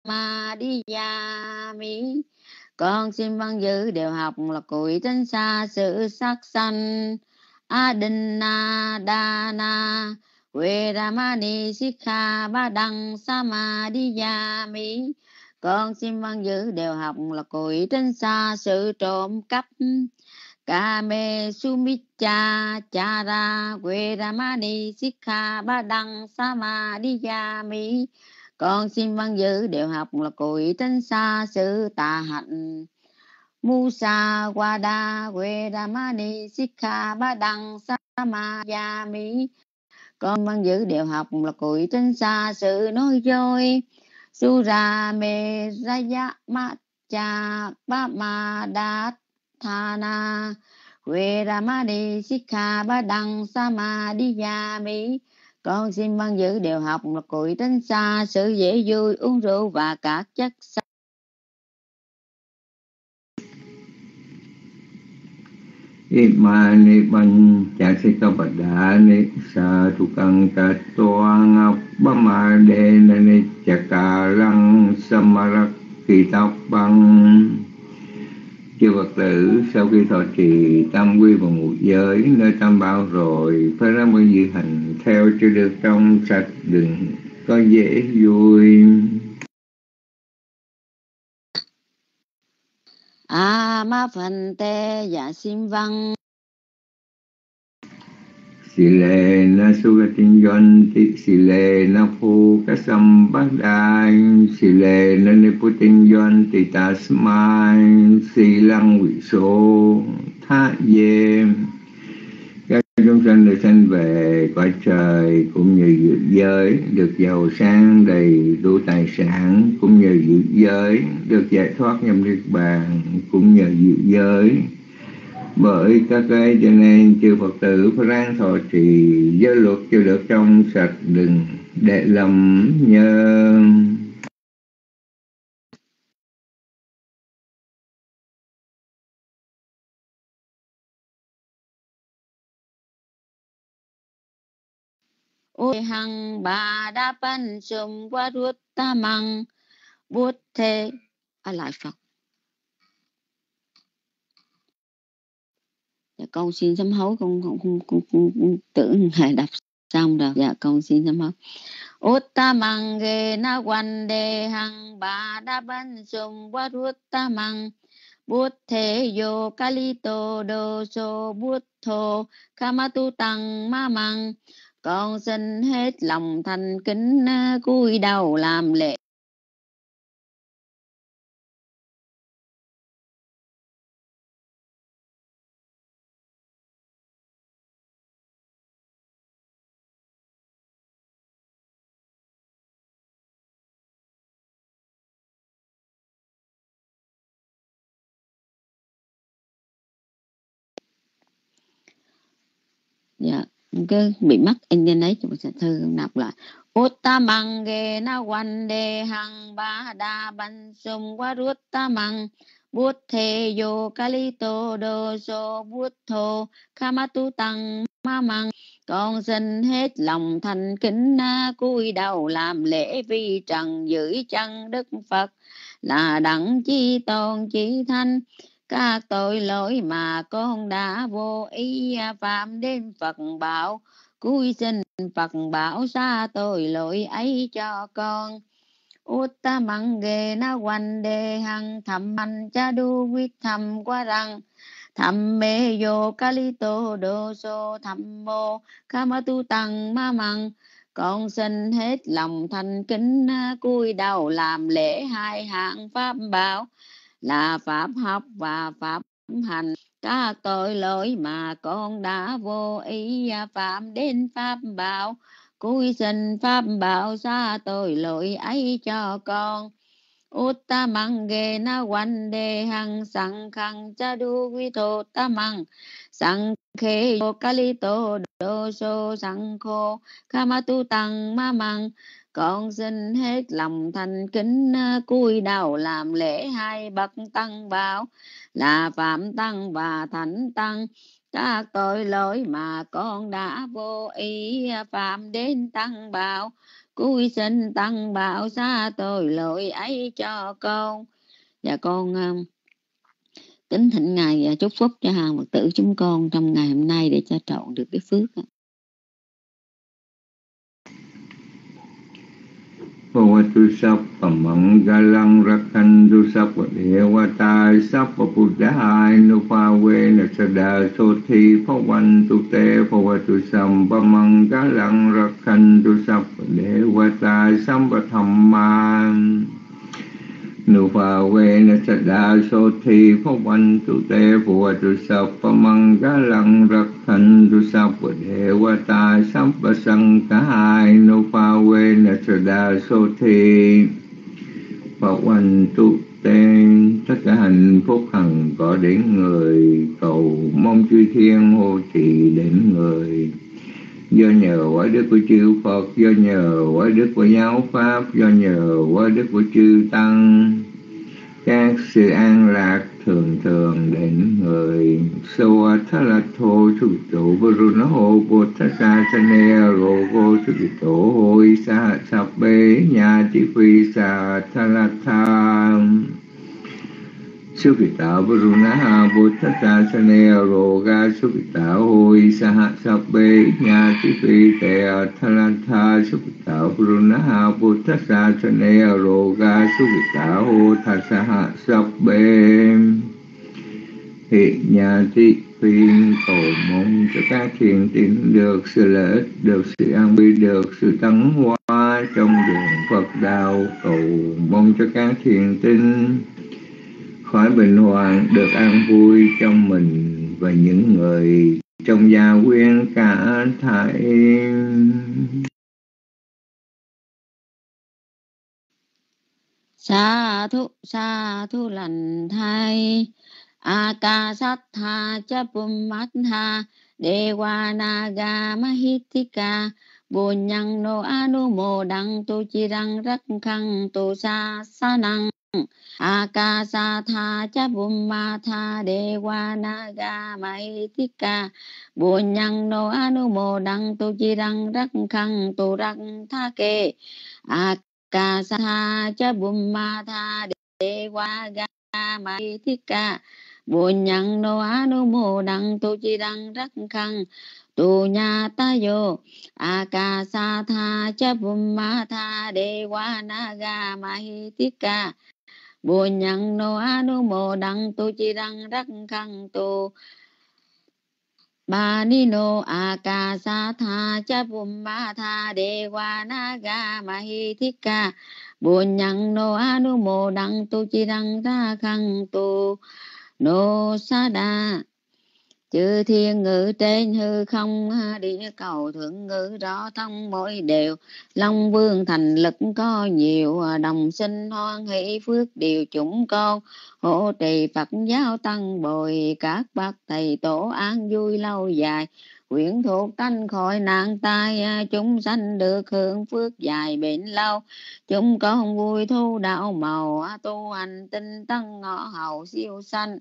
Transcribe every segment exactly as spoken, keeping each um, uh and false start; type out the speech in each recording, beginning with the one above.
samadhiyami. Con xin văn giữ điều học là cội tránh xa sự sát sanh. Adinna dana Veramani Sikha Badang Samadhiyami. Con xin văn giữ điều học là cội tránh xa sự trộm cắp. Kame Sumicha Chara Veramani Sikha Badang Samadhiyami. Con xin văn giữ điều học là cội tránh xa sự tà hạnh. Musa Wada Veramani Sikha Badang Samadhiyami. Con văn giữ điều học là cội tránh xa sự nói dối. Sura me raya macha pamadat thana Veramani Sikha Badang Samadhiyami. Con xin văn giữ điều học là cội tránh xa sự dễ vui, uống rượu và các chất xấu. Imani pancasika padane satukang tatuang pamadena chakalang samarakitapang. Chư Phật tử, sau khi thọ trì tam quy và ngũ giới nơi tam bảo rồi, phải ra mới dự hành theo cho được trong sạch, đừng có dễ vui. A ma phần tê dạ xin văn. Sì lệ na sugatin yonti, sì lệ na phu kasam badai, sì lệ na niputin yonti tasmai, sì lăng vị số tha ye. Các chúng sanh được sanh về cõi trời cũng như dự giới, được giàu sang đầy đủ tài sản cũng nhờ dự giới, được giải thoát nhập niết bàn cũng nhờ dự giới. Bởi các cái cho nên chư Phật tử phải ráng thọ trì giới luật cho được trong sạch, đừng để lầm nhơ. Ôi hằng bà đa pan sum qua ruột ta măng bút thế. À lại Phật. Dạ, con xin sám hối, con không không con, con, con tưởng ngài đọc xong rồi. Dạ con xin sám hối. Uttamang ge na wande hằng bà đa pan sum qua ruột ta măng bút thế yo kalito do so bút thô kamatu tăng ma măng. Con xin hết lòng thành kính cúi đầu làm lễ. Dạ, cái bị mắc in đấy, chúng sẽ thư đọc lại. Uttamang ge na wande hằng ba đa ban sum wa ruttamang bút thê yo kalito do so bút thô kamatu tăng ma măng. Con xin hết lòng thành kính cúi đầu làm lễ vi trần giữ chân Đức Phật là đẳng chi tôn chi thanh. Các tội lỗi mà con đã vô ý phạm đến Phật bảo, cúi xin Phật bảo xa tội lỗi ấy cho con. Uttamang ge na wande hằng thầm hành cha đu quyết thầm qua rằng thầm mê yo kalito do so thầm mô kamatu tăng ma măng. Con xin hết lòng thành kính cúi đầu làm lễ hai hạng pháp bảo là pháp học và pháp hành. Các tội lỗi mà con đã vô ý phạm đến pháp bảo, cúi xin pháp bảo xa tội lỗi ấy cho con. Uttamang ge na wande hằng sang khang cha du vi thô tamang sang khe yo kalito do so sang khô kamatu tăng ma măng. Con xin hết lòng thành kính cúi đầu làm lễ hai bậc tăng bảo là phạm tăng và thánh tăng. Các tội lỗi mà con đã vô ý phạm đến tăng bảo, cúi xin tăng bảo xa tội lỗi ấy cho con. Và con uh, kính thỉnh Ngài uh, chúc phúc cho hàng Phật tử chúng con trong ngày hôm nay để cho trọn được cái phước. Bhavatu Sappa Mangalang Rakhantu Sappa Devata Sappa Buddhaya Nupavena Sada Soti Bhavantu Te Bhavatu Sampa Mangalang Rakhantu Sappa Devata Sampa Dhamma Nupavena Sada Soti Bhavantu Te Bhavatu Sappa Mangalang Rakhantu Sappa Devata Sampa Sankaya Nupavena Sada Soti Bhavantu Te. Tất cả hạnh phúc hằng có đến người, cầu mong chư thiên hộ trì đến người. Do nhờ quả đức của chư Phật, do nhờ quả đức của giáo pháp, do nhờ quả đức của chư tăng, các sự an lạc thường thường đến người. Sawathalatho sukito varunaho bodhasasane rogo sukito hoi sa sabbe nhati phi sa thalatha Sukita varunaha bodhasasane roga sukita hoi sa sabbe nhati phi te thalatha Sukita varunaha bodhasasane roga sukita ho thasaha sabbe hiện nhà thị phiên cầu mong cho các thiền tín được sự lợi ích, được sự an vui, được sự tấn hóa trong đường Phật đạo. Cầu mong cho các thiền tín khỏi bệnh hoạn, được an vui trong mình và những người trong gia quyến cả thảy. Sa thu sa thu lành thay Akasattha cha Pummatha Dewa Naga Mahitika Bunyang no Anumodang tu chirang rakhang tu sa sanang Akasattha cha Pummatha Dewa Naga Mahitika Bunyang no Anumodang tu chirang rakhang tu raktha ke Akasattha cha Pummatha Dewa Naga Mahitika Bunyang no Anumodang tu chirang rakhang tu nhatayo Akasattha cha Pummatha Dewa Naga Mahitika Bunyang no Anumodang tu chirang rakhang tu Banino Akasattha cha Pummatha Dewa Naga Mahitika Bunyang no Anumodang tu chirang rakhang tu Nô Sa Đa. Chư thiên ngự trên hư không, địa cầu thượng ngự rõ thông mỗi đều. Long vương thành lực có nhiều, đồng sinh hoan hỷ phước điều chúng con. Hộ trì Phật giáo tăng bồi, các bậc thầy tổ an vui lâu dài. Quyển thuộc tánh khỏi nạn tai, chúng sanh được hưởng phước dài bền lâu. Chúng con vui thu đạo màu, tu hành tinh tấn ngõ hầu siêu sanh.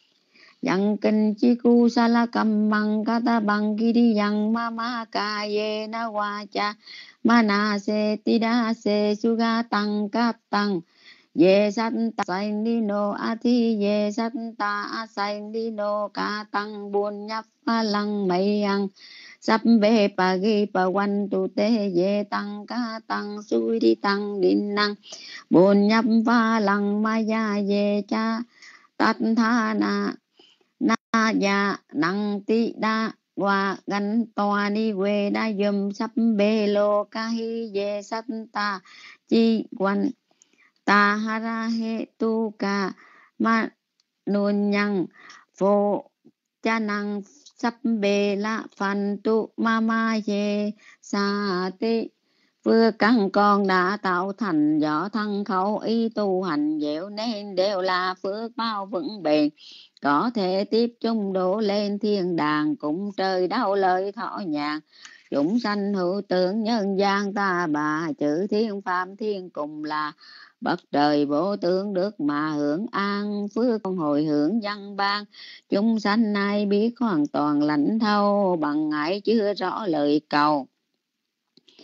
Yang kinh chi cu sa la kam mang kata bang kiri yang mama ka ye na wa cha mana se tida se suga tăng kap tăng ye sat ta sai ni no ati ye sat ta sai ni no ka tăng buồn nhập pha lăng mây yang sắp bê pa gi pa wan tu te ye tăng ka tăng sui đi tăng din năng buồn nhập pha lăng maya ye cha tat tha na na ya năng ti đa wa gan toa ni we đa yum sắp bê lô ca hi ye sat ta chi quan ta hara he tu ka ma nun yang phô cha năng sắp bê la phan tu ma ma ye sa ti. Vừa căn con đã tạo thành võ thân khẩu ý tu hành dẻo nên đều là phước bao vững bền, có thể tiếp chung đổ lên thiên đàng cũng trời đau lời thọ nhàn. Chúng sanh hữu tưởng nhân gian ta bà, chữ thiên phạm thiên cùng là bậc trời vô tướng được mà hưởng an phước hồi hưởng văn ban. Chúng sanh nay biết hoàn toàn lãnh thâu bằng ngại chưa rõ lời cầu.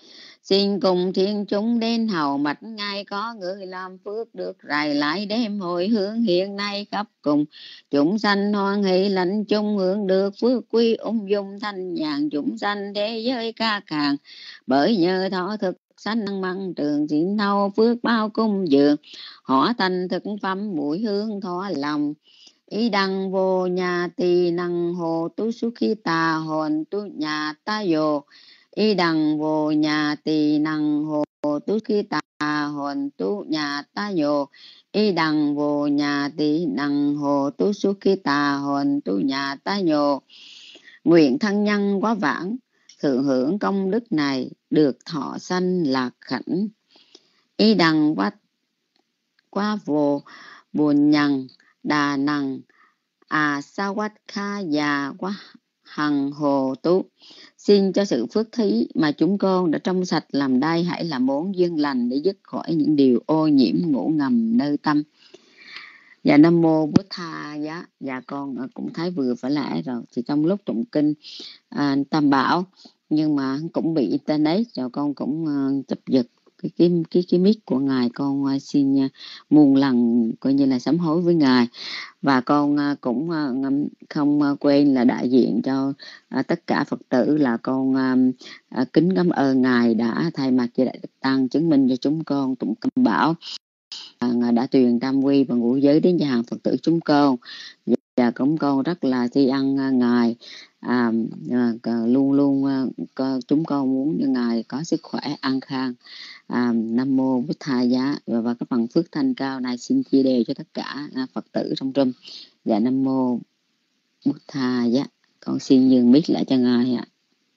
Xin cùng thiên chúng đến hầu mạch ngài, có người làm phước được rải lại đêm hồi hướng hiện nay khắp cùng. Chúng sanh hoan hỷ lãnh chung hưởng được phước quy ung dung thanh nhàn, chúng sanh thế giới ca càng. Bởi nhờ thọ thực sanh năng măng trường, xin thâu phước bao cung dường, họ thành thực phẩm mũi hương thọ lòng. Ý đăng vô nhà tỳ năng hồ tu su khi tà hồn tu nhà ta dồ. Ý đăng vô nhà tỳ năng hồ tu khi tà hồn tu nhà ta dồ. Ý đăng vô nhà tỳ năng hồ tu su khi tà hồn tu nhà ta dồ. Nguyện thân nhân quá vãng thượng hưởng công đức này, được thọ sanh lạc khảnh. Ý đăng quá quá vô buồn nhằn đà năng à sa quát kha già quá hằng hồ tú. Xin cho sự phước thí mà chúng con đã trong sạch làm đai, hãy là món duyên lành để dứt khỏi những điều ô nhiễm ngủ ngầm nơi tâm. Dạ Nam Mô Bố Tha Giá. Dạ con cũng thấy vừa phải lẽ rồi. Thì trong lúc tụng kinh à, Tam Bảo, nhưng mà cũng bị internet rồi, con cũng uh, chụp giật cái cái cái cái mic của ngài. Con uh, xin uh, muôn lần coi như là sám hối với ngài. Và con uh, cũng uh, không uh, quên là đại diện cho uh, tất cả Phật tử là con uh, uh, kính cảm ơn ngài đã thay mặt cho Đại Đức Tăng chứng minh cho chúng con tụng Tam Bảo, uh, đã truyền tam quy và ngũ giới đến cho hàng Phật tử chúng con. Và cũng con rất là tri ân uh, ngài. À, à, luôn luôn à, chúng con muốn cho ngài có sức khỏe an khang. à, Nam Mô Bích Tha Giá. Và, và các phần phước thanh cao này xin chia đều cho tất cả à, Phật tử trong rùm. Dạ Nam Mô Bích Tha Giá. Con xin nhường mic lại cho ngài ạ.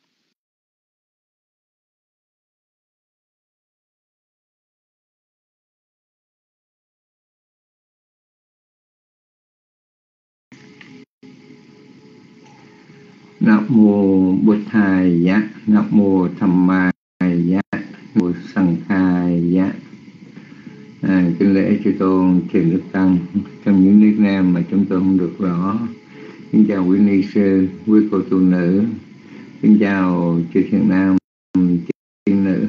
Nam mô Bụt Thầy Giá, Nam mô Tham Ma Giá, Nam mô Sanh Khai Giá. À, kính lễ chư tôn Thiền Đức Tăng trong những nước Nam mà chúng tôi không được rõ. Kính chào quý ni sư, quý cô tu nữ. Kính chào chư Thiền Nam, chư nữ.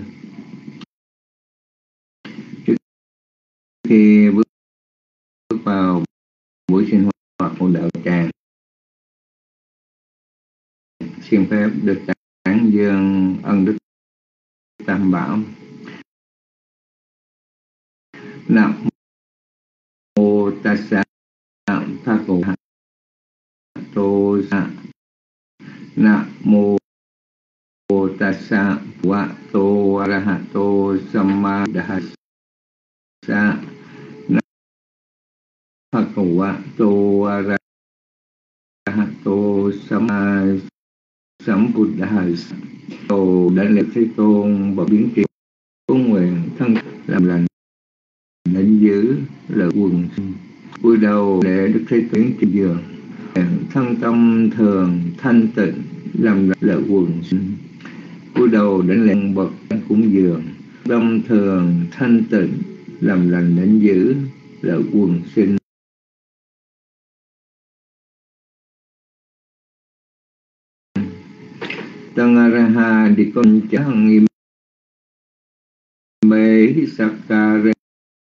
Trước khi bước, bước vào buổi sinh hoạt của đạo tràng, xin phép được tán dương ân đức Tam Bảo. Nam mô Tassa Bhagavato Nam mô Tassa Bhagavato Arahato Sammasambuddhassa. Nam Bhagavato Arahato Sammasambuddhassa. Cầu đã lễ Thế Tôn và biến triệt cung nguyện thân làm lành nên giữ lợi quần sinh. Cúi đầu để Đức Thế Tôn trên giường, thân tâm thường thanh tịnh làm lợi quần sinh. Cúi đầu đến lễ bậc cúng dường, tâm thường thanh tịnh làm lành nên giữ lợi quần sinh. Tăng Araha đi con chá hằng im mê sakare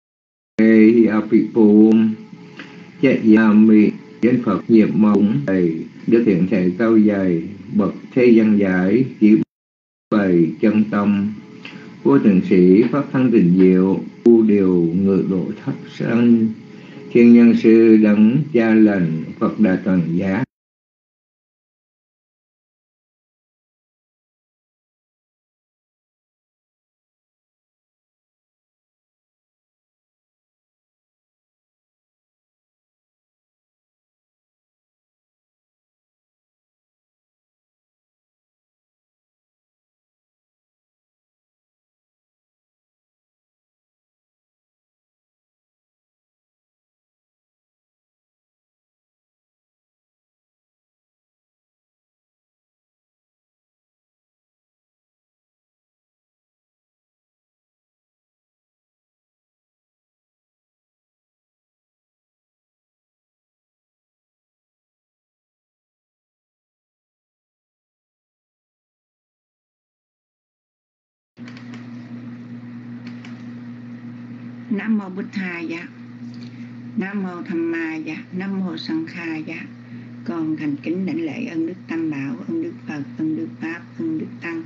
apipum chạy yami đến Phật nhiệm mong thầy đức hiện thầy cao dài bậc thế gian giải chỉ bày chân tâm vô tình sĩ pháp thân tình diệu tu điều ngự độ thấp sanh thiên nhân sư đấng cha lành Phật Đà Toàn Giá. Nam mô Bụt Thaya, Nam mô Tham Ma, Nam mô Sang Kha. Con thành kính đảnh lễ ơn Đức Tam Bảo, ơn Đức Phật, ơn Đức Pháp, ơn Đức Tăng.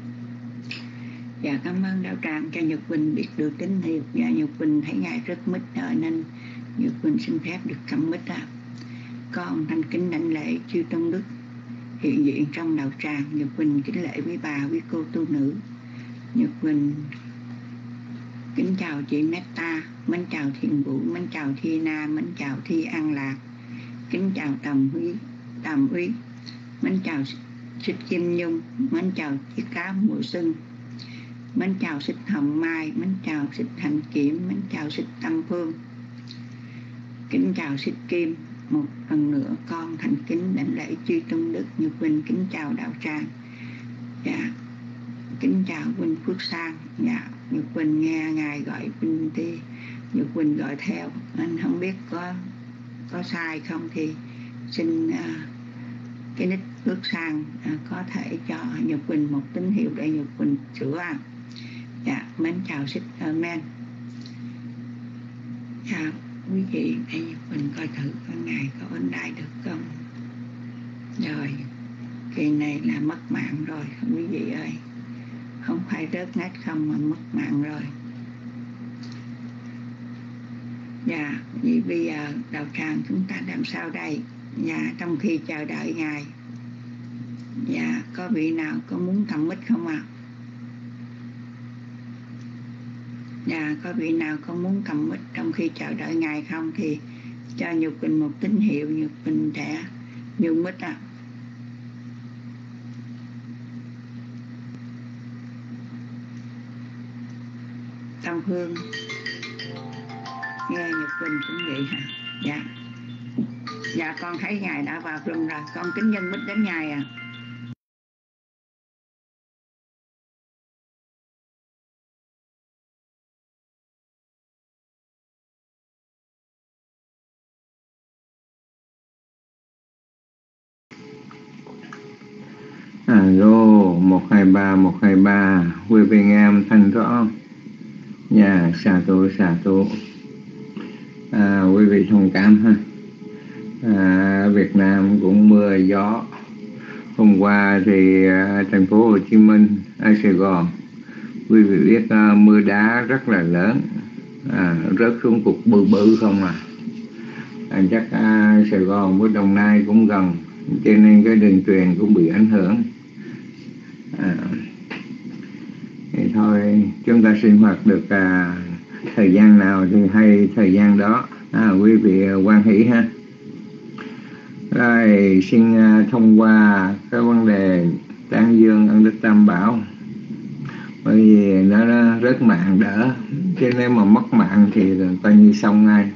Dạ cảm ơn Đạo Tràng cho Nhật Quỳnh biết được tín hiệu. Dạ Nhật Quỳnh thấy Ngài rất mít rồi nên Nhật Quỳnh xin phép được cầm mít ạ. Con thành kính đảnh lễ chư Tôn Đức hiện diện trong Đạo Tràng. Nhật Quỳnh kính lễ quý bà, quý cô tu nữ. Nhật Quỳnh kính chào chị Meta, mến chào Thiền Vũ, mến chào Thi Na, mến chào Thi An Lạc, kính chào Tầm Quý, Tầm Úy, mến chào Xích Kim Nhung, mến chào Chiếc Cá Mùa Xuân, mến chào Xích Hồng Mai, mến chào Xích Hành Kiểm, mến chào Xích Tâm Phương, kính chào Xích Kim. Một lần nữa con thành kính đảnh lễ chư Tôn Đức. Nhật Quỳnh kính chào Đạo Tràng. Dạ kính chào Quỳnh Phước Sang. Dạ Nhật Quỳnh nghe Ngài gọi Quỳnh thì Nhật Quỳnh gọi theo, anh không biết có có sai không thì xin uh, cái nick Phước Sang uh, có thể cho Nhật Quỳnh một tín hiệu để Nhật Quỳnh sửa. Dạ mến chào Xích Amen. Dạ quý vị, để Nhật Quỳnh coi thử con Ngài có ấn đại được không. Rồi kỳ này là mất mạng rồi quý vị ơi, không phải rớt nét không mà mất mạng rồi. Dạ vì bây giờ Đạo Tràng chúng ta làm sao đây? Dạ trong khi chờ đợi Ngài, dạ có vị nào có muốn cầm mic không ạ? À? Dạ có vị nào có muốn cầm mic trong khi chờ đợi Ngài không thì cho Nhật Quỳnh một tín hiệu, Nhật Quỳnh sẽ nhường mic ạ. À. Tâm Hương nghe Nhật Quỳnh cũng vậy hả? Dạ dạ con thấy Ngài đã vào room rồi, con kính nhân mic đến Ngài à. Alo, một hai ba, một hai ba, quý vị nghe âm thanh rõ. Dạ, xà tu, xà tu. À, quý vị thông cảm ha. À, ở Việt Nam cũng mưa gió. Hôm qua thì à, thành phố Hồ Chí Minh, ở Sài Gòn, quý vị biết à, mưa đá rất là lớn, à, rớt xuống cục bự bự không à. à chắc à, Sài Gòn với Đồng Nai cũng gần, cho nên cái đường truyền cũng bị ảnh hưởng. À, thì thôi chúng ta sinh hoạt được à, thời gian nào thì hay thời gian đó, à, quý vị quan hỷ ha. Rồi xin à, thông qua cái vấn đề tán dương ân Đức Tam Bảo, bởi vì nó, nó rất mạng đỡ, chứ nếu mà mất mạng thì coi như xong ngay.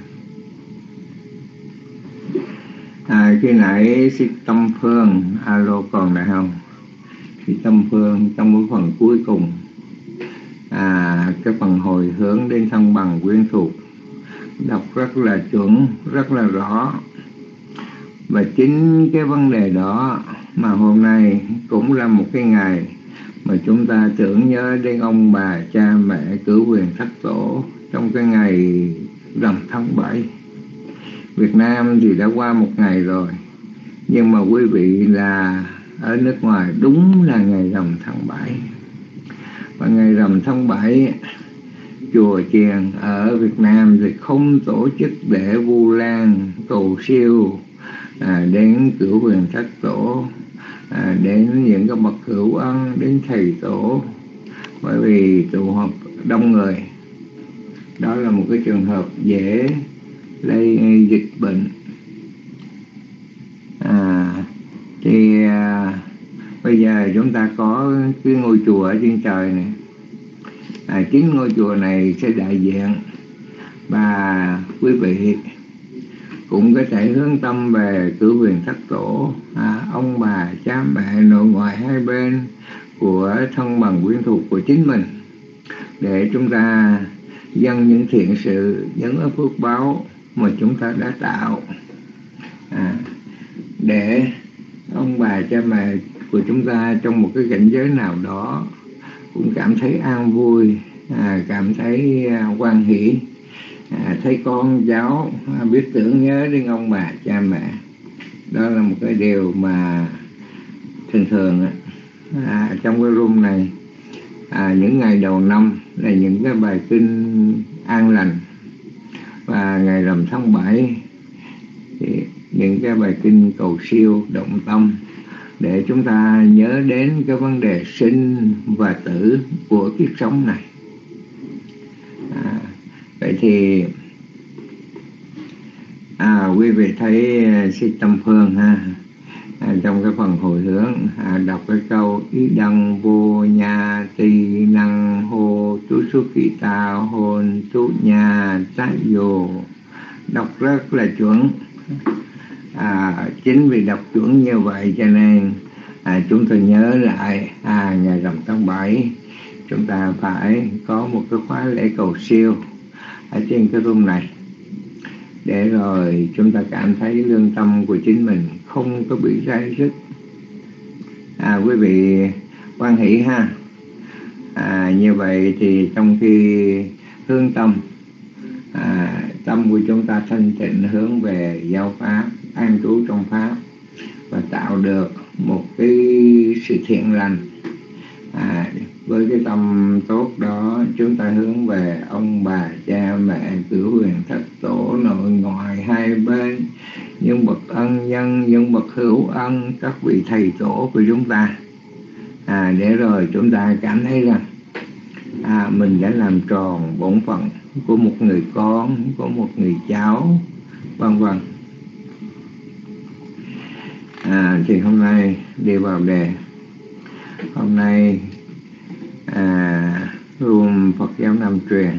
À, khi nãy Sĩ Tâm Phương alo còn lại không? Sĩ Tâm Phương trong cái phần cuối cùng, à, cái phần hồi hướng đến thân bằng quyến thuộc đọc rất là chuẩn, rất là rõ. Và chính cái vấn đề đó mà hôm nay cũng là một cái ngày mà chúng ta tưởng nhớ đến ông bà cha mẹ cửu quyền thất tổ trong cái ngày rằm tháng bảy. Việt Nam thì đã qua một ngày rồi, nhưng mà quý vị là ở nước ngoài đúng là ngày rằm tháng bảy. Và ngày rằm tháng bảy, chùa chiền ở Việt Nam thì không tổ chức để Vu Lan cầu siêu à, đến cửu quyền thất tổ, à, đến những cái bậc hữu ân, đến thầy tổ, bởi vì tụ họp đông người đó là một cái trường hợp dễ lây dịch bệnh. À, thì à, bây giờ chúng ta có cái ngôi chùa ở trên trời này, à, chính ngôi chùa này sẽ đại diện, và quý vị cũng có thể hướng tâm về cửu quyền thất tổ, à, ông bà cha mẹ nội ngoại hai bên của thân bằng quyến thuộc của chính mình, để chúng ta dâng những thiện sự, những phước báo mà chúng ta đã tạo, à, để ông bà cha mẹ của chúng ta trong một cái cảnh giới nào đó cũng cảm thấy an vui, à, cảm thấy à, hoan hỷ, à, thấy con cháu à, biết tưởng nhớ đến ông bà cha mẹ. Đó là một cái điều mà thường thường à, trong cái room này à, những ngày đầu năm là những cái bài kinh an lành, và ngày rằm tháng bảy thì những cái bài kinh cầu siêu động tâm để chúng ta nhớ đến cái vấn đề sinh và tử của kiếp sống này. À, vậy thì à, quý vị thấy Sư Tâm Phương ha, à, trong cái phần hồi hướng à, đọc cái câu ý đăng vô nhà tì năng hô tú su kỳ ta hồn tú nhà tá dồ, đọc rất là chuẩn. À, chính vì đọc chuẩn như vậy cho nên à, chúng tôi nhớ lại à, ngày rằm tháng bảy chúng ta phải có một cái khóa lễ cầu siêu ở trên cái room này, để rồi chúng ta cảm thấy lương tâm của chính mình không có bị rai rứt. À, quý vị quan hỷ ha. À, như vậy thì trong khi hướng tâm, à, tâm của chúng ta thanh tịnh hướng về giáo pháp, an trú trong pháp và tạo được một cái sự thiện lành. À, với cái tâm tốt đó chúng ta hướng về ông bà cha mẹ, cửu huyền thất tổ, nội ngoại hai bên, những bậc ân nhân, những bậc hữu ân, các vị thầy tổ của chúng ta, à, để rồi chúng ta cảm thấy rằng à, mình đã làm tròn bổn phận của một người con, của một người cháu, vân vân. À, thì hôm nay đi vào đề. Hôm nay à, room Phật giáo Nam truyền,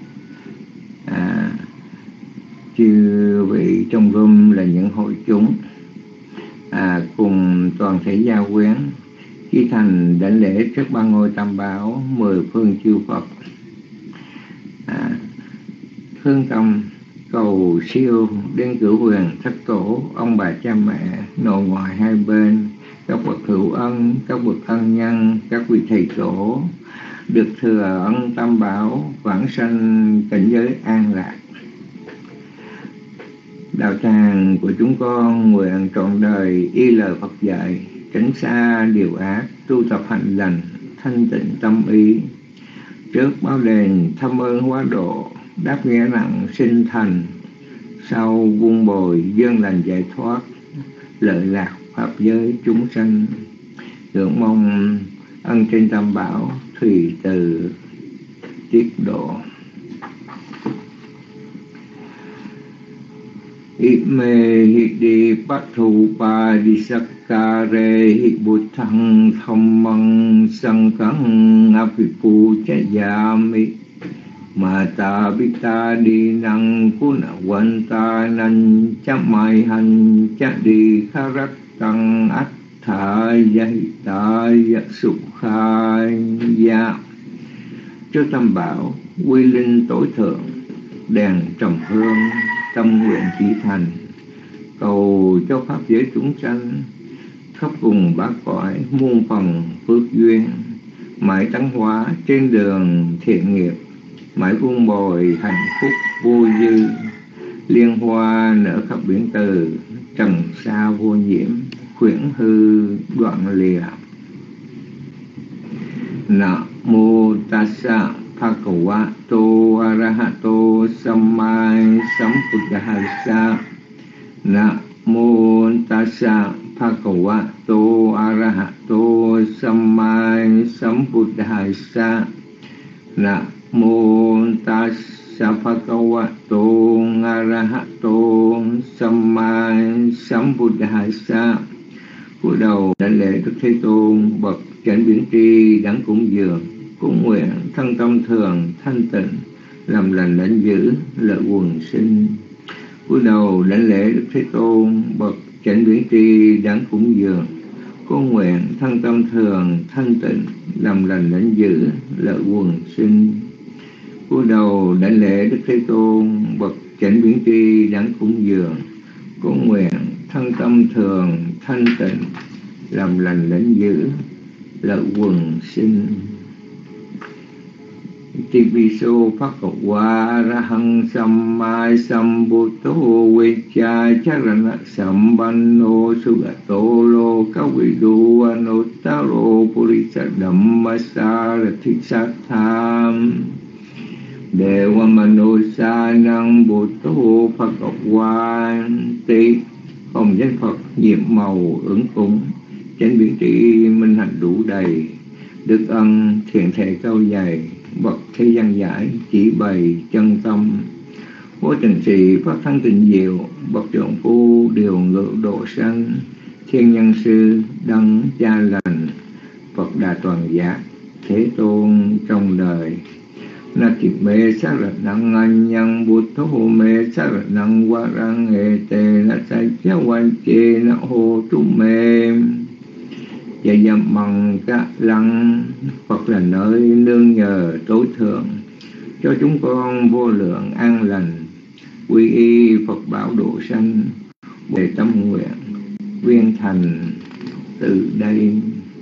à, chư vị trong room là những hội chúng à, cùng toàn thể gia quyến khi thành đảnh lễ trước ba ngôi tam bảo, mười phương chư Phật, à, hướng tâm cầu siêu đến cửu huyền thất tổ, ông bà cha mẹ, nội ngoại hai bên, các bậc hữu ân, các bậc ân nhân, các vị thầy tổ, được thừa ân tam bảo, vãng sanh cảnh giới an lạc. Đạo tràng của chúng con nguyện trọn đời y lời Phật dạy, tránh xa điều ác, tu tập hạnh lành, thanh tịnh tâm ý, trước báo đền thâm ơn hóa độ, đáp nghĩa nặng sinh thành, sau buông bồi dân lành giải thoát, lợi lạc pháp giới chúng sanh. Ngưỡng mong ân trên tam bảo thùy từ tiết độ. Ime hidi pathu pa di sakkare hi buddhang dhammang sanghang apipu chayami mata pita đi năng cuna vanta nan chamai hành cha đi kharat tăng át thả dạy tại sục khai gia. Trước tam bảo quy linh tối thượng, đèn trầm hương tâm nguyện chỉ thành, cầu cho pháp giới chúng sanh khắp vùng bát cõi muôn phần phước duyên, mãi tấn hóa trên đường thiện nghiệp, mãi vun bồi hạnh phúc vô dư, liên hoa nở khắp biển từ, trần sa vô nhiễm, khuyển hư đoạn lìa. Namo tassa bhagavato arahato samma sambuddhassa. Namo tassa bhagavato arahato samma sambuddhassa. Namo tassa bhagavato arahato samma sambuddhassa. Cúi đầu đảnh lễ Đức Thế Tôn, bậc chánh biển tri đấng cúng dường, cúng nguyện thân tâm thường thanh tịnh, làm lành lãnh giữ lợi quần sinh. Cúi đầu đảnh lễ Đức Thế Tôn, bậc chánh biển tri đấng cúng dường, cúng nguyện thân tâm thường thanh tịnh, làm lành lãnh giữ lợi quần sinh. Cúi đầu đảnh lễ Đức Thế Tôn, bậc chánh biển tri đấng cúng dường, cúng nguyện thân tâm thường thanh tịnh, làm lành lãnh giữ lợi quần sinh. Tiviso Phakwa Rahang Sammai Sambuddho Vicha Charana Sambanno Sugato Lokavidu Anuttaro Purisa Dhammasarati Satham Dewa Manusa Năng Buddho Phakwa Ti. Không danh Phật nhiệm màu ứng cúng, chánh biến trị minh hạnh đủ đầy, đức ân thiện thể cao dày, bậc thế gian giải chỉ bày chân tâm, vô tình sĩ phát thắng tình diệu, bậc trượng phu điều ngự độ sanh, thiên nhân sư đấng cha lành, Phật đà toàn giác thế tôn trong đời. Na kiệt mê sát rạch năng anh nhân bút thố hồ mê sát rạch năng quá răng hệ tề na sa chá quan chê na hồ trú mê. Và dầm bằng các lăng Phật là nơi nương nhờ tối thượng, cho chúng con vô lượng an lành, quy y Phật bảo độ sanh, về tâm nguyện viên thành từ đây.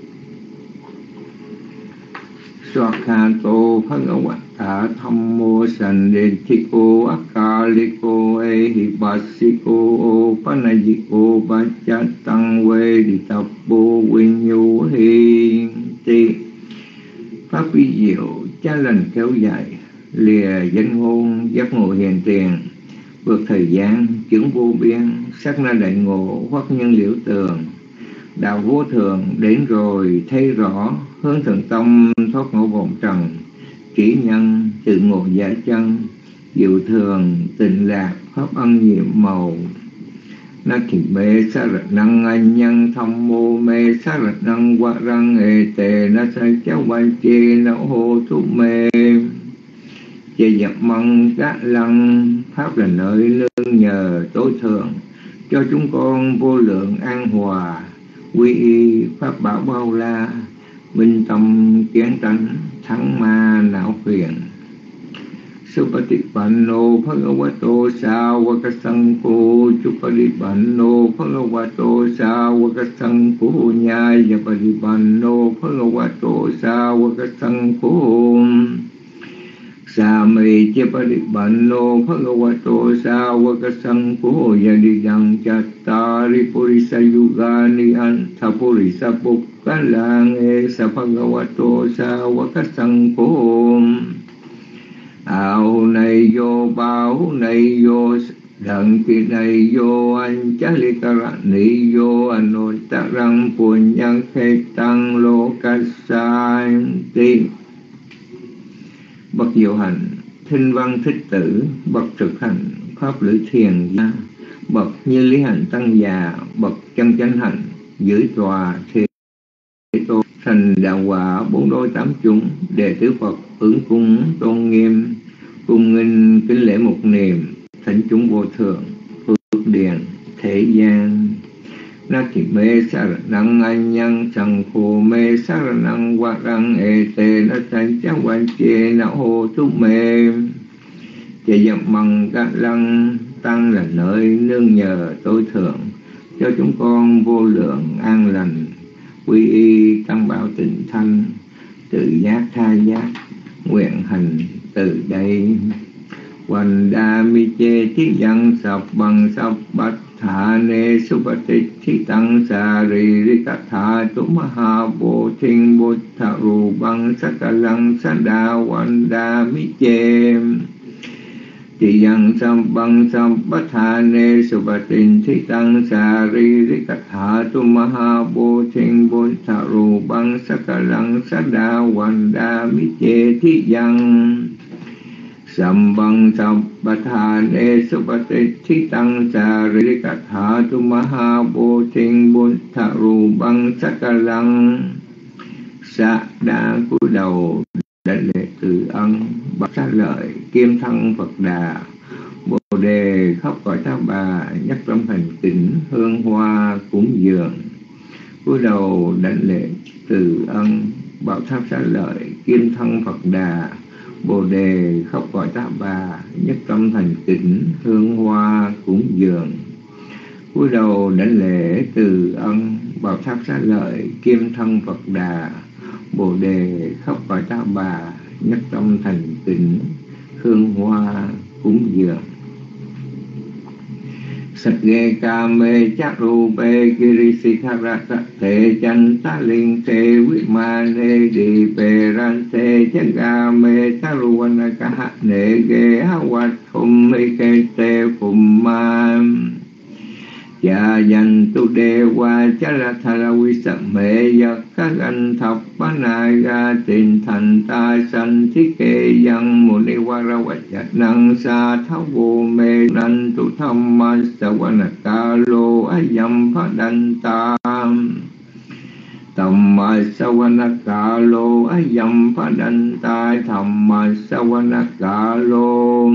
Swakato Bhagavata Thammo Sandethiko Akaliko Ehibasiko Panajiko Bachatang Veditappo Vinyuhi Ti. Pháp vi diệu cha lành kéo dài, lìa danh ngôn giác ngộ hiện tiền, vượt thời gian chứng vô biên, sát na đại ngộ hoắc nhân liễu tường. Đạo vô thường đến rồi thấy rõ, hướng thượng tâm thoát ngộ vọng trần, kỹ nhân tự ngộ giả chân, diệu thường tịnh lạc pháp ân nhiệm màu. Na kiệt mê sa rạch năng anh nhân thâm mô mê sa rạch năng quá răng ê tề na sa cháu quan chê na hô thúc mê. Về dập măng các lăng pháp là nơi nương nhờ tối thượng, cho chúng con vô lượng an hòa, quy y pháp bảo bao la, minh tâm kiến tánh thắng ma não phiền. Supatipanno Bhagavato Sāvaka-saṅghō Chupadipanno Bhagavato Sāvaka-saṅghō Nyāyapadipanno Bhagavato Sāvaka-saṅghō Sāmi Chipadipanno Bhagavato Sāvaka-saṅghō Yadidang Chattari Purisa Yugani Antha Purisa Pukkalange Sa Bhagavato Sāvaka-saṅghō. Áo này vô báo này vô đặng kỳ này vô anh chá li ca rạ ni vô anh nô ta răng buồn nhân khê tăng lô ca sai ti. Bậc diệu hành thinh văn thích tử, bậc thực hành pháp lữ thiền gia, bậc như lý hành tăng già, bậc chân chánh hành giữ tòa thế tôn, thành đạo quả bốn đôi tám chúng, đệ tử Phật ứng cung tôn nghiêm, cung nghinh kính lễ một niềm, thánh chúng vô thượng phước điền thế gian. Na kiệt mê sa rạch năng anh nhân sằng khô mê sa rạch năng quá răng ê tê na sanh chá quan chê na hô thúc mê. Về dập măng các lăng tăng là nơi nương nhờ tối thượng, cho chúng con vô lượng an lành, quy y tăng bảo tịnh thanh, tự giác tha giác nguyện hành từ đây. Vanda mi chê thiết dân sập bằng sập bát thả nê supati thi tăng sa ri ri cát thả tu maha bồ thinh bồ thả rù bằng sắc ca lăng sa đa vanda mi chê thì dân sập bằng sập bát thả nê supati thi tăng sa ri ri cát thả tu maha bồ thinh bồ thả rù bằng sắc ca lăng sa đa vanda mi chê thi dân Sambang Sampatthane Supati Thi Tăng Sa Ri Cát Thả Tu Maha Bồ Thinh Bồ Thạ Rù Băng Sắc Ca Lăng. Sa đa cúi đầu đảnh lễ từ ân, bạch xá lợi kiêm thân Phật Đà, Bồ đề khắp cõi ta bà, nhất tâm thành kính hương hoa cúng dường. Cúi đầu đảnh lễ từ ân, bảo tháp xá lợi kiêm thân Phật Đà, Bồ đề khắp cõi ta bà, nhất tâm thành kính hương hoa cúng dường. Cúi đầu đảnh lễ từ ân, bảo tháp xá lợi kiêm thân Phật Đà, Bồ đề khắp cõi ta bà, nhất tâm thành kính hương hoa cúng dường. Satge kame charupe kirisikara te chanta linh te vimane di perante chagame taruana kahane ge hawat thum ke te phumam ya yan tu dewa charathala visame yakagan thapanaga tin thành ta san thi kê yang muni warawajat nang sa thavu me nan tu thamma savanakalo ayam padantam Thamma savanakalo ayam padantai Thamma savanakalo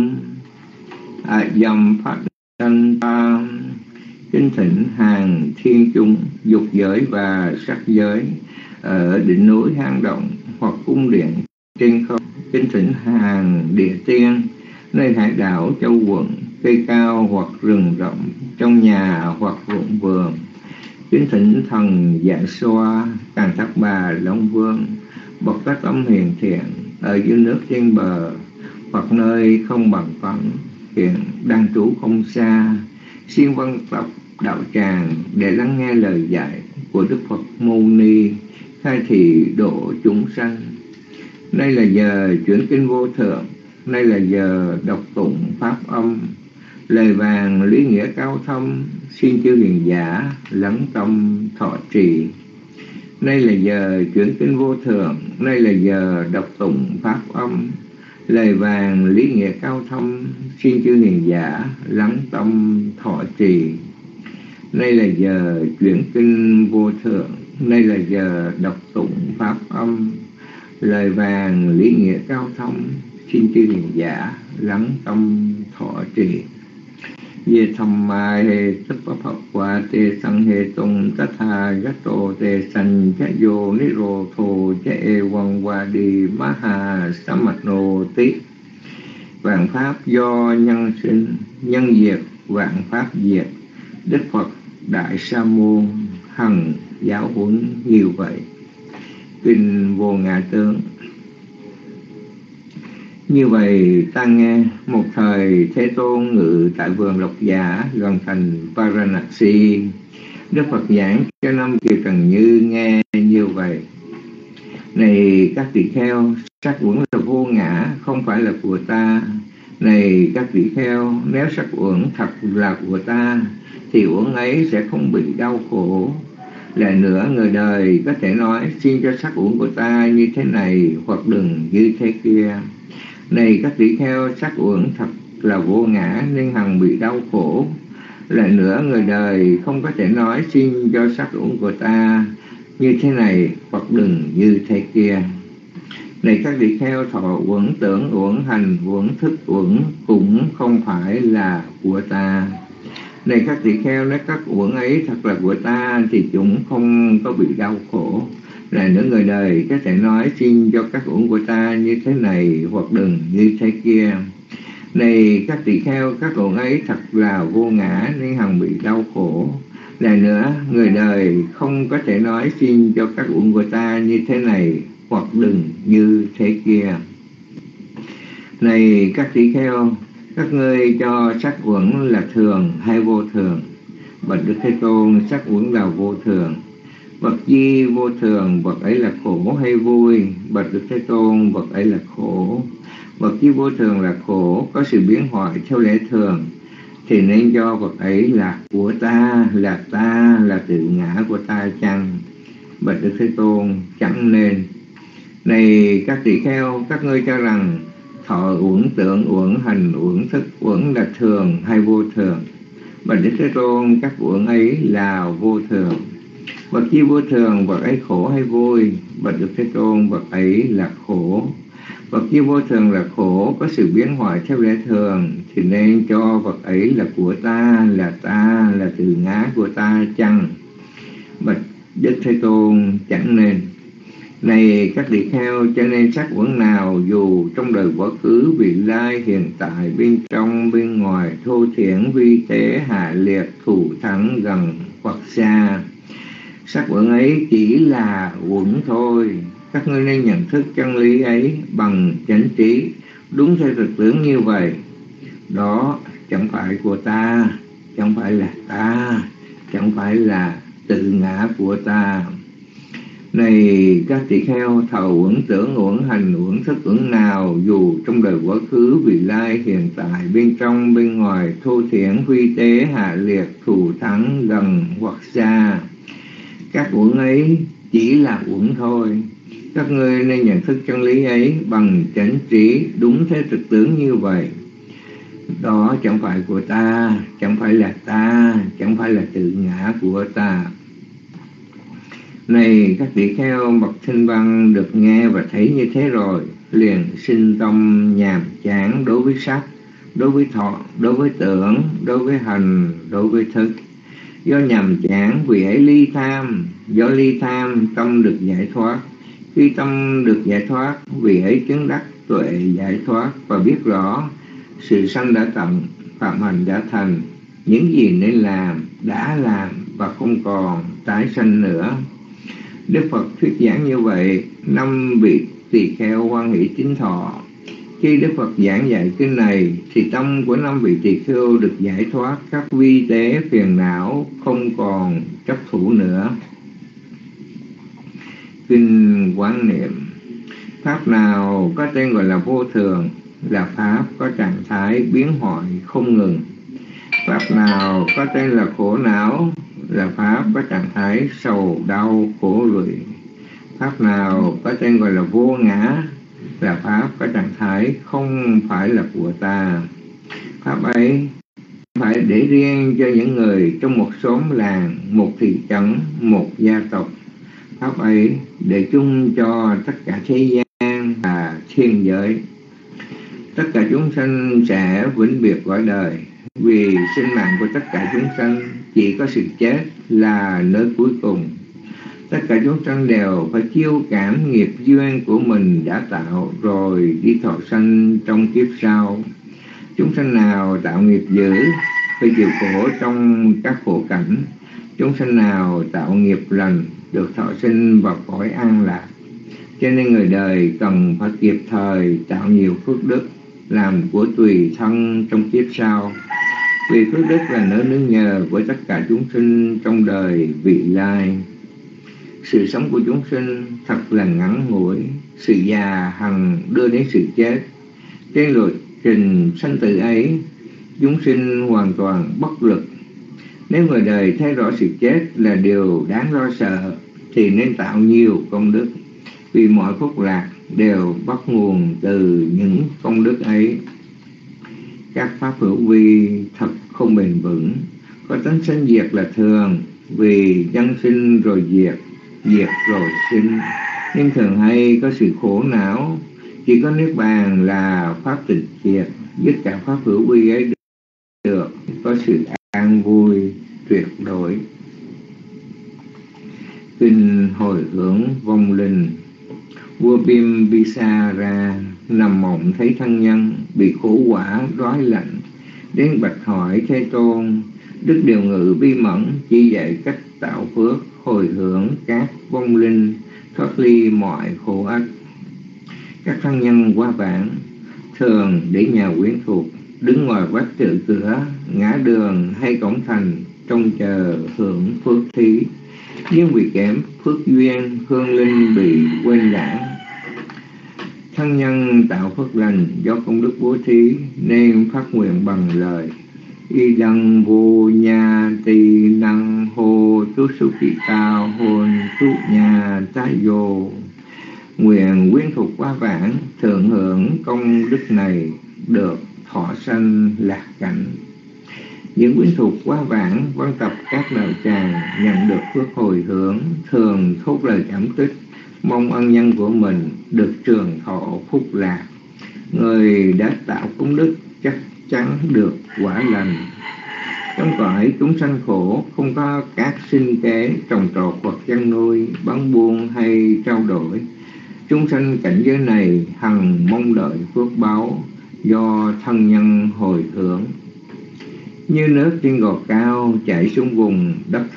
ayam padantam. Kính thỉnh hàng thiên chúng dục giới và sắc giới ở đỉnh núi hang động hoặc cung điện trên không. Kính thỉnh hàng địa tiên nơi hải đảo châu quận, cây cao hoặc rừng rộng, trong nhà hoặc ruộng vườn. Kính thỉnh thần Dạ Xoa, Càn Thác Bà, Long Vương, bậc các tâm hiền thiện ở dưới nước trên bờ hoặc nơi không bằng phẳng, hiện đang trú không xa, xin vâng tập đạo tràng để lắng nghe lời dạy của Đức Phật Mâu Ni khai thị độ chúng sanh. Đây là giờ chuyển kinh vô thượng, đây là giờ đọc tụng pháp âm, lời vàng lý nghĩa cao thâm, xin chư hiền giả lắng tâm thọ trì. Đây là giờ chuyển kinh vô thượng, đây là giờ đọc tụng pháp âm, lời vàng lý nghĩa cao thâm, xin chư hiền giả lắng tâm thọ trì. Đây là giờ chuyển kinh vô thượng, đây là giờ đọc tụng pháp âm, lời vàng lý nghĩa cao thâm, xin chư hiền giả lắng tâm thọ trì. Ye thamma he tappa phakwa te sang he tung tatha gato te san cha yo niro tho cha e wang wa di maha samatno ti. Vạn pháp do nhân sinh, nhân diệt, vạn pháp diệt. Đức Phật Đại Sa Môn hằng giáo huấn như vậy. Kinh Vô Ngã Tướng. Như vậy ta nghe một thời Thế Tôn ngự tại vườn Lộc Giả gần thành Varanasi. Đức Phật giảng cho năm kiều trần như nghe như vậy: này các tỳ kheo, sắc uẩn là vô ngã, không phải là của ta. Này các tỳ kheo, nếu sắc uẩn thật là của ta thì uẩn ấy sẽ không bị đau khổ. Lại nữa, người đời có thể nói xin cho sắc uẩn của ta như thế này hoặc đừng như thế kia. Này các tỷ kheo, sắc uẩn thật là vô ngã nên hằng bị đau khổ. Lại nữa, người đời không có thể nói xin cho sắc uẩn của ta như thế này hoặc đừng như thế kia. Này các tỷ kheo, thọ uẩn, tưởng uẩn, hành uẩn, thức uẩn cũng không phải là của ta. Này các tỷ kheo, nếu các uẩn ấy thật là của ta thì chúng không có bị đau khổ. Lại nữa, người đời có thể nói xin cho các uẩn của ta như thế này hoặc đừng như thế kia. Này các tỳ kheo, các uẩn ấy thật là vô ngã nên hằng bị đau khổ. Lại nữa, người đời không có thể nói xin cho các uẩn của ta như thế này hoặc đừng như thế kia. Này các tỳ kheo, các ngươi cho sắc uẩn là thường hay vô thường? Bạch Đức Thế Tôn, sắc uẩn là vô thường. Vật gì vô thường, vật ấy là khổ hay vui? Bạch Đức Thế Tôn, vật ấy là khổ. Vật gì vô thường là khổ, có sự biến hoại theo lẽ thường, thì nên cho vật ấy là của ta, là ta, là tự ngã của ta chăng? Bạch Đức Thế Tôn, chẳng nên. Này các tỳ kheo, các ngươi cho rằng thọ uẩn, tưởng uẩn, hành uẩn, thức uẩn là thường hay vô thường? Bạch Đức Thế Tôn, các uẩn ấy là vô thường. Vật chi vô thường, vật ấy khổ hay vui? Bạch Đức Thế Tôn, vật ấy là khổ. Vật chi vô thường là khổ, có sự biến hoại theo lẽ thường, thì nên cho vật ấy là của ta, là ta, là tự ngã của ta chăng? Bạch Đức Thế Tôn, chẳng nên. Này các tỳ kheo, cho nên sắc uẩn nào dù trong đời quá khứ, vị lai, hiện tại, bên trong, bên ngoài, thô thiển, vi tế, hạ liệt, thủ thắng, gần hoặc xa, sắc uẩn ấy chỉ là uẩn thôi, các ngươi nên nhận thức chân lý ấy bằng chánh trí, đúng theo thực tướng như vậy. Đó chẳng phải của ta, chẳng phải là ta, chẳng phải là tự ngã của ta. Này các tỷ kheo, thầu uẩn tưởng uẩn hành uẩn thức uẩn nào, dù trong đời quá khứ, vị lai, hiện tại, bên trong bên ngoài, thô thiển huy tế, hạ liệt, thù thắng, gần hoặc xa, các uẩn ấy chỉ là uẩn thôi. Các ngươi nên nhận thức chân lý ấy bằng chánh trí, đúng thế thực tướng như vậy. Đó chẳng phải của ta, chẳng phải là ta, chẳng phải là tự ngã của ta. Này các tỷ kheo, bậc Thanh Văn được nghe và thấy như thế rồi, liền sinh tâm nhàm chán đối với sắc, đối với thọ, đối với tưởng, đối với hành, đối với thức. Do nhàm chán vì ấy ly tham, do ly tham tâm được giải thoát. Khi tâm được giải thoát, vì ấy chứng đắc tuệ giải thoát và biết rõ sự sanh đã tận, phạm hành đã thành, những gì nên làm đã làm và không còn tái sanh nữa. Đức Phật thuyết giảng như vậy, năm vị tỳ kheo hoan hỷ tín thọ. Khi Đức Phật giảng dạy kinh này, thì tâm của năm vị tỳ kheo được giải thoát các vi tế phiền não, không còn chấp thủ nữa. Kinh quán niệm: pháp nào có tên gọi là vô thường, là pháp có trạng thái biến hoại không ngừng. Pháp nào có tên là khổ não, là pháp có trạng thái sầu đau khổ lụy. Pháp nào có tên gọi là vô ngã, là pháp có trạng thái không phải là của ta. Pháp ấy phải để riêng cho những người trong một xóm làng, một thị trấn, một gia tộc. Pháp ấy để chung cho tất cả thế gian và thiên giới. Tất cả chúng sanh sẽ vĩnh biệt cõi đời, vì sinh mạng của tất cả chúng sanh chỉ có sự chết là nơi cuối cùng. Tất cả chúng sanh đều phải chiêu cảm nghiệp duyên của mình đã tạo rồi đi thọ sanh trong kiếp sau. Chúng sanh nào tạo nghiệp dữ phải chịu khổ trong các khổ cảnh. Chúng sanh nào tạo nghiệp lành được thọ sinh vào cõi an lạc. Cho nên người đời cần phải kịp thời tạo nhiều phước đức, làm của tùy thân trong kiếp sau. Vì phước đức là nỗi nương nhờ của tất cả chúng sinh trong đời vị lai. Sự sống của chúng sinh thật là ngắn ngủi, sự già hằng đưa đến sự chết. Trên lộ trình sanh tử ấy, chúng sinh hoàn toàn bất lực. Nếu người đời thấy rõ sự chết là điều đáng lo sợ, thì nên tạo nhiều công đức, vì mọi phúc lạc đều bắt nguồn từ những công đức ấy. Các pháp hữu vi thật không bền vững, có tánh sanh diệt là thường, vì nhân sinh rồi diệt, diệt rồi sinh, nhưng thường hay có sự khổ não. Chỉ có Niết Bàn là pháp tịch diệt, dứt cả pháp hữu vi ấy được, có sự an vui tuyệt đối. Kinh hồi hướng vong linh: vua Bimbisara nằm mộng thấy thân nhân bị khổ quả đói lạnh, đến bạch hỏi Thế Tôn. Đức Điều Ngự bi mẫn chỉ dạy cách tạo phước, hồi hướng các vong linh thoát ly mọi khổ ách. Các thân nhân qua vãng thường để nhà quyến thuộc, đứng ngoài vách tự cửa, ngã đường hay cổng thành, trông chờ hưởng phước thí. Nhưng vì kém phước duyên, hương linh bị quên lãng. Thân nhân tạo phước lành do công đức bố thí, nên phát nguyện bằng lời: y đăng vô nha tỳ năng hô tu su thị cao hôn tu nhà trái vô. Nguyện quyến thuộc quá vãng thượng hưởng công đức này, được thọ sanh lạc cảnh. Những quyến thuộc quá vãng văn tập các đạo tràng nhận được phước hồi hướng, thường thốt lời cảm kích, mong ân nhân của mình được trường thọ phúc lạc. Người đã tạo công đức chắc chắn được quả lành. Trong cõi chúng sanh khổ, không có các sinh kế trồng trọt hoặc chăn nuôi, bán buôn hay trao đổi. Chúng sanh cảnh giới này hằng mong đợi phước báo do thân nhân hồi hướng. Như nước trên gò cao chảy xuống vùng đất thấp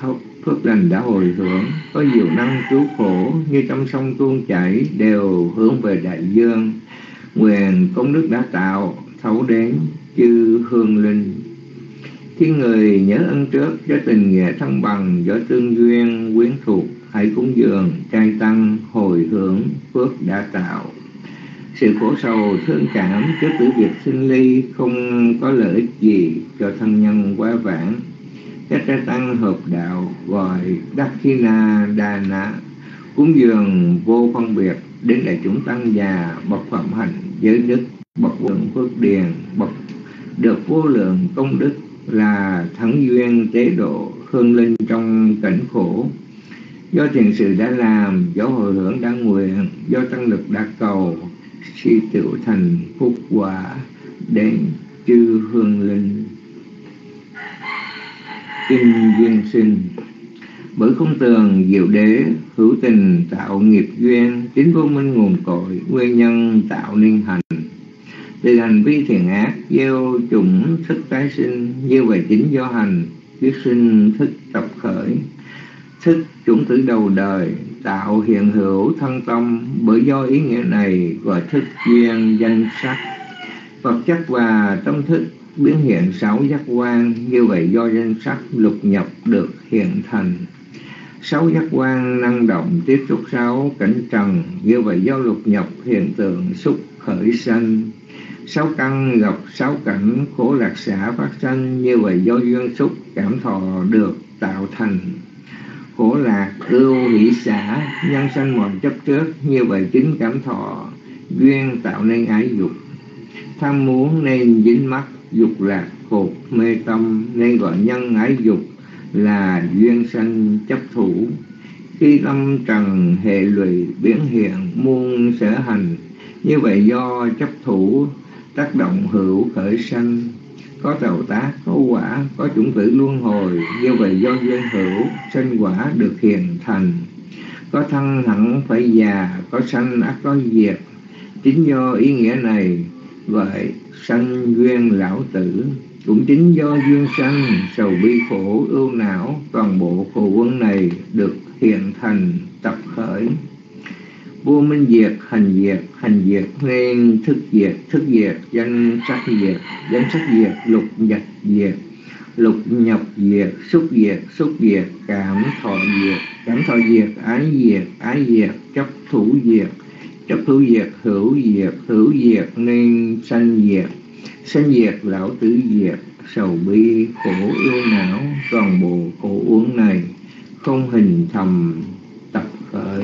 phước lành đã hồi hưởng, có nhiều năng cứu khổ như trong sông tuôn chảy đều hướng về đại dương. Nguyện công đức đã tạo thấu đến chư hương linh. Khi người nhớ ân trước, do tình nghĩa thăng bằng, do tương duyên quyến thuộc, hãy cúng dường trai tăng hồi hướng phước đã tạo. Sự khổ sầu thương cảm trước tử việc sinh ly không có lợi ích gì cho thân nhân quá vãng. Các trai tăng hợp đạo gọi đắc khi na đà na, cúng dường vô phân biệt đến đại chúng tăng già, bậc phạm hạnh giới đức, bậc lượng phước điền, bậc được vô lượng công đức, là thắng duyên tế độ hương linh trong cảnh khổ. Do thiện sự đã làm, do hồi hướng đã nguyện, do tăng lực đã cầu, si tựu thành phúc quả đến chư hương linh. Kinh duyên sinh. Bởi không tường diệu đế, hữu tình tạo nghiệp duyên, chính vô minh nguồn cội, nguyên nhân tạo nên hành. Từ hành vi thiện ác, gieo chủng thức tái sinh, như vậy chính do hành, biết sinh thức tập khởi. Thức chủng tử đầu đời, tạo hiện hữu thân tâm, bởi do ý nghĩa này gọi thức duyên danh sắc. Vật chất và tâm thức biến hiện sáu giác quan, như vậy do danh sắc lục nhập được hiện thành. Sáu giác quan năng động tiếp xúc sáu cảnh trần, như vậy do lục nhập hiện tượng xúc khởi sanh. Sáu căn gặp sáu cảnh khổ lạc xả phát sanh, như vậy do duyên xúc cảm thọ được tạo thành. Khổ lạc ưu hỷ xả nhân sanh mọi chấp trước, như vậy chính cảm thọ duyên tạo nên ái dục. Tham muốn nên dính mắc, dục lạc cột mê tâm, nên gọi nhân ái dục là duyên sanh chấp thủ. Khi tâm trần hệ lụy biến hiện muôn sở hành, như vậy do chấp thủ tác động hữu khởi sanh. Có tạo tác, có quả, có chủng tử luân hồi, như vậy do duyên hữu sanh quả được hiện thành. Có thân hẳn phải già, có sanh ắt có diệt, chính do ý nghĩa này gọi sanh duyên lão tử. Cũng chính do duyên sanh sầu bi khổ ưu não, toàn bộ khổ quân này được hiện thành tập khởi. Vô minh diệt, hành diệt, hành diệt nên thức diệt, thức diệt danh sắc diệt, danh sắc diệt lục nhập diệt, lục nhập diệt xúc diệt, xúc diệt cảm thọ diệt, cảm thọ diệt ái diệt, ái diệt chấp thủ diệt, chấp thủ diệt hữu diệt, hữu diệt nên sanh diệt, sanh diệt lão tử diệt, sầu bi khổ ưu não, toàn bộ khổ uẩn này không hình thầm tập khởi.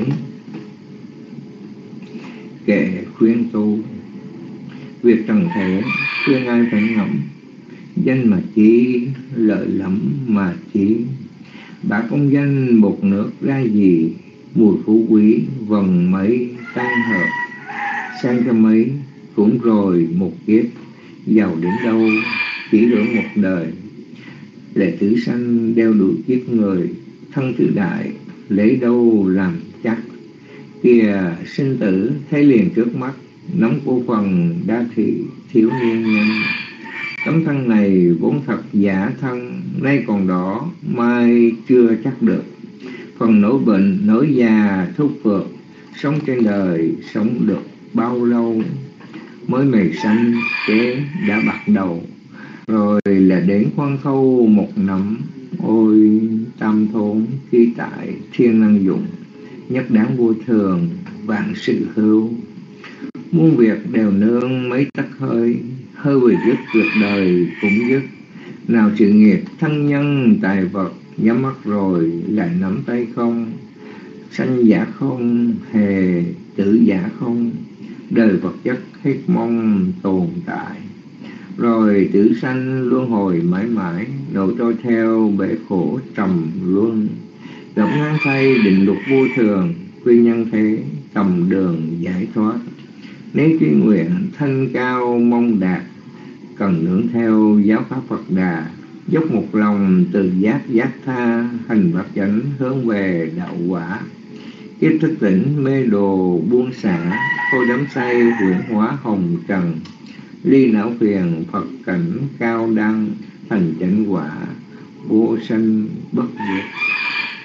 Kệ khuyên tu. Việc trần thể khuyên ai phải ngẫm, danh mà chi lợi lắm mà chi. Bả công danh một nước ra gì, mùi phú quý vần mấy tan hợp. Sang cho mấy cũng rồi một kiếp, giàu đến đâu chỉ hưởng một đời. Lệ tử sanh đeo đuổi kiếp người, thân tự đại lấy đâu làm chắc. Kìa sinh tử thấy liền trước mắt, nóng cô phần đa thị thiếu niên nhân. Tấm thân này vốn thật giả thân, nay còn đỏ mai chưa chắc được. Phần nỗi bệnh nỗi già thúc phượt, sống trên đời sống được bao lâu. Mới mày sanh kế đã bắt đầu, rồi là đến khoan khâu một năm. Ôi tam thốn khi tại thiên năng dụng, nhất đáng vô thường vạn sự hữu. Muôn việc đều nương mấy tắc hơi, hơi vừa dứt việc đời cũng dứt. Nào sự nghiệp thân nhân tài vật, nhắm mắt rồi lại nắm tay không. Sanh giả không, hề tử giả không, đời vật chất hết mong tồn tại. Rồi tử sanh luân hồi mãi mãi, nổi trôi theo bể khổ trầm luân. Gặp ngang thay định luật vô thường, khuyên nhân thế tầm đường giải thoát. Nếu truy nguyện thanh cao mong đạt, cần nương theo giáo pháp Phật Đà. Dốc một lòng từ giác giác tha, hành bát chánh hướng về đạo quả. Kiếp thức tỉnh mê đồ buông xả, thôi đắm say huyễn hóa hồng trần. Ly não phiền Phật cảnh cao đăng, thành chánh quả vô sanh bất diệt.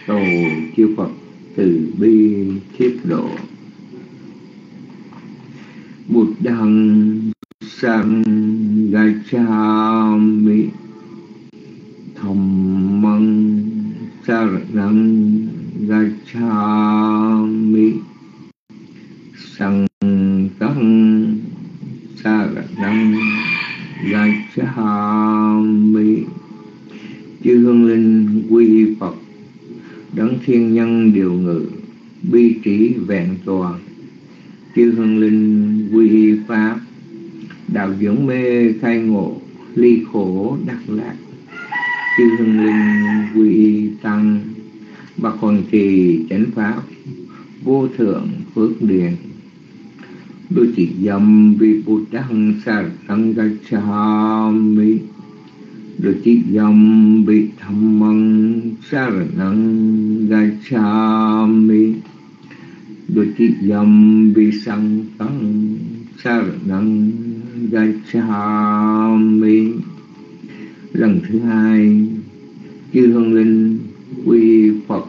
cầu chư Phật từ bi thiết độ. Bụt đăng sang gacchami, dhammang saranang gacchami, sanghang saranang gacchami. Chư hương linh quy Phật, đấng thiên nhân điều ngự, bi trí vẹn toàn. Chư hương linh quy Pháp, đạo dưỡng mê khai ngộ, ly khổ đắc lạc. Chư hương linh quy Tăng, bậc hoàn trì chánh pháp, vô thượng phước điền. Đô chỉ dâm vi Bụt đăng saranang gacchami, đô chỉ dâm vi dhammang saranang gacchami, đô chỉ dâm vi sanghang saranang gacchami. Lần thứ hai, chư hương linh quy Phật,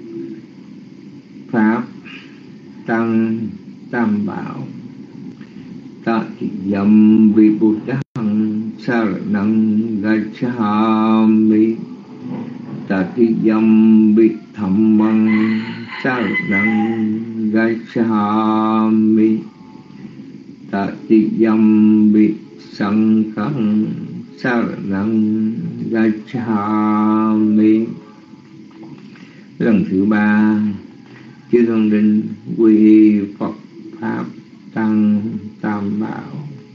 Pháp, Tăng, Tam Bảo. Ta chỉ dâm vi Bụt đăng saranang gacchami, ta chỉ dâm vi dhammang saranang gacchami, ta chỉ dâm vi sanghang saranang gacchami. Lần thứ ba, chư hương linh quy Phật, Pháp, Tăng, Tam Bảo.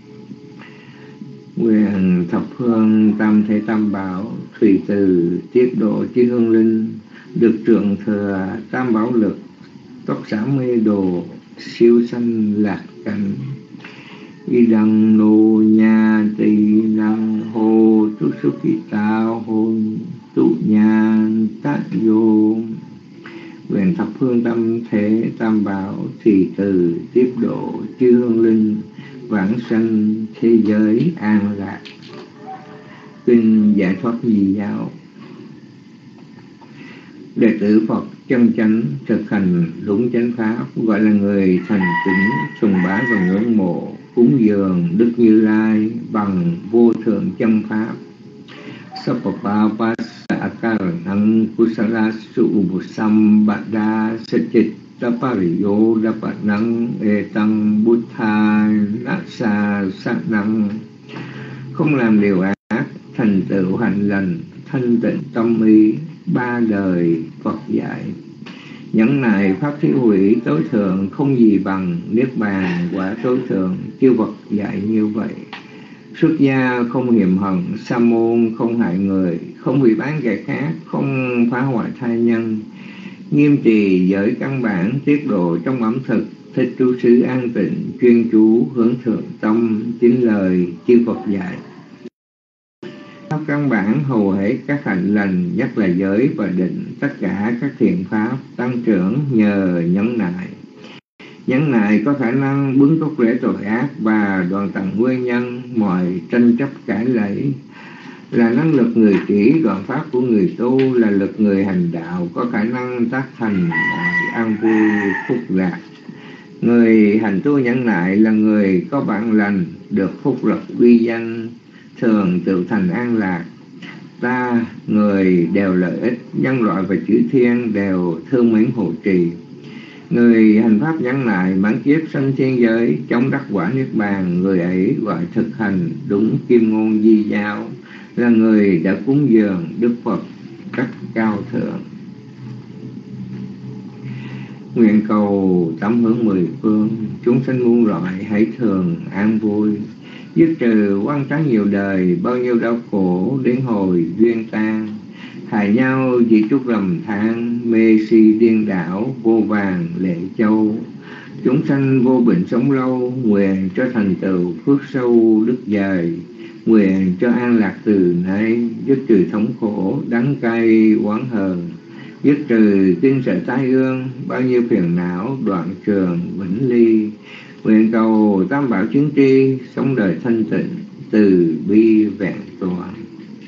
Nguyện thập phương tam thế tam bảo thủy từ tiết độ chư hương linh được trượng thừa tam bảo lực, tốc xá mê đồ, siêu sanh lạc cảnh. Y đăng nô nha tỳ năng hô tu su kỳ tao hôn tụ nha tát vô. Nguyện thập phương tam thế tam bảo thì từ tiếp độ chư hương linh vãng sanh thế giới an lạc. Kinh Giải Thoát Nhị Giáo. Đệ tử Phật chân chánh thực hành đúng chánh pháp gọi là người thành kính sùng bái và ngưỡng mộ cúng dường Đức Như Lai bằng vô thượng chân pháp. Sappapapasakaranang kusalasu ubusambada sachittapariyo dapanang etang buddha nasa sanang. Không làm điều ác, thành tựu hạnh lành, thanh tịnh tâm ý, ba đời Phật dạy. Nhẫn nại pháp thí hủy tối thượng, không gì bằng niết bàn quả tối thượng, chư Phật dạy như vậy. Xuất gia không hiềm hận, sa môn không hại người, không hủy bán kẻ khác, không phá hoại thai nhân, nghiêm trì giới căn bản, tiết độ trong ẩm thực, thích trú xứ an tịnh, chuyên chú hướng thượng tâm, chính lời chư Phật dạy. Pháp căn bản hầu hết các hạnh lành, nhất là giới và định, tất cả các thiện pháp tăng trưởng nhờ nhẫn nại. Nhẫn nại có khả năng bứng gốc rễ tội ác và đoạn tận nguyên nhân mọi tranh chấp cãi lẫy, là năng lực người trí. Đoạn pháp của người tu là lực người hành đạo, có khả năng tác thành mọi an vui phúc lạc. Người hành tu nhẫn nại là người có bản lành, được phúc lộc uy danh, thường tự thành an lạc. Ta, người đều lợi ích, nhân loại và chư thiên đều thương mến hộ trì. Người hành pháp nhẫn nại mãn kiếp sanh thiên giới, chống đắc quả niết bàn, người ấy gọi thực hành đúng kim ngôn di giáo, là người đã cúng dường Đức Phật cách cao thượng. Nguyện cầu tấm hướng mười phương, chúng sanh muôn loại hãy thường an vui, dứt trừ oan trái nhiều đời, bao nhiêu đau khổ đến hồi duyên tan. Hại nhau chỉ chút lầm than, mê si điên đảo, vô vàng lệ châu. Chúng sanh vô bệnh sống lâu, nguyện cho thành tựu phước sâu đức dày. Nguyện cho an lạc từ nay, dứt trừ thống khổ, đắng cay oán hờn. Dứt trừ kinh sợ tai ương, bao nhiêu phiền não, đoạn trường vĩnh ly. Nguyện cầu tam bảo chứng tri, sống đời thanh tịnh, từ bi vẹn toàn.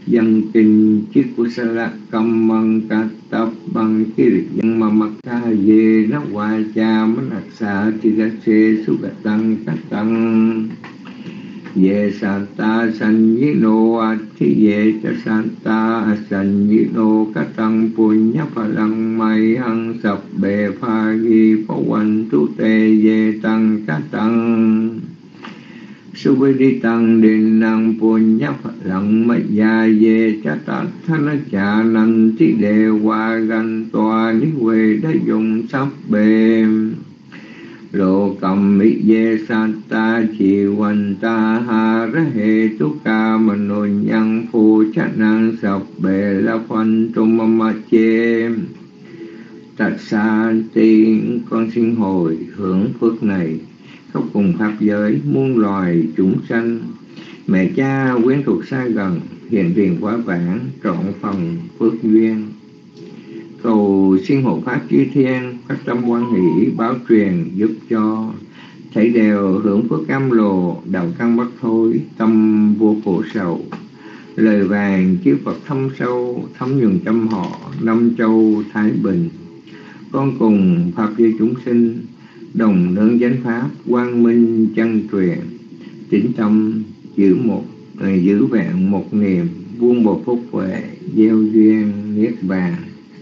dân kinh chiếc kusala kamang katap bằng kirit yang mamaka ye na wacha manaksa tidase sugatang katang ye santa sanyino ati ye cha santa sanyino katang punya palang mayang sabbe phagi pawantu te ye tang katang Subhiditang dinang punya palang maya ye cha ta thana cha nan ti dewa gan toa ni we đã dùng sắp bề lộ cầm mỹ ye santa chi văn ta ha ra he tu ca mano nhang phu cha năng sắp bề la phân tum ma che tạch sa tiên con xin hồi hưởng phước này khắp cùng pháp giới muôn loài chúng sanh, mẹ cha quyến thuộc xa gần hiện tiền quá vãng trọn phần phước duyên, cầu xin hộ pháp chư thiên phát tâm quan hỷ báo truyền giúp cho thảy đều hưởng phước cam lồ đạo căn bất thối tâm vô khổ sầu, lời vàng chư Phật thâm sâu thấm nhuần tâm họ năm châu thái bình. Con cùng pháp giới chúng sinh đồng nương chánh pháp quang minh chân truyền, tĩnh tâm giữ một giữ vẹn một niềm buông bột phúc huệ gieo duyên niết bàn.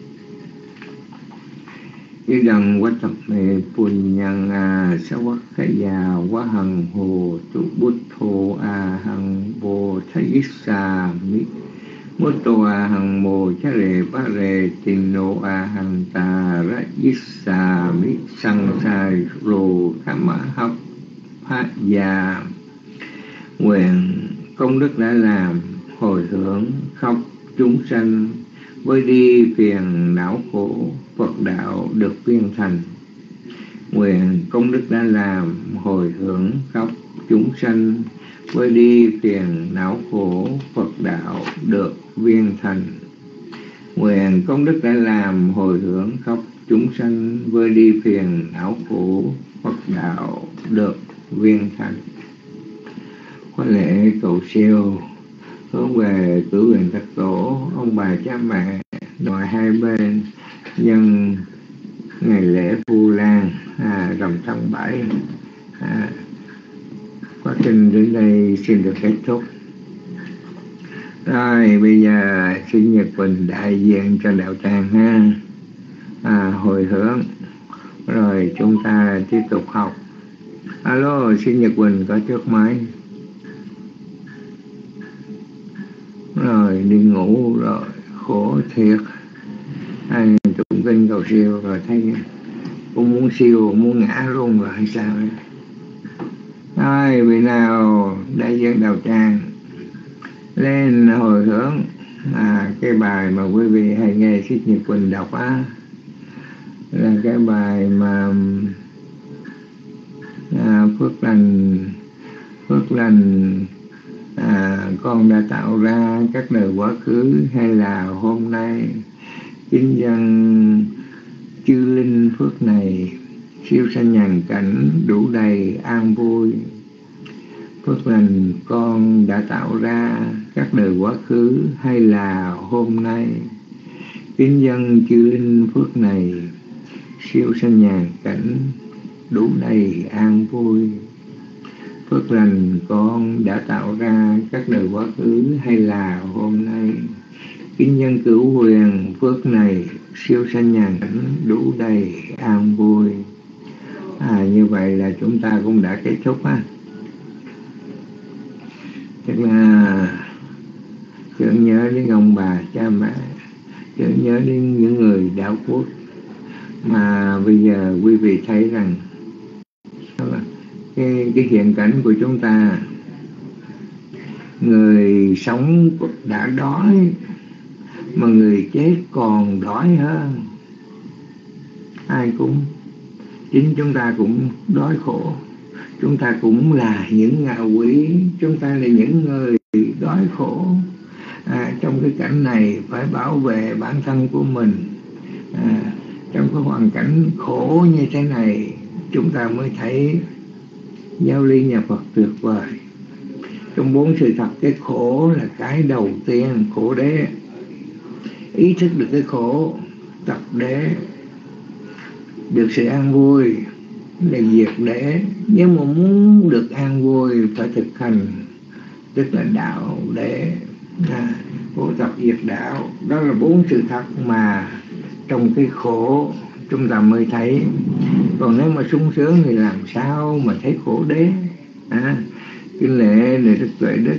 Như đằng quá tập mê punya nga sa vắc khai già quá hằng hồ tu bút thô a hằng bồ thái sa mi mô tô a hằng mô cha rề bá rề tình nô a hằng tà ra yít sa mi sang sai rô khá mã hấp phát già. Nguyện công đức đã làm hồi hướng khóc chúng sanh với đi phiền não khổ Phật đạo được viên thành. Nguyện công đức đã làm hồi hướng khóc chúng sanh với đi phiền não khổ Phật đạo được viên thành. Nguyện công đức đã làm hồi hướng khóc chúng sanh với đi phiền não khổ Phật đạo được viên thành. Có lễ cầu siêu hướng về cửu huyền thất tổ, ông bà cha mẹ ngoài hai bên nhân ngày lễ Vu Lan à, rằm tháng bảy. À, quá trình đến đây xin được kết thúc. Rồi bây giờ xin Nhật Bình đại diện cho đạo tràng ha, à, hồi hướng rồi chúng ta tiếp tục học. Alo, xin Nhật Bình có trước máy. Rồi đi ngủ rồi, khổ thiệt. Ai tụng kinh cầu siêu rồi thấy cũng muốn siêu, muốn ngã luôn rồi hay sao ấy. Ai vị nào đại diện đạo tràng lên hồi hướng à, cái bài mà quý vị hay nghe Thích Nhật Quỳnh đọc á, là cái bài mà à, phước lành phước lành à, con đã tạo ra các đời quá khứ hay là hôm nay, kính dân chư linh phước này siêu sanh nhàn cảnh đủ đầy an vui. Phước lành con đã tạo ra các đời quá khứ hay là hôm nay, kính dân chư linh phước này siêu sanh nhàn cảnh đủ đầy an vui. Phước lành con đã tạo ra các đời quá khứ hay là hôm nay, kính nhân cửu huyền phước này siêu sanh nhàn cảnh đủ đầy an vui. À, như vậy là chúng ta cũng đã kết thúc ha. Tức là tưởng nhớ đến ông bà cha mẹ, tưởng nhớ đến những người đạo quốc mà bây giờ quý vị thấy rằng cái, cái hiện cảnh của chúng ta, người sống đã đói mà người chết còn đói hơn. Ai cũng, chính chúng ta cũng đói khổ, chúng ta cũng là những ngạ quỷ, chúng ta là những người đói khổ. À, trong cái cảnh này phải bảo vệ bản thân của mình. À, trong cái hoàn cảnh khổ như thế này chúng ta mới thấy giáo lý nhà Phật tuyệt vời. Trong bốn sự thật, cái khổ là cái đầu tiên, khổ đế. Ý thức được cái khổ, tập đế. Được sự an vui là diệt đế. Nhưng mà muốn được an vui phải thực hành, tức là đạo đế. À, khổ tập diệt đạo, đó là bốn sự thật mà trong cái khổ chúng ta mới thấy. Còn nếu mà sung sướng thì làm sao mà thấy khổ đế? À, kinh lệ để đức tuệ đức.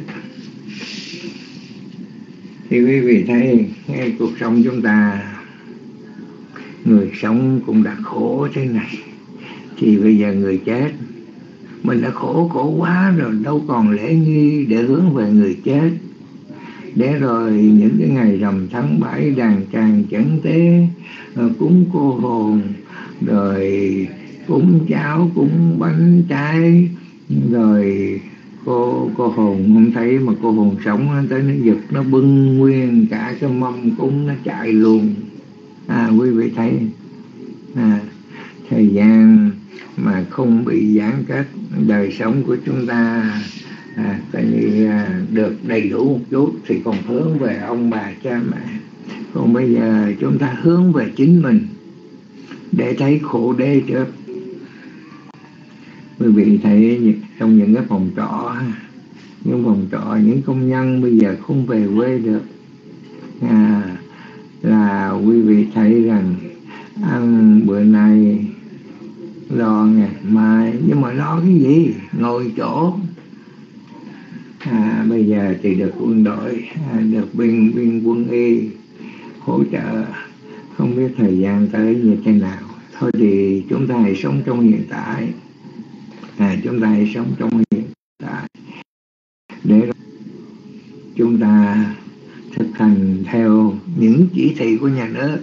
Thì quý vị thấy ngay cuộc sống chúng ta, người sống cũng đã khổ thế này, thì bây giờ người chết, mình đã khổ khổ quá rồi, đâu còn lễ nghi để hướng về người chết. Để rồi những cái ngày rằm tháng bảy đàn tràng chẩn tế, cúng cô hồn, rồi cúng cháo, cúng bánh trái, rồi cô cô hồn không thấy mà cô hồn sống nó tới nó giật, nó bưng nguyên cả cái mâm cúng nó chạy luôn. À, quý vị thấy à, thời gian mà không bị giãn cách, đời sống của chúng ta à, coi như à, được đầy đủ một chút thì còn hướng về ông bà cha mẹ. Còn bây giờ chúng ta hướng về chính mình để thấy khổ đế trước. Quý vị thấy trong những cái phòng trọ, những phòng trọ, những công nhân bây giờ không về quê được, à, là quý vị thấy rằng ăn bữa nay lo ngày mai, nhưng mà lo cái gì? Ngồi chỗ. À, bây giờ thì được quân đội, à, được binh binh quân y hỗ trợ, không biết thời gian tới như thế nào. Thôi thì chúng ta hãy sống trong hiện tại, à, chúng ta hãy sống trong hiện tại để chúng ta thực hành theo những chỉ thị của nhà nước,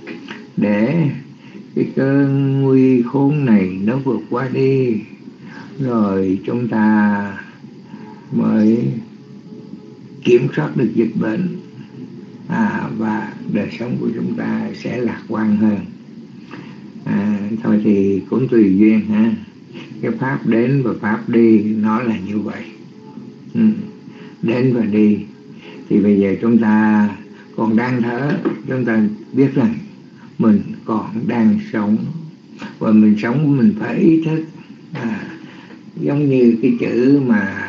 để cái cơn nguy khốn này nó vượt qua đi, rồi chúng ta mới kiểm soát được dịch bệnh, à, và đời sống của chúng ta sẽ lạc quan hơn. À, thôi thì cũng tùy duyên ha. Cái pháp đến và pháp đi nó là như vậy, ừ. Đến và đi. Thì bây giờ chúng ta còn đang thở, chúng ta biết rằng mình còn đang sống, và mình sống mình phải ý thức, à, giống như cái chữ mà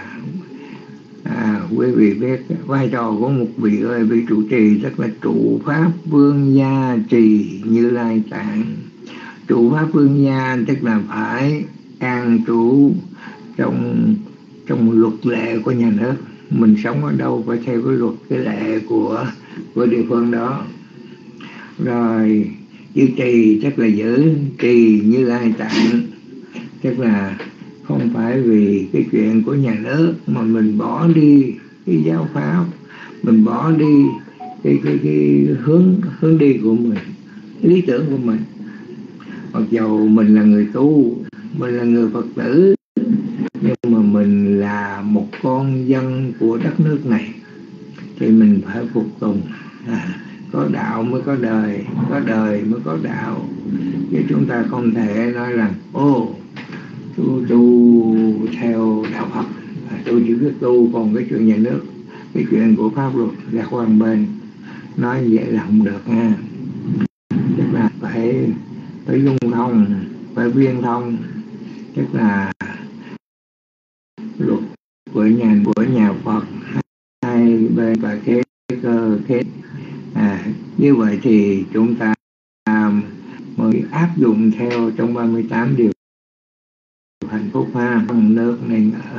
à, quý vị biết vai trò của một vị ơi, vị trụ trì, tức là trụ pháp vương gia trì Như Lai Tạng. Trụ pháp vương gia tức là phải an trú trong trong luật lệ của nhà nước. Mình sống ở đâu phải theo cái luật, cái lệ của của địa phương đó. Rồi chữ trì tức là giữ trì Như Lai Tạng, tức là không phải vì cái chuyện của nhà nước mà mình bỏ đi cái giáo pháp, mình bỏ đi cái cái cái hướng hướng đi của mình, cái lý tưởng của mình. Mặc dầu mình là người tu, mình là người Phật tử, nhưng mà mình là một con dân của đất nước này thì mình phải phục tùng. À, có đạo mới có đời, có đời mới có đạo. Chứ chúng ta không thể nói rằng ô tôi tu theo đạo Phật, à, tôi chỉ biết tu, còn cái chuyện nhà nước, cái chuyện của pháp luật là quan bên. Nói vậy là không được nha. Tức là phải phải dung thông, phải viên thông, tức là luật của nhà của nhà Phật hai bên và kế cơ kế, à, như vậy thì chúng ta mới áp dụng theo trong ba mươi tám điều hạnh phúc ha. Trong nước này ở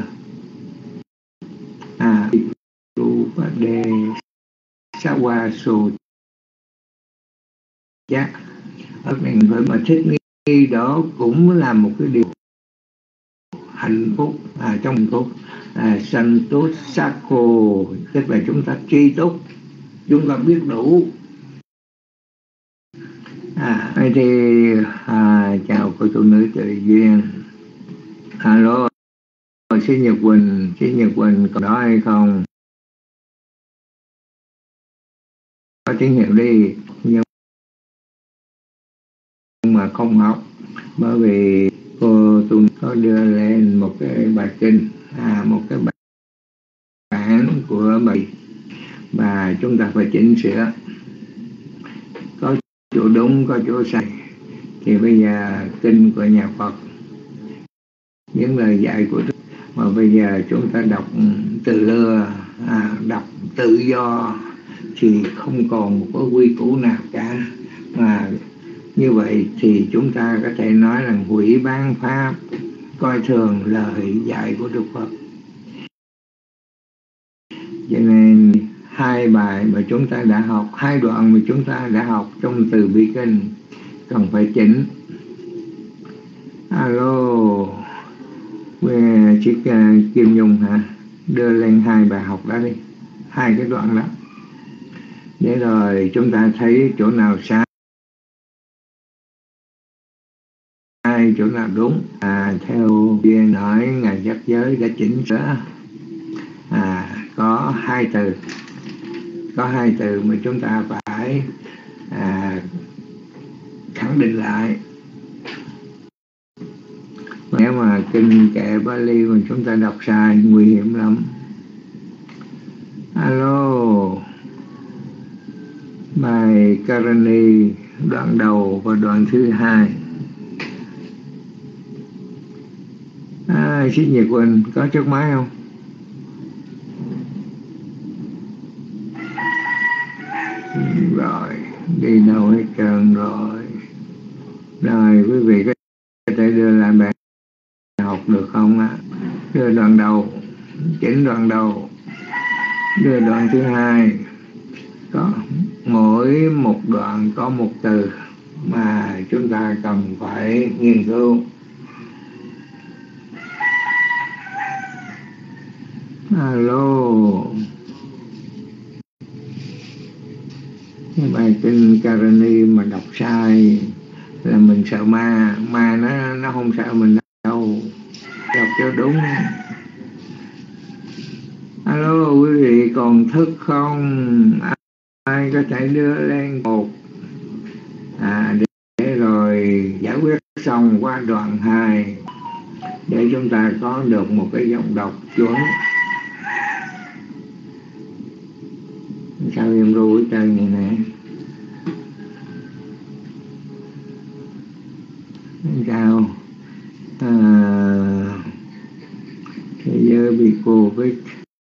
à tu và đề sa qua sù chắc ở này phải mà thích nghi, đó cũng là một cái điều hạnh phúc. À, trong hạnh phúc à, sanh tốt sát khô, tức là chúng ta tri túc, chúng ta biết đủ. À, thì à, chào cô tu nữ tự duyên. Alo, xin Nhật Quỳnh, xin Nhật Quỳnh còn đó hay không? Có tín hiệu đi, nhưng mà không học, bởi vì cô tu có đưa lên một cái bài kinh, à, một cái bài và chúng ta phải chỉnh sửa, có chỗ đúng có chỗ sai. Thì bây giờ kinh của nhà Phật, những lời dạy của Đức, mà bây giờ chúng ta đọc tự lừa, à, đọc tự do thì không còn một cái quy củ nào cả. Mà như vậy thì chúng ta có thể nói là hủy bán pháp, coi thường lời dạy của Đức Phật. Cho nên hai bài mà chúng ta đã học, hai đoạn mà chúng ta đã học trong Từ Bi Kinh cần phải chỉnh. Alo, chị Kim Nhung hả? Đưa lên hai bài học đó đi, hai cái đoạn đó, để rồi chúng ta thấy chỗ nào sai, chỗ nào đúng. À, theo viên nói Ngài Giác Giới đã chỉnh sửa, à, có hai từ, có hai từ mà chúng ta phải à, khẳng định lại. Nếu mà kinh kệ Bali mà chúng ta đọc sai nguy hiểm lắm. Alo, bài Karani đoạn đầu và đoạn thứ hai. À, Xích Nhiệt Quỳnh có chiếc máy không? Rồi, đi đâu hết trơn rồi. Rồi, quý vị có thể đưa lại bài học được không ạ? Đưa đoạn đầu, chỉnh đoạn đầu, đưa đoạn thứ hai. Có mỗi một đoạn có một từ mà chúng ta cần phải nghiên cứu. Alo, cái bài kinh Karani mà đọc sai là mình sợ ma, ma nó nó không sợ mình đâu, đọc cho đúng. Alo, quý vị còn thức không? Ai có thể đưa lên một à, để, để rồi giải quyết xong qua đoạn hai, để chúng ta có được một cái giọng đọc chuẩn. Sao em ru hết trơn này nè? Sao à, thế giới bị Covid.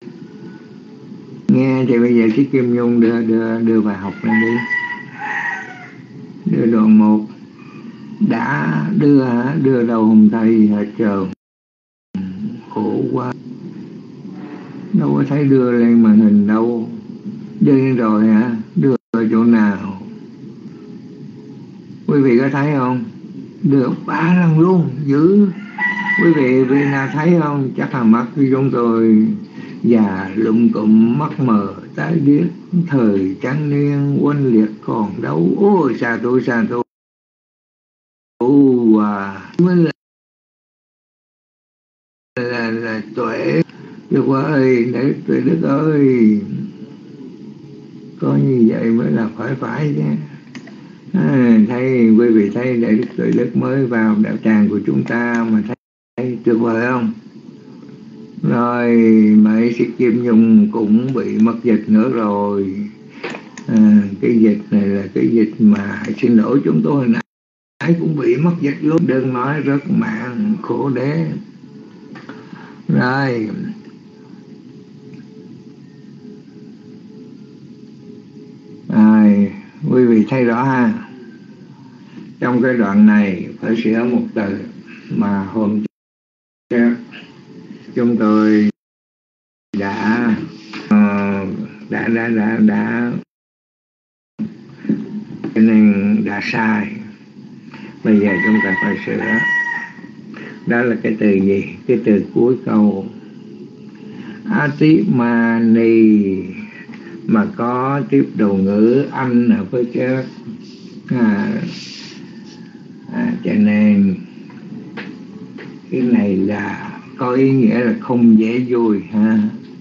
Nghe thì bây giờ chị Kim Nhung đưa đưa đưa bài học lên đi. Đưa đoạn một. Đã đưa hả? Đưa đầu hồng thầy hả trời? Khổ quá. Đâu có thấy đưa lên màn hình đâu. Đưa lên rồi hả? Đưa ở chỗ nào? Quý vị có thấy không? Đưa ba lần luôn, dữ. Quý vị vị nào thấy không? Chắc là mắt của chúng tôi già lụm cụm, mắt mờ tái điếc, thời trắng niên quanh liệt còn đâu. Ôi xa tôi xa tôi. Ồ à, mới là là, là tuệ Đức ơi, để tuệ Đức ơi, có như vậy mới là phải phải chứ. À, thấy quý vị thấy để Đức tuệ Đức mới vào đạo tràng của chúng ta mà thấy, thấy tuyệt vời không? Rồi mấy sĩ Kim Nhung cũng bị mất dịch nữa rồi. À, cái dịch này là cái dịch mà xin lỗi chúng tôi nãy ai cũng bị mất dịch luôn, đừng nói rất mạng khổ đế. Rồi Rồi, quý vị thấy rõ ha. Trong cái đoạn này phải sửa một từ mà hôm trước chúng tôi đã uh, đã đã đã đã cho nên đã sai. Bây giờ chúng ta phải sửa. Đó là cái từ gì? Cái từ cuối câu Atimani mà có tiếp đầu ngữ anh ở phía trước. À, à, cho nên cái này là có ý nghĩa là không dễ vui ha.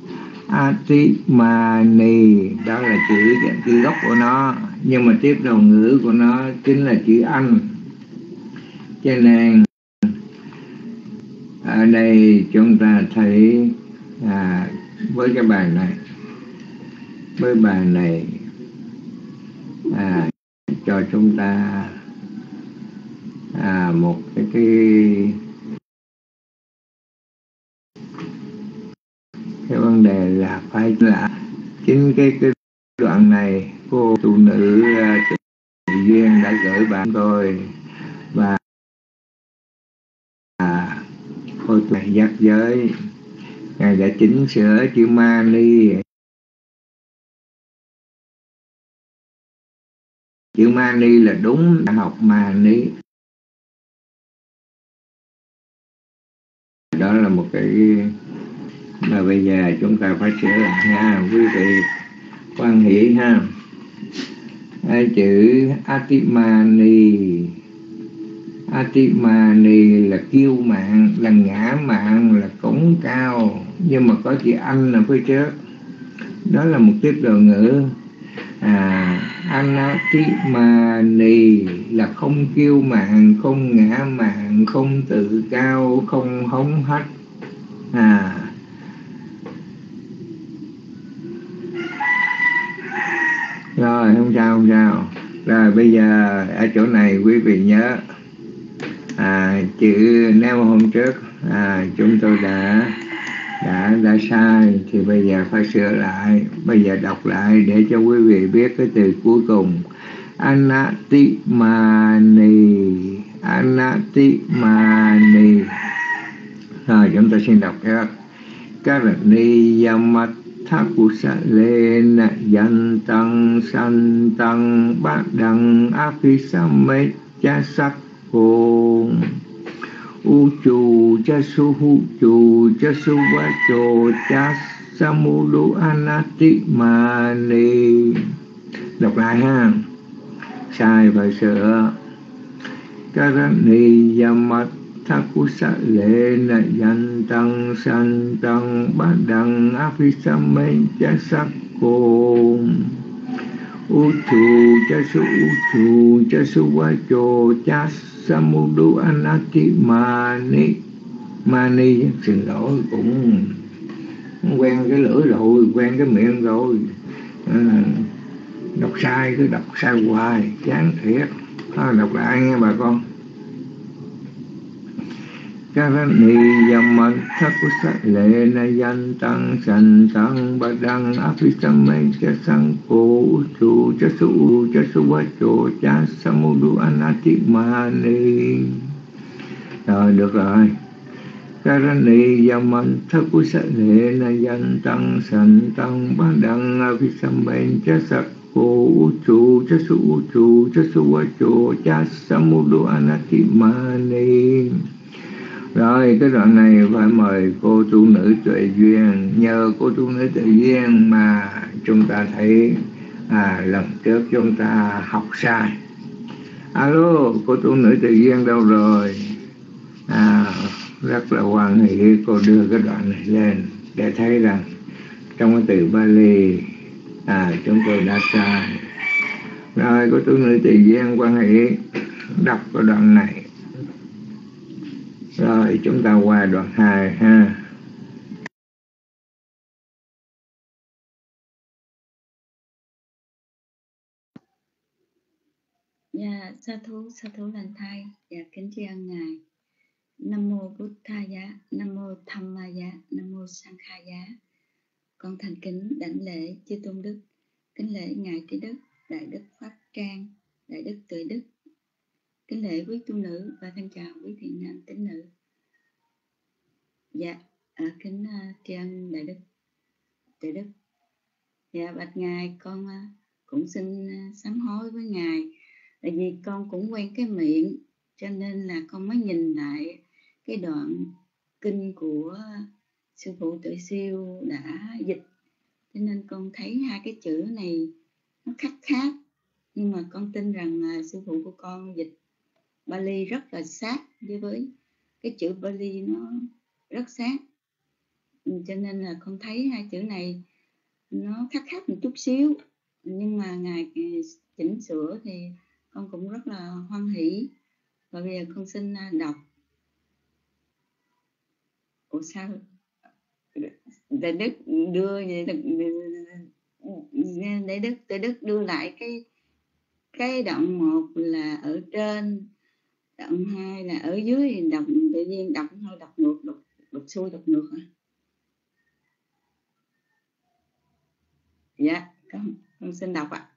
Atimani đó là chữ chữ gốc của nó, nhưng mà tiếp đầu ngữ của nó chính là chữ anh. Cho nên ở đây chúng ta thấy à, với cái bài này với bài này à, cho chúng ta à, một cái, cái cái vấn đề là phải là chính cái cái đoạn này cô tu nữ tự duyên đã gửi bạn tôi, và à, cô tu giác giới ngài đã chỉnh sửa chữ mani. Chữ mani là đúng, học mani đó là một cái mà bây giờ chúng ta phải sửa lại nha quý vị. Quan hỷ ha, à, chữ atimani. Atimani là kiêu mạn, là ngã mạn, là cống cao, nhưng mà có chữ anh ở phía trước, đó là một tiết đồ ngữ. à, Anatimani là không kiêu mạn, không ngã mạn, không tự cao, không hống hách. à Rồi không sao không sao. Rồi bây giờ ở chỗ này quý vị nhớ à, chữ nếu hôm trước à, chúng tôi đã đã đã sai thì bây giờ phải sửa lại. Bây giờ đọc lại để cho quý vị biết cái từ cuối cùng. Anatimani, Anatimani. Rồi chúng ta xin đọc theo. Karani yamat thakusale yantang santang badang apisamet chasakko uchu chasu huchu chasu vacho chasamudu anatimani. Đọc lại ha, sai phải sửa. Karani yamat thakusale yantang santang badang apisamet chasakko uchu chasu uchu chasu vacho chasamudu anatimani. Mani xin lỗi, cũng quen cái lưỡi rồi, quen cái miệng rồi, à, đọc sai cứ đọc sai hoài chán thiệt. Thôi đọc lại nghe bà con. Karani yamat thakusale yantang santang badang apisamet chasakko uchu chasu chasu vacho chasamudu anatimani. Rồi được rồi. Karani yamat thakusale yantang santang badang apisamet chasakko uchu chasu uchu chasu vacho chasamudu anatimani. Rồi cái đoạn này phải mời cô tu nữ Tuệ Duyên. Nhờ cô tu nữ Tuệ Duyên mà chúng ta thấy à, lần trước chúng ta học sai. Alo, cô tu nữ Tuệ Duyên đâu rồi? À, rất là hoan hỷ cô đưa cái đoạn này lên để thấy rằng trong cái từ Bali à, chúng tôi đã sai. Rồi cô tu nữ Tuệ Duyên hoan hỷ đọc cái đoạn này. Rồi chúng ta qua đoạn hai ha. Dạ, sa thú, sa thú lành thai. Dạ, kính tri ân Ngài. Nam mô Bụt Tha Giá, Nam mô Tham Ma Giá, Nam mô Sang Kha Giá. Con thành kính đảnh lễ chư tôn đức, kính lễ Ngài Trí Đức, Đại Đức Pháp Trang, Đại Đức Tuệ Đức, kính lễ quý tu nữ và thân chào quý thiện nam tín nữ. Dạ, à, kính uh, tri ân Đại Đức Tuệ Đức. Dạ, bạch Ngài, con uh, cũng xin uh, sám hối với Ngài, tại vì con cũng quen cái miệng, cho nên là con mới nhìn lại cái đoạn kinh của sư phụ Tuệ Siêu đã dịch, cho nên con thấy hai cái chữ này nó khác khác, nhưng mà con tin rằng uh, sư phụ của con dịch Bali rất là sát với với cái chữ Bali, nó rất sát, cho nên là con thấy hai chữ này nó khác khác một chút xíu, nhưng mà Ngài chỉnh sửa thì con cũng rất là hoan hỷ. Và bây giờ con xin đọc. Ủa sao Đại Đức đưa vậy, để Đức để Đức đưa lại cái cái đoạn một là ở trên, đoạn hai là ở dưới, đọc tự nhiên đọc thôi, đọc ngược, đọc đọc xuôi, đọc ngược hả? Dạ, con, con xin đọc ạ.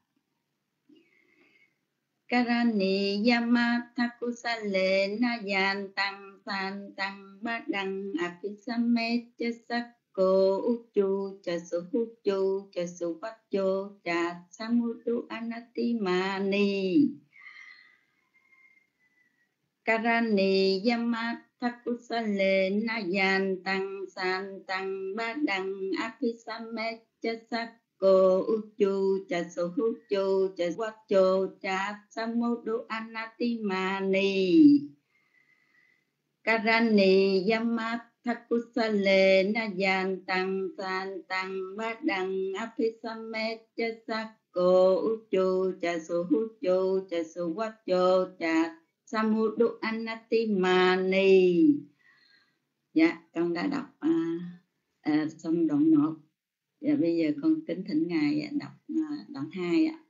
Karani yamathakusale nayan tăng san tăng bát đăng apisamet chasakko uchu chasu chu chasu vacho cha samudu anatimani. Karani yamathakusale nayan tăng san tăng bát đăng apisamet chasakko cô uchu cha su chu cha quát chô cha samudu anatimani. Karani yamathakusale nayan tăng san tăng bát đăng apisamet cha sakko uchu cha su chu cha su quát chô cha samudu anatimani. Dạ, con đã đọc à, à, xong đoạn một. Và bây giờ con kính thỉnh Ngài đọc đoạn hai ạ.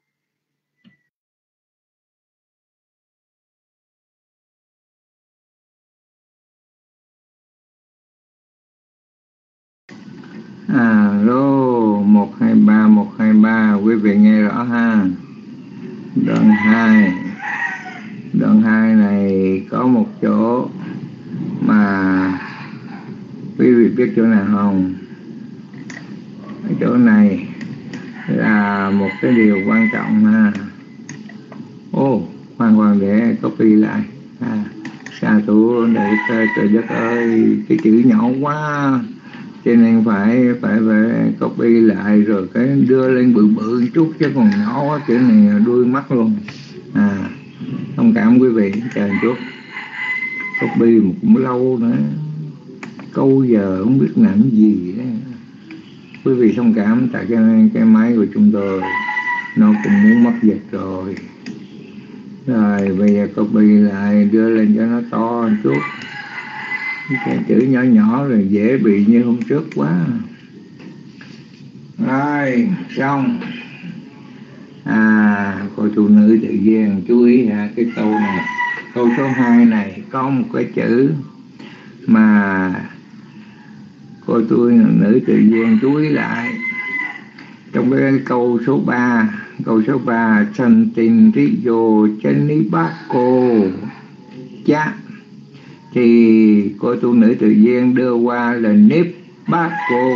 Alo, một hai ba, một hai ba, quý vị nghe rõ ha. Đoạn hai. Đoạn hai này có một chỗ mà quý vị biết chỗ nào không? Cái chỗ này là một cái điều quan trọng ha. Ô, khoan khoan để copy lại. À, xa thủ để trời đất ơi, cái chữ nhỏ quá, cho nên phải phải phải copy lại rồi cái đưa lên bự bự một chút, chứ còn nhỏ quá chữ này đuôi mắt luôn. À, thông cảm quý vị, chờ một chút. Copy một cũng lâu nữa, câu giờ không biết làm gì đấy. Quý vị thông cảm, tại cái, cái máy của chúng tôi nó cũng muốn mất dịch rồi. Rồi bây giờ copy lại, đưa lên cho nó to một chút. Cái chữ nhỏ nhỏ rồi dễ bị như hôm trước quá. Rồi, xong. À, cô phụ nữ tự nhiên chú ý ha, cái câu này, câu số hai này có một cái chữ mà cô tôi nữ tự nhiên chú ý lại. Trong cái câu số ba, câu số ba, sanh tình rí dồ chân ní bát cô chá, thì cô tu nữ tự nhiên đưa qua là nếp bát cô.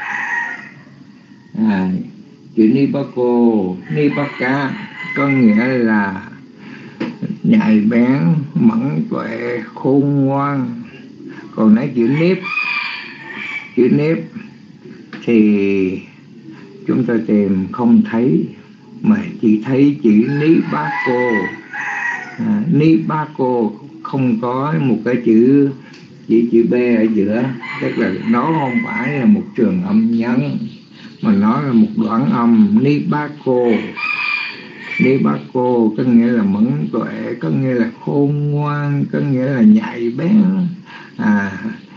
À, chữ ni bát cô, ni bát cá có nghĩa là nhạy bén, mẫn tuệ, khôn ngoan. Còn nói chữ nếp, chữ nếp thì chúng ta tìm không thấy, mà chỉ thấy chữ ní bát cô. À, ní bát cô không có một cái chữ chỉ chữ B ở giữa, tức là nó không phải là một trường âm nhấn, mà nó là một đoạn âm. Ní bát cô, ní bát cô có nghĩa là mẫn tuệ, có nghĩa là khôn ngoan, có nghĩa là nhạy bén. À,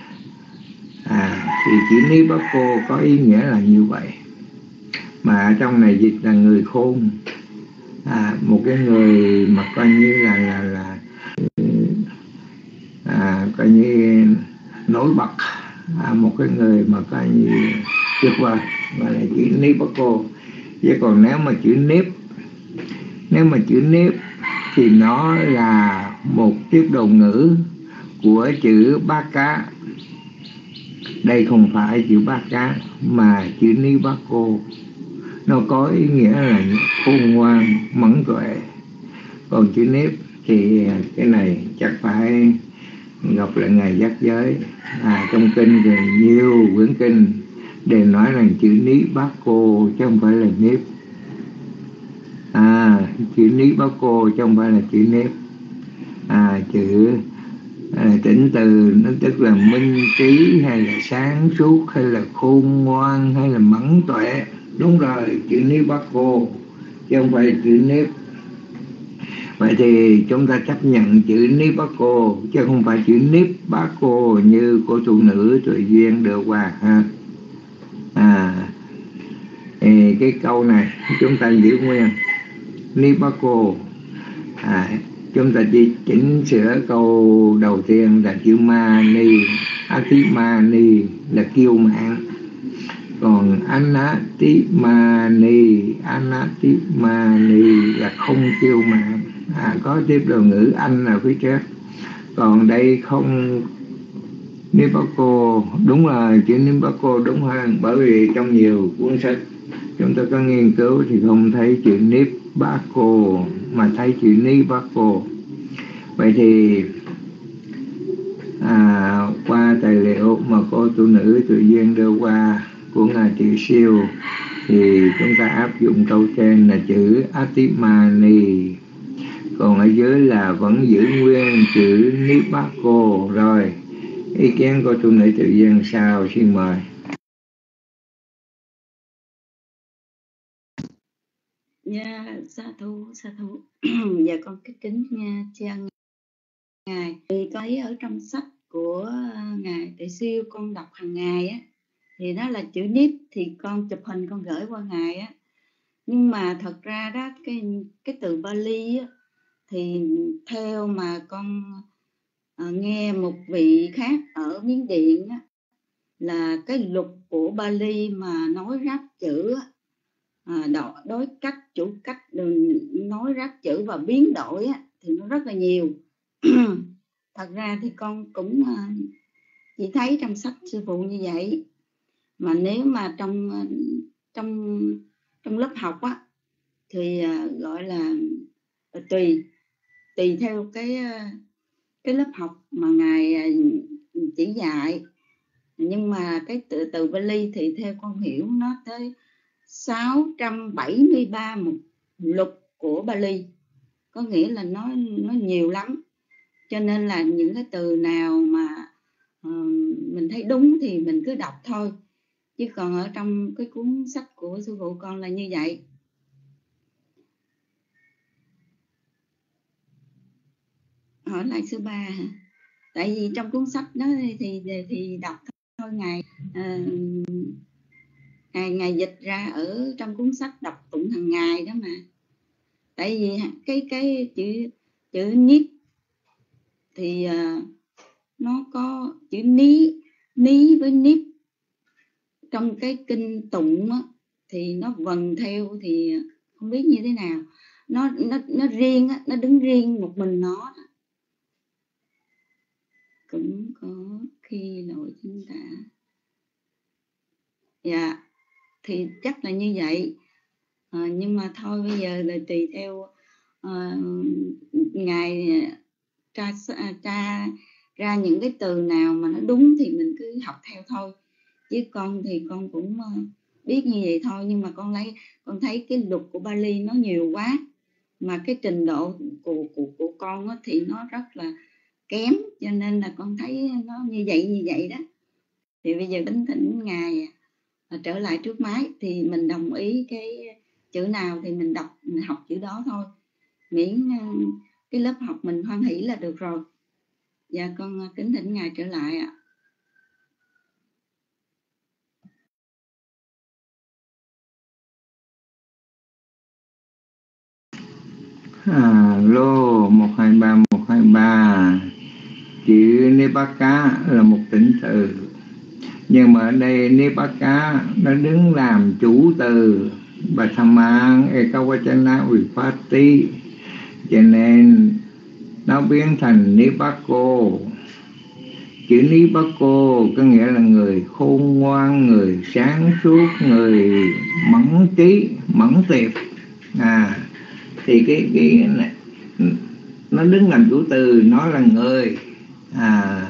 à thì chữ ní bát cô có ý nghĩa là như vậy. Mà ở trong này dịch là người khôn, à, một cái người mà coi như là là là à, coi như nổi bật, à, một cái người mà coi như tuyệt vời, gọi là chữ ní bát cô. Chứ còn nếu mà chữ nếp, nếu mà chữ nếp thì nó là một tiếp đầu ngữ của chữ bát cá. Đây không phải chữ bát cá mà chữ ní bát cô, nó có ý nghĩa là khôn ngoan, mẫn tuệ. Còn chữ nếp thì cái này chắc phải gặp lại Ngài Giác Giới. À, trong kinh thì nhiều quyển kinh đều nói rằng chữ ní bát cô chứ không phải là nếp. À, chữ ní bát cô chứ không phải là chữ nếp. À, chữ à, tỉnh từ nó tức là minh trí, hay là sáng suốt, hay là khôn ngoan, hay là mẫn tuệ. Đúng rồi, chữ ní bát cô chứ không phải là chữ nếp. Vậy thì chúng ta chấp nhận chữ ní bát cô chứ không phải chữ nếp bát cô như cô tu nữ tự duyên đưa qua ha. À, thì thì cái câu này chúng ta giữ nguyên Nipako. À, chúng ta chỉ chỉnh sửa câu đầu tiên là chữ Mani, Atimani là kiêu mạn, còn Anatimani, Anatimani là không kiêu mạn. À, có tiếp đầu ngữ anh là phía trước, còn đây không. Nipako đúng là chữ Nipako đúng hơn, bởi vì trong nhiều cuốn sách chúng ta có nghiên cứu thì không thấy chữ Nipako mà thấy chữ Nipako. Vậy thì à, qua tài liệu mà cô tu nữ tự nhiên đưa qua của ngài Trị Siêu thì chúng ta áp dụng câu trên là chữ Atimani, còn ở dưới là vẫn giữ nguyên chữ Nipako. Rồi ý kiến của tu nữ tự nhiên sao, xin mời. Dạ, sa thú, sa thú. Dạ con kính kính nha cha ngài. Thì có thấy ở trong sách của ngài Tề Siêu con đọc hàng ngày á, thì nó là chữ Nip, thì con chụp hình con gửi qua ngài á. Nhưng mà thật ra đó cái cái từ Bali á, thì theo mà con à, nghe một vị khác ở Miến Điện á, là cái lục của Bali mà nói ráp chữ á, à, đối, đối cách, chủ cách, nói ráp chữ và biến đổi á, thì nó rất là nhiều. Thật ra thì con cũng à, chỉ thấy trong sách sư phụ như vậy. Mà nếu mà trong trong trong lớp học á, thì à, gọi là tùy tùy theo cái cái lớp học mà ngài chỉ dạy. Nhưng mà cái từ từ Bali thì theo con hiểu nó tới sáu trăm bảy mươi ba một lục của Bali, có nghĩa là nó nó nhiều lắm. Cho nên là những cái từ nào mà uh, mình thấy đúng thì mình cứ đọc thôi, chứ còn ở trong cái cuốn sách của sư phụ con là như vậy. Hỏi lại sư ba hả? Tại vì trong cuốn sách đó thì thì, thì đọc thôi, ngài uh, ngài ngài dịch ra ở trong cuốn sách đọc tụng hàng ngày đó mà. Tại vì cái cái chữ chữ nít thì uh, nó có chữ ní ní với nít trong cái kinh tụng á, thì nó vần theo thì không biết như thế nào, nó nó nó riêng á, nó đứng riêng một mình nó. Cũng có khi nội chính tả. Dạ, thì chắc là như vậy. À, nhưng mà thôi bây giờ là tùy theo uh, ngài tra, tra ra những cái từ nào mà nó đúng thì mình cứ học theo thôi. Chứ con thì con cũng uh, biết như vậy thôi. Nhưng mà con lấy con thấy cái lục của Bali nó nhiều quá, mà cái trình độ của của, của con á, thì nó rất là kém, cho nên là con thấy nó như vậy như vậy đó. Thì bây giờ tính thỉnh ngài trở lại trước máy thì mình đồng ý cái chữ nào thì mình đọc, mình học chữ đó thôi, miễn cái lớp học mình hoan hỷ là được rồi. Dạ con kính thỉnh ngài trở lại ạ. À, lô một hai ba một hai ba. Chữ Nipaka là một tỉnh từ, nhưng mà ở đây Nipaka nó đứng làm chủ từ Bhattamang Ekavachana Vipatti, cho nên nó biến thành Nipako. Chữ Nipako có nghĩa là người khôn ngoan, người sáng suốt, người mẫn trí, mẫn tiệp. À, thì cái cái này, nó đứng làm chủ từ, nó là người. À,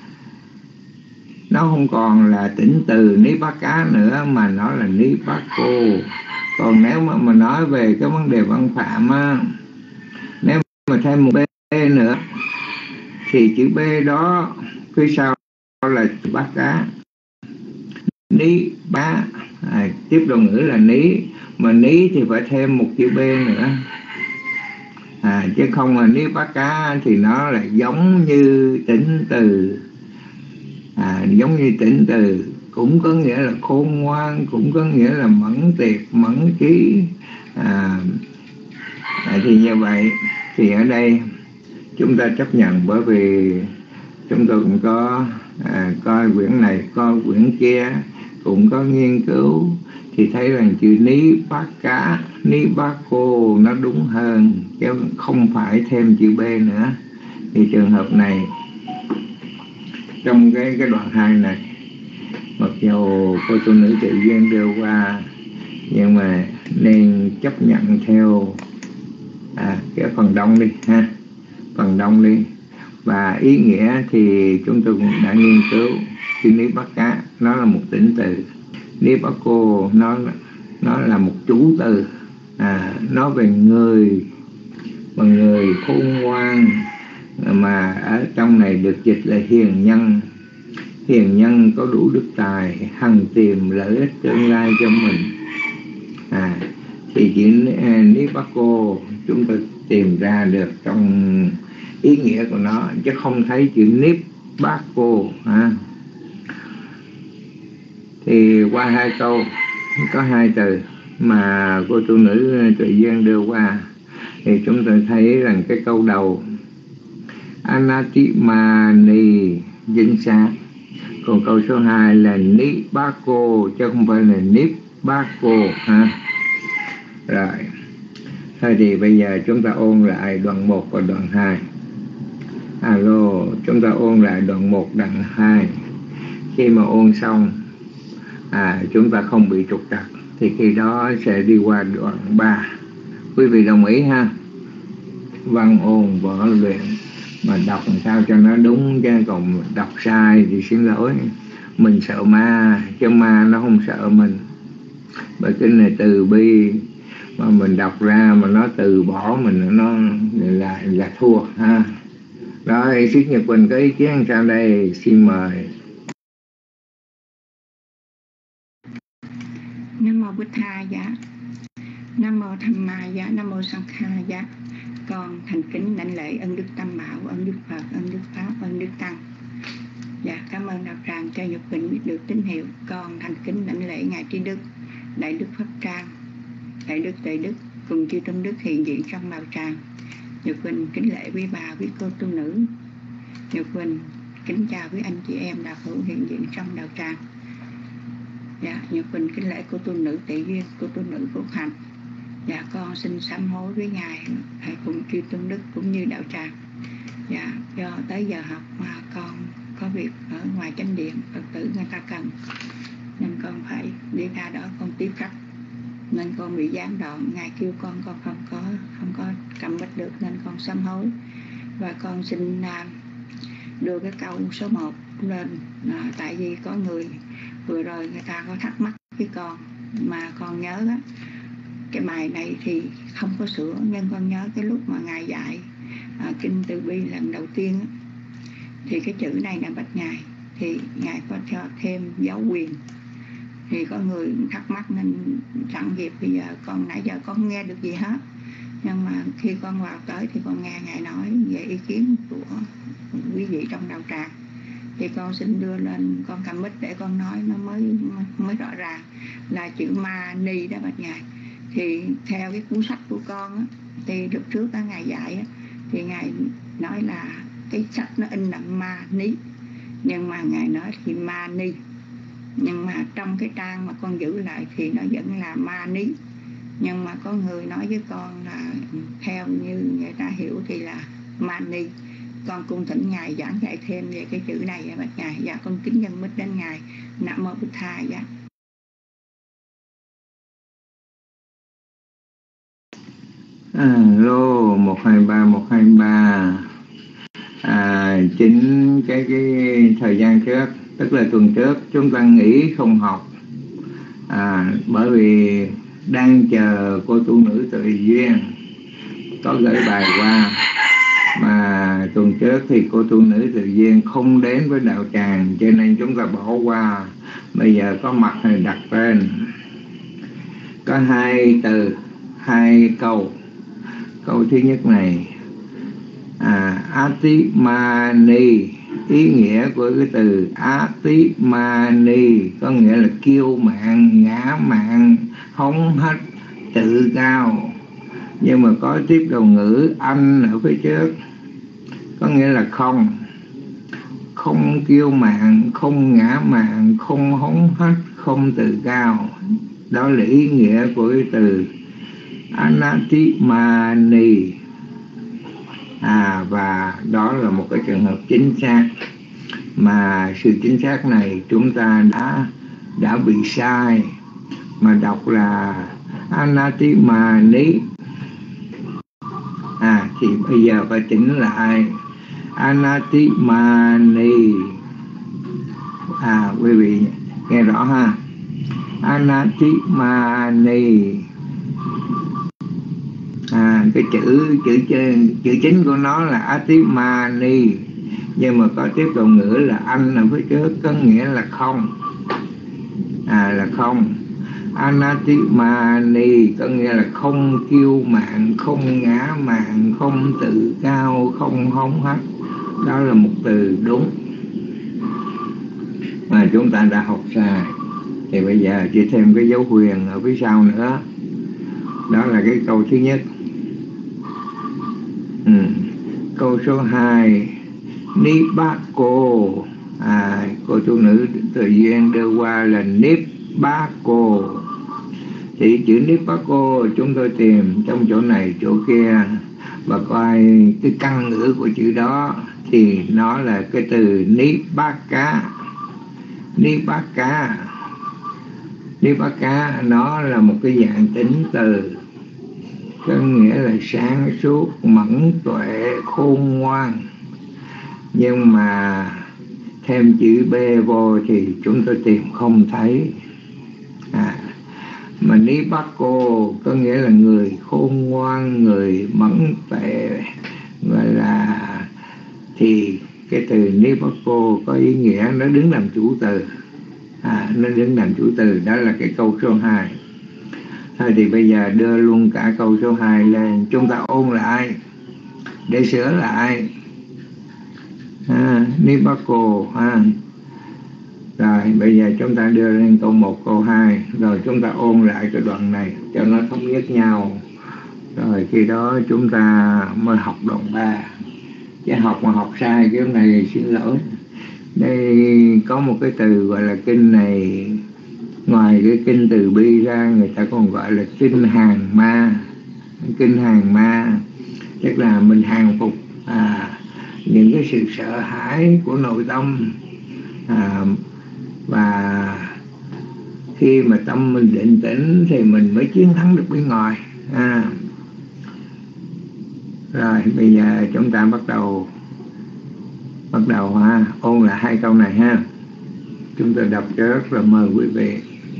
nó không còn là tỉnh từ Nipaka nữa mà nó là Nipako. Còn nếu mà, mà nói về cái vấn đề văn phạm á, nếu mà thêm một B nữa thì chữ B đó phía sau là chữ bát cá. Ní bá, à, tiếp đầu ngữ là ní, mà ní thì phải thêm một chữ B nữa. À, chứ không là ní bát cá thì nó là giống như tỉnh từ. À, giống như tỉnh từ cũng có nghĩa là khôn ngoan, cũng có nghĩa là mẫn tiệp, mẫn trí. à, à, thì như vậy thì ở đây chúng ta chấp nhận, bởi vì chúng tôi cũng có à, coi quyển này, coi quyển kia, cũng có nghiên cứu, thì thấy rằng chữ ní bát cá, ní bát cô nó đúng hơn, chứ không phải thêm chữ B nữa. Thì trường hợp này, trong cái cái đoạn hai này, mặc dù cô tu nữ tự duyên đưa qua, nhưng mà nên chấp nhận theo à, cái phần đông đi ha, phần đông đi. Và ý nghĩa thì chúng tôi cũng đã nghiên cứu. Chữ ní bát cá nó là một tỉnh từ, ní bát cô nó nó là một chủ từ, à, nói về người và người khôn ngoan, mà ở trong này được dịch là hiền nhân. Hiền nhân có đủ đức tài, hằng tìm lợi ích tương lai cho mình. à, thì chữ ní bát cô chúng tôi tìm ra được trong ý nghĩa của nó, chứ không thấy chữ niếp bát cô. à. Thì qua hai câu có hai từ mà cô tu nữ Tuệ Duyên đưa qua, thì chúng tôi thấy rằng cái câu đầu Anatimani dính xác, còn câu số hai là ní bát cô, chứ không phải là niếp bát cô ha. Rồi thôi thì bây giờ chúng ta ôn lại đoạn một và đoạn hai. Alo, chúng ta ôn lại đoạn một, đoạn hai. Khi mà ôn xong à, chúng ta không bị trục trặc, thì khi đó sẽ đi qua đoạn ba. Quý vị đồng ý ha? Văn ôn võ luyện, mà đọc làm sao cho nó đúng, chứ còn đọc sai thì xin lỗi. Mình sợ ma, chứ ma nó không sợ mình. Bởi cái này từ bi, mà mình đọc ra mà nó từ bỏ mình, nó là, là thua ha. Rồi, Siết Nhật Quỳnh có ý kiến sao đây? Xin mời. Nam mô Bụt Tha dạ, Nam mô Tham Ma dạ, Nam mô Sang Kha dạ. Con thành kính đảnh lễ ân đức Tam Bảo, ân đức Phật, ân đức Pháp, ân đức Tăng. Dạ, cảm ơn đạo tràng cho Nhật Quỳnh biết được tín hiệu. Con thành kính đảnh lễ ngài Trí Đức, Đại Đức Pháp Trang, Đại Đức Tề Đức cùng chư tôn đức hiện diện trong đạo tràng. Nhật Quỳnh kính lễ quý bà, quý cô tu nữ. Nhật Quỳnh kính chào quý anh chị em đạo hữu hiện diện trong đạo tràng. Dạ, Nhật Quỳnh kính lễ cô tu nữ Tệ Duyên, cô tu nữ Phúc Hạnh. Dạ, con xin sám hối với ngài cùng chư tôn đức cũng như đạo tràng. Dạ, do tới giờ học mà con có việc ở ngoài chánh điện, Phật tử người ta cần, nên con phải đi ra đó con tiếp khách, nên con bị gián đoạn. Ngài kêu con con không có không có cầm bích được, nên con sám hối. Và con xin uh, đưa cái câu số một lên, uh, tại vì có người vừa rồi người ta có thắc mắc với con, mà con nhớ á, cái bài này thì không có sửa, nhưng con nhớ cái lúc mà ngài dạy uh, kinh Từ Bi lần đầu tiên á, thì cái chữ này là bạch ngài, thì ngài có cho thêm dấu quyền. Thì có người thắc mắc nên chẳng kịp, bây giờ con nãy giờ con không nghe được gì hết, nhưng mà khi con vào tới thì con nghe ngài nói về ý kiến của quý vị trong đạo tràng, thì con xin đưa lên con cầm mic để con nói nó mới mới rõ ràng là chữ ma ni đó bạch ngài. Thì theo cái cuốn sách của con á, thì lúc trước đó ngài dạy á, thì ngài nói là cái sách nó in là ma ní, nhưng mà ngài nói thì ma ni, nhưng mà trong cái trang mà con giữ lại thì nó vẫn là ma ní. Nhưng mà có người nói với con là theo như người ta hiểu thì là ma ni. Con cung thỉnh ngài giảng dạy thêm về cái chữ này bạch ngài. Dạ, con kính nhân mít đến ngài. Nam mô Bụt Tha. Dạ. Alo, một hai ba một hai ba. À, chính cái cái thời gian trước, tức là tuần trước chúng ta nghỉ không học, à, bởi vì đang chờ cô tu nữ Tuệ Duyên có gửi bài qua, mà tuần trước thì cô tu nữ Tuệ Duyên không đến với đạo tràng, cho nên chúng ta bỏ qua. Bây giờ có mặt thì đặt tên. Có hai từ, hai câu. Câu thứ nhất này à, Atimani ý nghĩa của cái từ Atimani có nghĩa là kiêu mạn, ngã mạn, hống hách, tự cao. Nhưng mà có tiếp đầu ngữ anh ở phía trước, có nghĩa là không. Không kiêu mạn, không ngã mạn, không hống hách, không tự cao. Đó là ý nghĩa của cái từ Anatimani. À, và đó là một cái trường hợp chính xác, mà sự chính xác này chúng ta đã đã bị sai, mà đọc là Anatimani. À, thì bây giờ phải chỉnh lại Anatimani. À, quý vị nghe rõ ha. Anatimani. À, cái chữ chữ chữ chính của nó là Atimani, nhưng mà có tiếp đầu ngữ là anh ở phía trước, có nghĩa là không. À, là không. Anatimani có nghĩa là không kiêu mạn, không ngã mạn, không tự cao, không hống hách. Đó là một từ đúng mà chúng ta đã học sai. Thì bây giờ chỉ thêm cái dấu huyền ở phía sau nữa. Đó là cái câu thứ nhất. ừ. Câu số hai, Nipako. À, cô tu nữ thời gian đưa qua là Nipako. Thì chữ Nipako chúng tôi tìm trong chỗ này chỗ kia, và coi cái căn ngữ của chữ đó thì nó là cái từ Nipaka. Nipaka. Nipaka nó là một cái dạng tính từ, có nghĩa là sáng suốt, mẫn tuệ, khôn ngoan. Nhưng mà thêm chữ B vô thì chúng tôi tìm không thấy. À, mà Nipako có nghĩa là người khôn ngoan, người mẫn tuệ, gọi là, thì cái từ Nipako có ý nghĩa nó đứng làm chủ từ. À, nó đứng làm chủ từ. Đó là cái câu số hai. Thôi thì bây giờ đưa luôn cả câu số hai lên, chúng ta ôn lại để sửa lại. À, Nipako ha. Rồi bây giờ chúng ta đưa lên câu một, câu hai, rồi chúng ta ôn lại cái đoạn này cho nó thống nhất nhau. Rồi khi đó chúng ta mới học đoạn ba. Chứ học mà học sai cái này xin lỗi. Đây có một cái từ gọi là kinh này, ngoài cái kinh từ bi ra, người ta còn gọi là kinh hàng ma. Kinh hàng ma tức là mình hàng phục à, những cái sự sợ hãi của nội tâm. À, và khi mà tâm mình định tĩnh thì mình mới chiến thắng được bên ngoài. À, rồi bây giờ chúng ta bắt đầu bắt đầu ha, ôn lại hai câu này ha. Chúng tôi đọc trước rồi mời quý vị.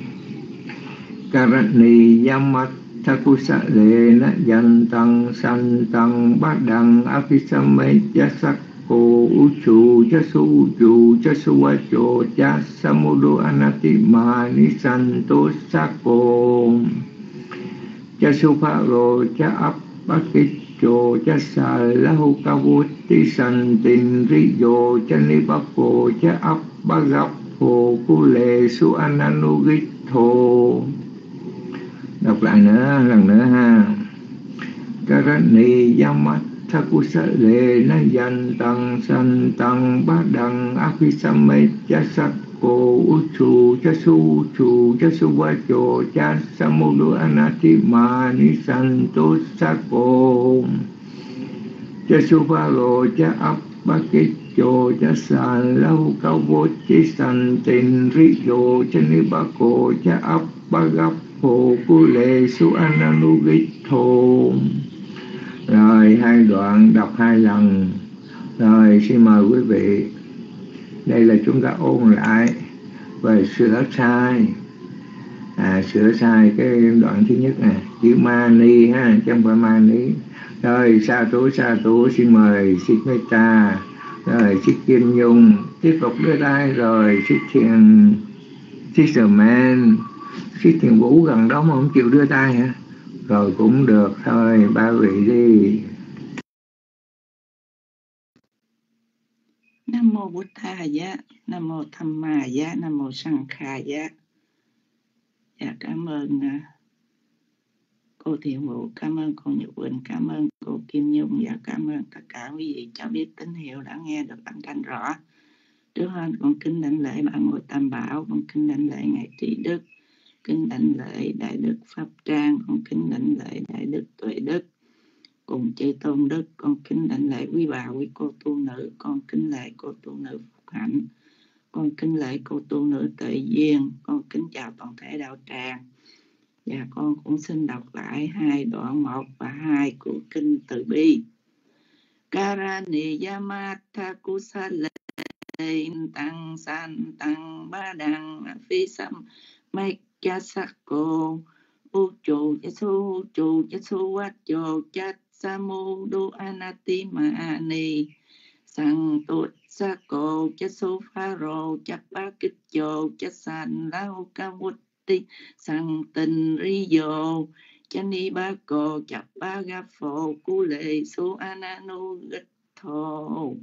Karani yamat thakusa lena yantang santang badang apisame jasakko uchu jasu uchu jasu wacho jasamudo anatima nisanto sako jasu pharo japakit cho cha sa lahu kavuti santin riyo cha nipako cha appagapo kule su ananugitho. Đọc lại nữa, lần nữa ha. Karani yamat thakusa le na yantang santang badang apisame jasakko uchu jasu uchu jasu wacho jasamudu anatima nisanto sako jasu pharo cha appakiccho jasan lau kavoti santin riyo cha nipako cha appagapo kule su ananugitho. Rồi hai đoạn đọc hai lần. Rồi xin mời quý vị. Đây là chúng ta ôn lại và sửa sai. À, sửa sai cái đoạn thứ nhất nè, chữ mani ha, chứ không phải mani. Rồi sa tú sa tú, xin mời Sít Meta, rồi Sít Kim Nhung tiếp tục đưa tay, rồi Sít Thiền Sister Man, Sít Thiền Vũ gần đó mà không chịu đưa tay hả? Rồi cũng được thôi, ba vị đi. Nam Nam mô Bụt Tha Giá, Nam mô Tham Ma Giá, Nam mô Sang Kha Giá. Dạ, cảm ơn uh, cô Thiện Vũ, cảm ơn cô Nhật Quỳnh, cảm ơn cô Kim Nhung và cảm ơn tất cả quý vị cho biết tín hiệu đã nghe được âm thanh rõ. Trước hết con kính đảnh lễ ba ngôi Tam Bảo, con kính đảnh lễ ngài Trí Đức, kính đảnh lễ Đại Đức Pháp Trang, con kính đảnh lễ Đại Đức Tuệ Đức cùng chư Tôn Đức, con kính đảnh lễ quý bà quý cô tu nữ, con kính lễ cô tu nữ Phúc Hạnh, con kính lễ cô tu nữ Tuệ Duyên, con kính chào toàn thể đạo tràng. Và con cũng xin đọc lại hai đoạn một và hai của kinh Từ Bi. Karani Yamatha Kusale Tăng San Tăng Ba Đăng Phi Sam Make Jasako Uchu Yasu Chu Yasu Wacho Chat Samu Do Anati Mani Sang Tut Sako Yasu Pharo Chapa Kitcho Chasan Lao Kamuti Sang Tình Riyo Chani Ba Ko Chapa Gafo Kule Su Ananu Gatho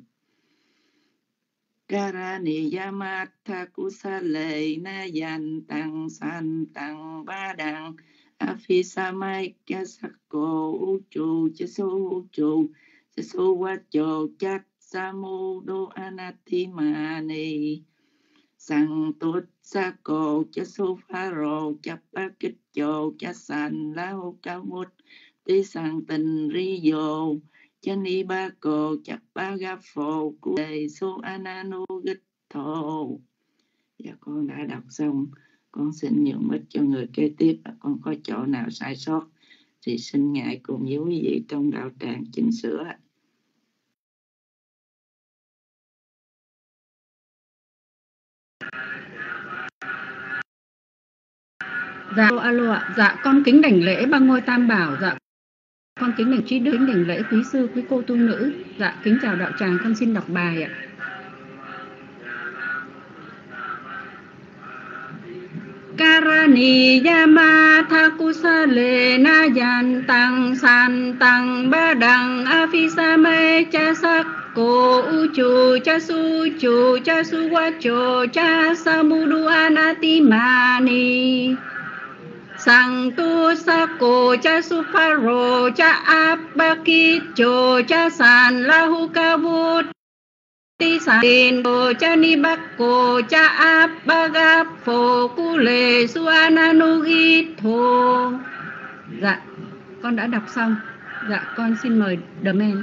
Karani Yamatha Kusale Na Yan Tăng San Tăng Ba Đăng Afisamai Kasako Uchu Chasu Uchu Chasu Wacho Chat Samu Do Anati Mani Sang Tut Sako Chasu Pharo Chapa Kitcho Chasan Lao Kamut Ti Sang Tình Riyo Chani Ba Ko Chapa Gafo Kule Su Ananu Gatho. Dạ, con đã đọc xong. Con xin nhường mic cho người kế tiếp. Con có chỗ nào sai sót thì xin ngài cùng với quý vị trong đạo tràng chỉnh sửa. Dạ, alo ạ. Dạ, con kính đảnh lễ ba ngôi Tam Bảo. Dạ, con kính đảnh trí đức, kính đảnh lễ quý sư, quý cô tu nữ. Dạ, kính chào đạo tràng, con xin đọc bài ạ. Karani Yamatha Kusale Na Yan Tăng San Tăng Ba Đăng Afisamai Chasako Uchu Chasu Chu Chasu Wacho Chasamudu Anati Mani Sang Tu Sako Chasu Pharo Cha Apakitcho Chasan Lahu Kavut Ti San Bo Chani Bakko Cha Apagapho Kule Suananugitho. Dạ, con đã đọc xong. Dạ, con xin mời The Man.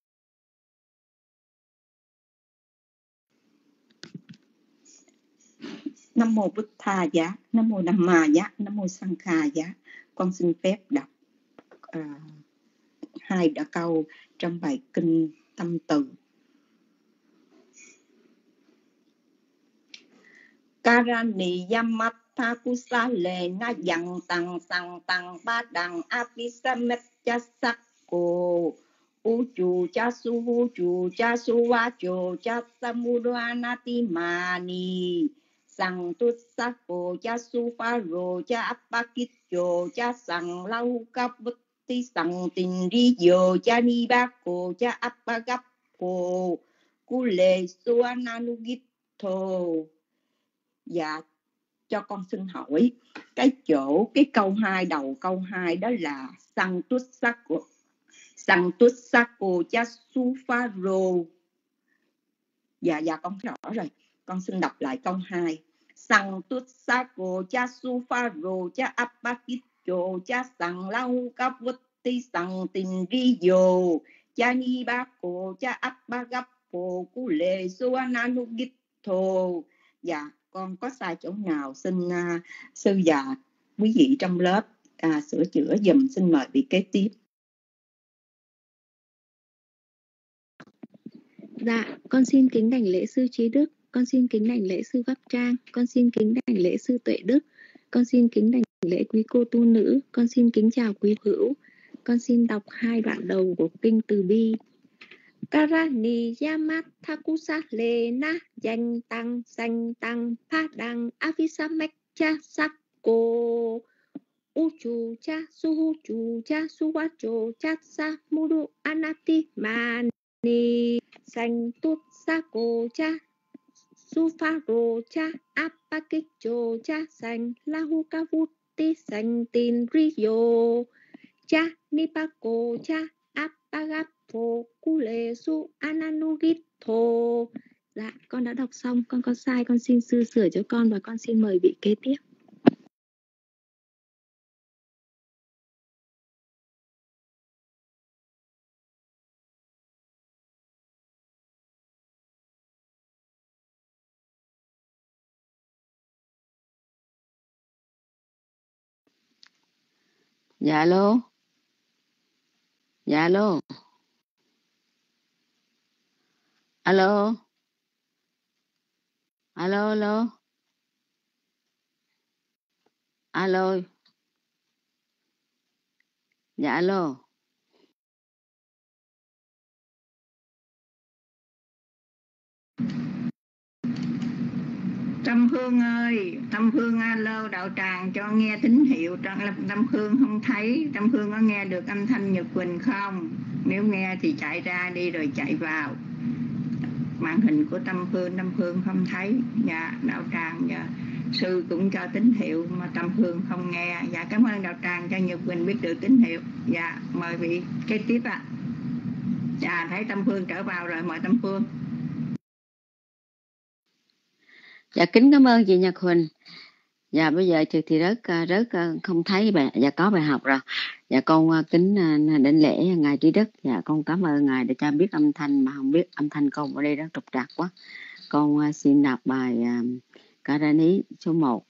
Nam mô Bụt Tha Giá, Nam mô Nam Ma Giá, Nam mô Sang Kha Giá. Con xin phép đọc uh, hai đoạn câu trong bài kinh Tâm Từ. Karani Yamatha Kusale Na Yang Tăng Sang Tăng Ba Đăng Apisamet Chasako Uchu Chasu Uchu Chasu Wacho Chasamudanati Mani Sang Tut Sako Chasu Pharo Cha Apakitcho Cha Sang Lau Kaputi Sang Tình Riyo Cha Nibako Cha Apagapo Kule Suananugitho. Dạ, cho con xin hỏi cái chỗ cái câu hai, đầu câu hai đó là Sang Tut Sako Sang Tut Sako Chasu Pharo. Dạ, dạ con rõ rồi. Con xin đọc lại câu hai. Sang Tut Sako Chasu Pharo Cha Apakitcho Cha Sang Lau Kaputi Sang Tình Riyo Cha Nibako Cha Apagapo Kule Suananugitho. Dạ, con có sai chỗ nào xin uh, sư và quý vị trong lớp uh, sửa chữa dùm. Xin mời vị kế tiếp. Dạ, con xin kính đảnh lễ sư Trí Đức, con xin kính đảnh lễ sư Pháp Trang, con xin kính đảnh lễ sư Tuệ Đức, con xin kính đảnh lễ quý cô tu nữ, con xin kính chào quý hữu. Con xin đọc hai đoạn đầu của kinh Từ Bi. Karani Yamatha Kusale Na Yan Tăng San Tăng Ba Đăng Afisamek Chasako Uchu Chasu Uchu Chasu Wacho Chasamudu Anati Mani ni sanh tút sa cô cha su pha rô cha appa kích chô cha sanh la hu ca vút ti sanh tin ri yo cha ni pa cô cha appa gap phô cu lê su ananugit thô. Dạ, con đã đọc xong, con có sai con xin sư sửa cho con và con xin mời vị kế tiếp. Dạ alo. Dạ alo. Alo. Alo alo. Alo. Dạ alo. Tâm Hương ơi, Tâm Hương alo đạo tràng cho nghe tín hiệu. Tâm Hương không thấy. Tâm Hương có nghe được âm thanh Nhật Quỳnh không? Nếu nghe thì chạy ra đi rồi chạy vào. Màn hình của Tâm Hương, Tâm Hương không thấy. Dạ, đạo tràng dạ. Sư cũng cho tín hiệu mà Tâm Hương không nghe. Dạ, cảm ơn đạo tràng cho Nhật Quỳnh biết được tín hiệu. Dạ, mời vị kế tiếp ạ. À. Dạ, thấy Tâm Hương trở vào rồi, mời Tâm Hương. Dạ, kính cảm ơn chị Nhật Huỳnh. Dạ, bây giờ thì rất rất không thấy bài. Dạ, có bài học rồi. Dạ, con kính đảnh lễ ngài Trí Đức. Dạ, con cảm ơn ngài đã cho biết âm thanh mà không biết âm thanh con ở đây rất trục trặc quá. Con xin đọc bài uh, Karani số một.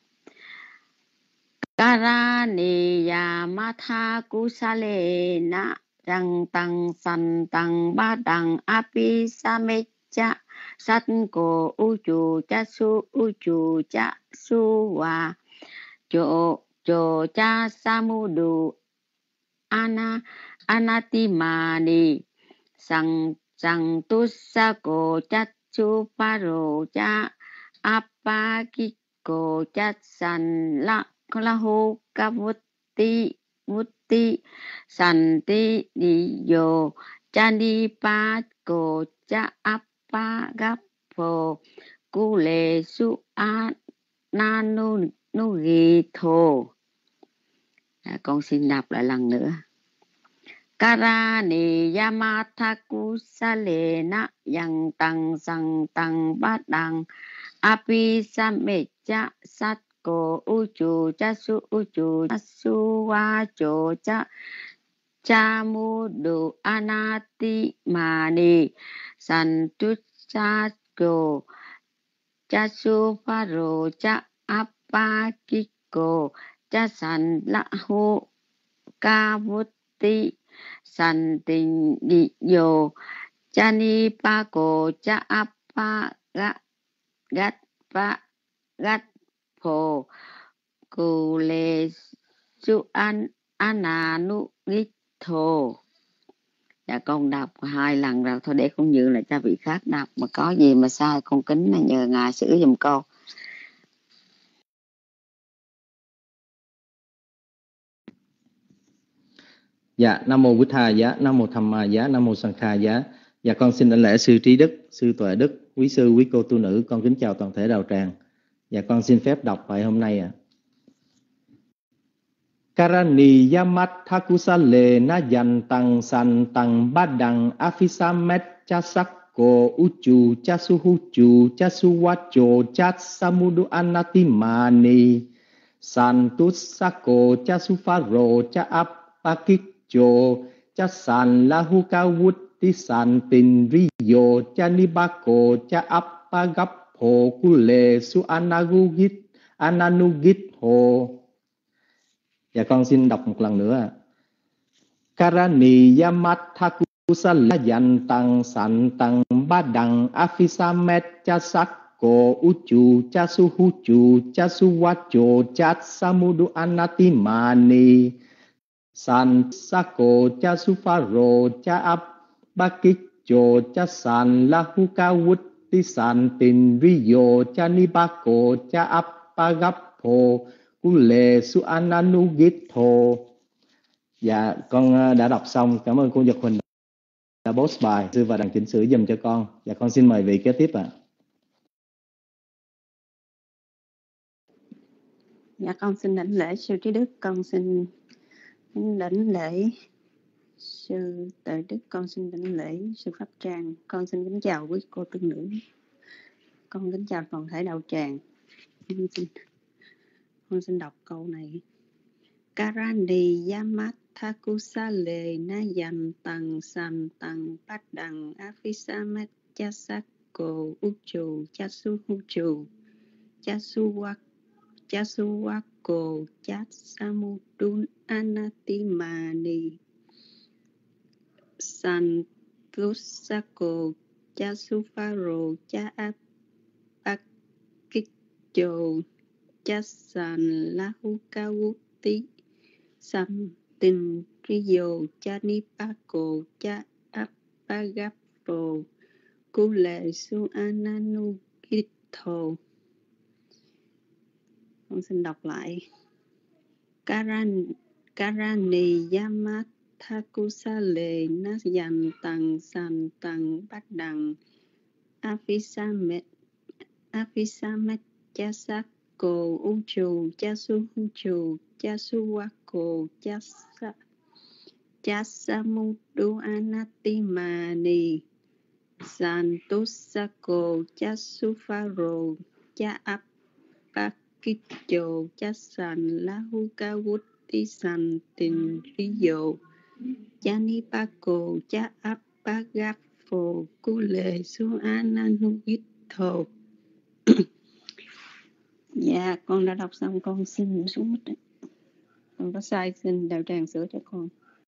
Karani yamatha kusale na rang tăng san tăng ba đằng api samecha sát cổ u chu cha su u chu cha su wa cho cho cha samudu ana anatimani sang sang tu sa ko cha chu paro cha apa ki ko cha san la la ho ka mutti mutti santi di yo cha ni pa ko cha apa gap phô cu lê su a na nu nu ghi thô. À, con xin đọc lại lần nữa. Karani yamatha kusalena yang tăng sang tăng bát đằng api samecha sát ko uchu cha su uchu cha su wa cho cha cha mu du anati mani san tu cha ko cha su paro cha apa kiko cha san la ho ka vutti san tình đi yo cha ni pa ko cha apa ga gat pa gat pho ku le su an ananu git thô. Dạ, con đọc hai lần rồi thôi, để con nhường lại cho vị khác đọc, mà có gì mà sai con kính là nhờ ngài sửa giùm con. Dạ, Nam mô Bụt Thà Giá, Nam mô Tham Ma Giá, Nam mô Sang Kha Giá. Dạ, con xin đảnh lễ sư Trí Đức, sư Tuệ Đức, quý sư, quý cô tu nữ, con kính chào toàn thể đạo tràng. Dạ, con xin phép đọc bài hôm nay ạ. À. Karani yamatha kusale na yan tăng san tăng ba đằng afisamet cha sakko uchu cha suhuchu cha suwacho cha samudu anatimani san tusako cha sufaro cha apakikcho cha san lahuka vutti san tin riyo cha nibako cha appagapho kule su anagugit ananugit ho. Dạ, con xin đọc một lần nữa. Karani yamatha kusala yan tăng san tăng ba đằng afisamet cha sakko uchu cha suhuchu cha suwacho cha samudu anatimani san sakko cha sufaro cha apakikcho cha san lahuka vutti san tin riyo cha nibako cha appagapho Kule su ananugit thô. Dạ, con đã đọc xong. Cảm ơn cô Nhật Huỳnh đã post bài sư và đăng chỉnh sửa dùm cho con. Dạ con xin mời vị kế tiếp ạ. À. Dạ con xin đảnh lễ sư trí đức, con xin đảnh lễ sư Tuệ Đức, con xin đảnh lễ sư Pháp Trang, con xin kính chào quý cô tu nữ, con kính chào toàn thể đạo tràng. Con xin, con xin đọc câu này. Karani Yamathakusale Nayan Tang San Tang Bát Đằng Afisamet Chasako Uchu Chasu Huchu Chasuwak Chasuwako Chasamudun Anatimani Santusako Chasufaro Chaapakikyo Chasan Lahukawuti Sam Tình Riyo Chanipako Chaapagapo Kule Su Ananugitho. Con xin đọc lại. Karan Karani Yamathakusale Nayan Tang San Tang Bát Đằng Afisamet Afisamet Chasako Uchu Chasuhuchu Chasuwako Chasa Chasamudu Anatimani Santusako Chasufaro Chaapakikyo Chasan Lahukawuti San Tình Riyo Chanipako Chaapagapho Kule Su Ananugitho. Dạ con đã đọc xong, con xin xuống mic đấy. Con có sai xin đạo tràng sửa cho con.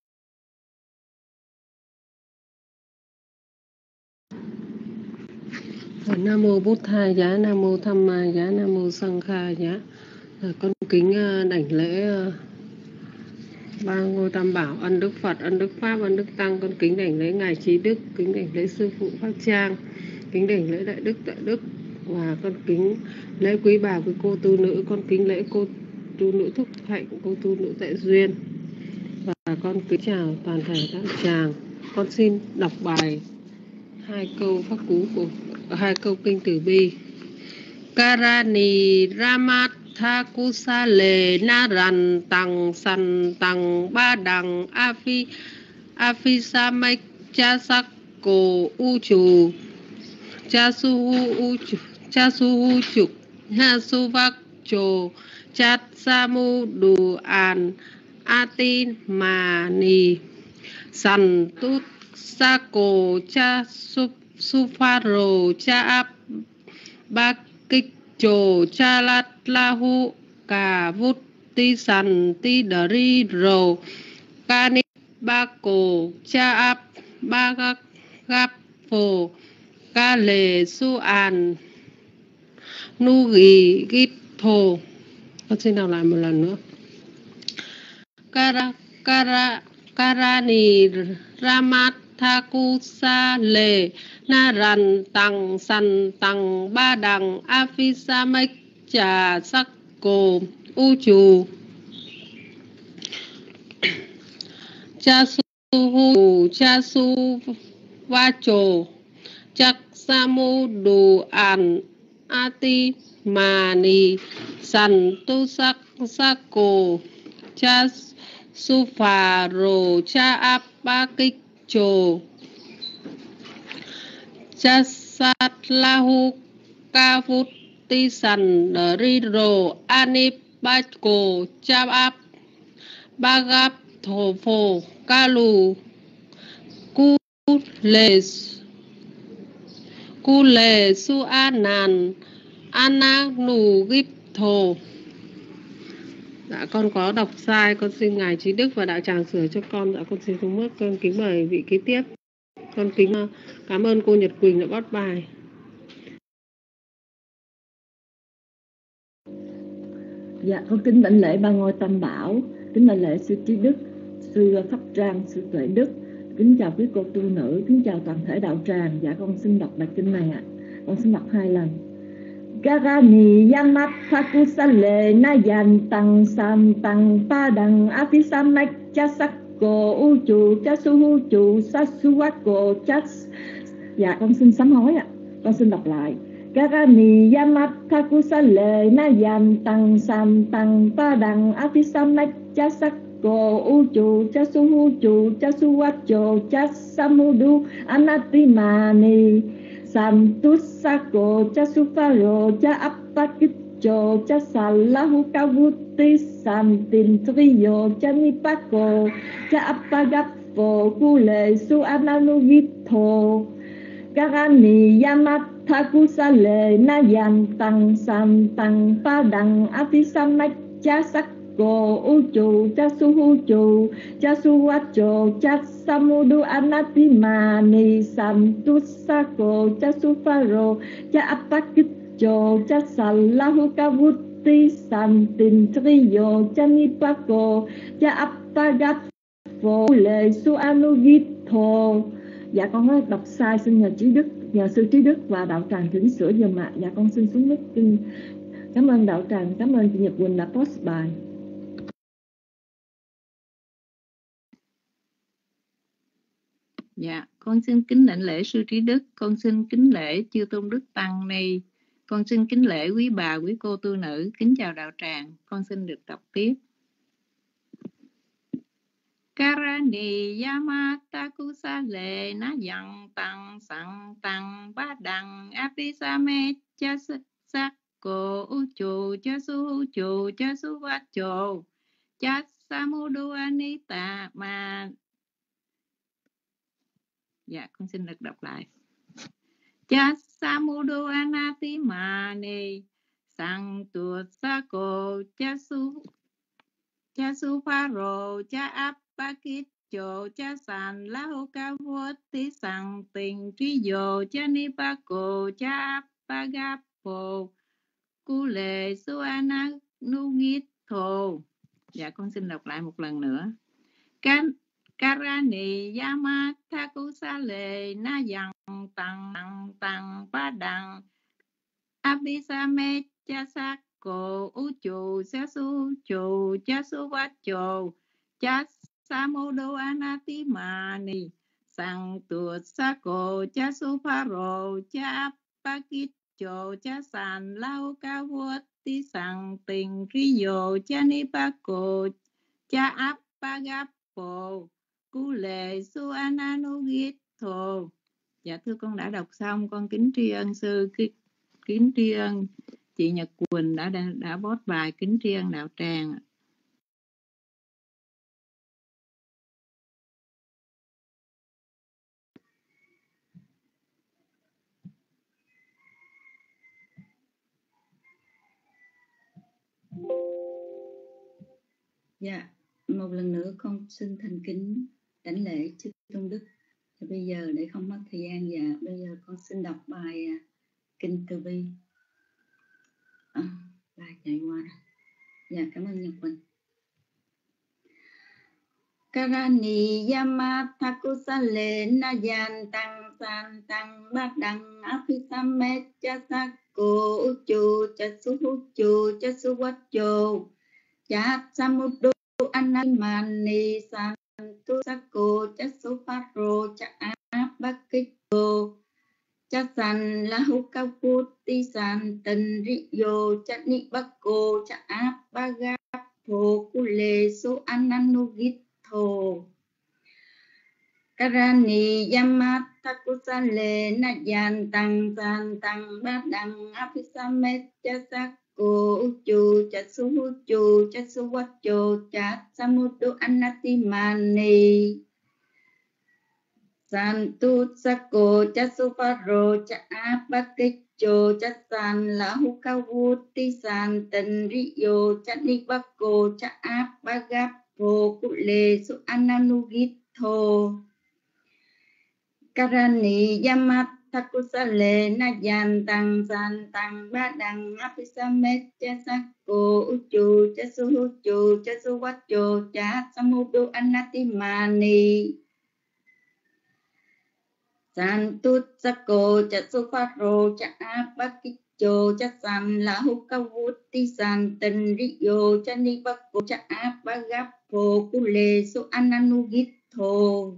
Nam mô Bụt Thầy giá, Nam mô Tham Ma giá, Nam mô Sang Kha giá. Con kính đảnh lễ ba ngôi tam bảo, ân đức Phật, ân đức Pháp, ân đức Tăng. Con kính đảnh lễ ngài Trí Đức, kính đảnh lễ sư phụ Pháp Trang, kính đảnh lễ đại đức Tuệ Đức, và con kính lễ quý bà quý cô tu nữ. Con kính lễ cô tu nữ Thúc Hạnh, cô tu nữ Tuệ Duyên, và con kính chào toàn thể các chàng. Con xin đọc bài hai câu pháp cú của hai câu kinh Từ Bi. Karani Ramathakusale Naran Tang San Tang Ba Đằng Afi Afisamek Chasako Uchu Chasu Uchu Chasu Chuk Hasuvakcho Chatsamudu An Atimani Santut Sako Chasufaro Chaapakikcho Chalatlahu Kavuti Santi Dariro Kanibako Chaapagapho Kale Suan Nugi Githo. Con xin đọc lại một lần nữa. Kara Kara Karani Ramathakusale Naran Tang San Tang Ba Đằng Afisamek Chasako Uchu Chasuhu Chasuvacho Chaksamudu An Atimani Santusako Chasufaro Chaapakikcho Chasatlahu Kavuti San Riro Anipako Chaap Bagap Thofo Kalu Kule Kule Suanan Ananugitho. Dạ con có đọc sai, con xin ngài Trí Đức và đạo tràng sửa cho con. Dạ con xin xuống mức. Con kính mời vị kế tiếp. Con kính cảm ơn cô Nhật Quỳnh đã bắt bài. Dạ con kính đảnh lễ ba ngôi tam bảo, kính đảnh lễ sư Trí Đức, sư Pháp Trang, sư Tuệ Đức, kính chào quý cô tu nữ, kính chào toàn thể đạo tràng. Dạ con xin đọc bài kinh này ạ. Con xin đọc hai lần. Karani Yamathakusale Nayan Tang San Tang Ba Đằng Afisamek Chasako cô u chu cha su hu chu sa su wat cô cha. Dạ con xin sám hối ạ. Con xin đọc lại. Karani yamat thakusale na yan tăng san tăng pa đằng apisamek cha sắc cô u chu cha su hu chu cha su wat chu cha samudu anatimani santusako cha sufaro cha appakicho cha salahu kavuti santin triyo cha nipako cha appagapo kule su ananugitho Karani yamat thakusale na yan tăng san tăng pa đằng apisamek cha sắc cô u chu cha su hu chu cha su wat chu cha samudu anatimani santusako cha sufaro cha appakicho cha salahu kavuti santin triyo cha nipako cha appagapo lệ su anugitho. Dạ con có đọc sai, xin nhờ trí đức, nhờ sư trí đức và đạo tràng chỉnh sửa giùm ạ. Dạ con xin xuống mic. Cảm ơn đạo tràng, cảm ơn chị Nhật Quỳnh đã post bài. Dạ, con xin kính đảnh lễ sư trí đức, con xin kính lễ chư tôn đức tăng ni, con xin kính lễ quý bà, quý cô tu nữ, kính chào đạo tràng. Con xin được đọc tiếp. Karani yamata kusale na yang tăng sang tăng ba đằng apisame cha sắc cô u chu cha su chu cha su wat chu cha samudu anita ma. Dạ con xin được đọc lại. Cha samudu anatimani sang tuột sa cô cha su cha su pharo cha ap Pakitcho cha san la ho ka voti sang tình tri yo cha ni pa ko cha pagapo kule suana nugitho. Dạ con xin đọc lại một lần nữa. Kan Karani yamata kusale na yang tăng tăng pa đằng abisame cha sakko uchu cha su chu cha su wat chu cha samudo anatimani sang tuột sako cha sufaro cha pakitcho cha san lao ca vuoti sang tình riyo cha nipako cha appagapo kule su ananugitho. Dạ thưa con đã đọc xong, con kính tri ân sư, kính tri ân chị Nhật Quỳnh đã đã, đã post bài, kính tri ân đạo tràng. Dạ, một lần nữa con xin thành kính đảnh lễ chư tôn đức. Và bây giờ để không mất thời gian, dạ bây giờ con xin đọc bài Kinh Từ Bi. À, bài chạy qua. Dạ cảm ơn Nhật Quỳnh. Karani yamata kusale na yan tăng san tăng bát đằng apisamet cha sakko uchu cha su uchu cha su wat chu cha samudu anamani san tu sakko cha su paro cha apakitcho cha san lahu kaputi san tình riyo cha ni bakko cha apagapo kule su ananugit thô. Karani yamata kusale na yan tăng san tăng bát đằng apisamet cha sakko uchu cha su uchu cha su wat chu cha samudu anatimani san tu sakko cha su paro cha apakitcho cha san lahu kavuti san tình riyo cha ni bakko cha apagap Phô cụ lê su ananugitho. Karani yamata kusale na yan tăng san tăng ba đằng apisamet cha sakko uchu cha su uchu cha su wat chu cha samudu anatimani san tut sakko cha su pharo cha apakitcho chô cha san la hu ka vút ti san tân ri yo cha ni ba cô cha áp ba gáp phô cu lê su ananu gít thô.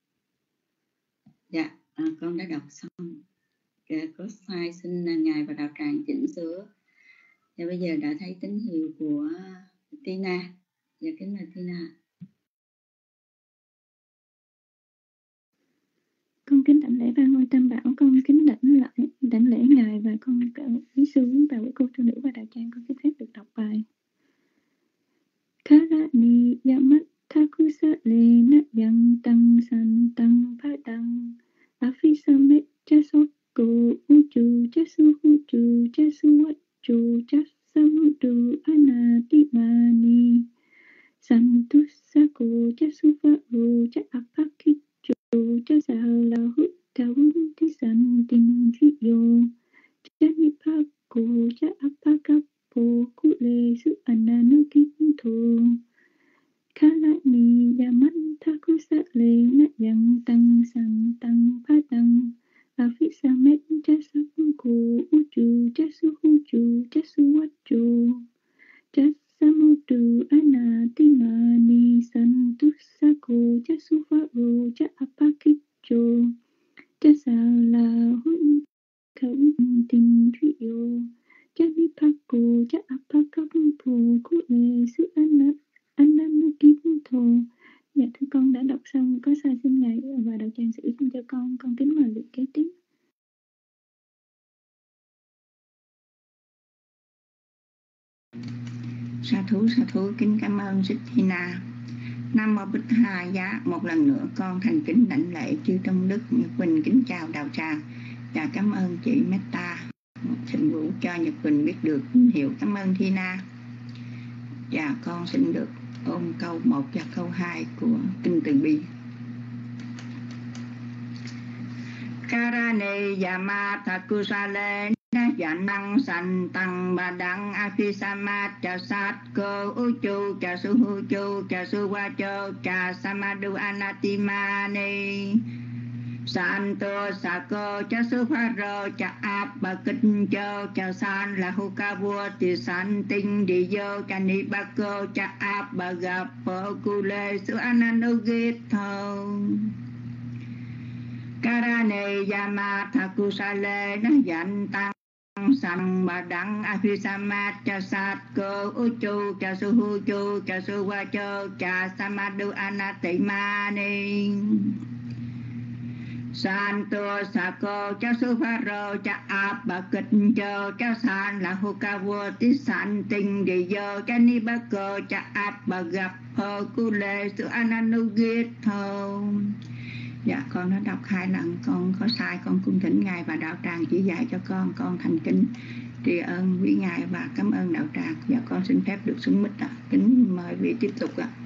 Dạ, à, con đã đọc xong. Dạ, có sai xin ngài và đạo tràng chỉnh sửa. Dạ, bây giờ đã thấy tín hiệu của Tina. Dạ, kính mời Tina. Con kính đảnh lễ ba ngôi tam bảo, con kính đảnh lễ đảnh lễ ngài và con quý sư quý bà quý cô tu nữ và đạo tràng, con xin phép được đọc bài. Karani yamathakusa lena yang tăng san tăng phá đăng afisamet chasoko uchu chasu huchu chasu wachu chasamudu anatimani santusako chasuvaro cha apakichu chasalahu tawunti santin riyo chanipako cha apakapo kule su ananukinto Kalani yamantakusa lena yang tăng san tăng phá đăng afisamet chasamuku uchu chasuhuchu chasuwachu chasamudu anatimani santusako chasuvaro cha apakicho chasalahun kauntin riyo chanipako cha apakapo kule su anat Ananukinto. Dạ thưa con đã đọc xong, có sai xin ngài và đạo tràng sửa xin cho con. Con kính mời vị kế tiếp. Sa thú sa thú kính cảm ơn Sít Tina. Nam mô Bích Tha Giá. Một lần nữa con thành kính đảnh lễ chư trong đức Nhật Quỳnh kính chào đạo tràng và cảm ơn chị Meta một thịnh vũ cho Nhật Quỳnh biết được tín hiệu. Cảm ơn Tina. Và con xin được ôn câu một và câu hai của Kinh Từ Bi. Karane yamata kusale na yanang san tăng ba đăng afisamat cha sát cơ uchu cha su hu chu cha su wa cho cha samadu anatimani Santo Sako cha su pha rô cha áp bà kinh chô cha san là hu ca vua thì san tinh đi vô cha ni ba cô cha áp bà gặp phô cu lê su ananugit thô Karane yama thakusale na yan tăng sang bà đăng afisamat cha sát cô uchu cha su hu chu cha su wa cho cha samadu anatimani Santo Sako cha su pha rô cha áp bà kịch chô cha san là hu ca vua tí san tinh đi vô cha ni ba cô cha áp bà gặp phô cu lê su ananugit thô. Dạ con đã đọc hai lần, con có sai con cung thỉnh ngài và đạo tràng chỉ dạy cho con. Con thành kính tri ân quý ngài và cảm ơn đạo tràng. Dạ con xin phép được xuống mic ạ. Kính mời vị tiếp tục ạ.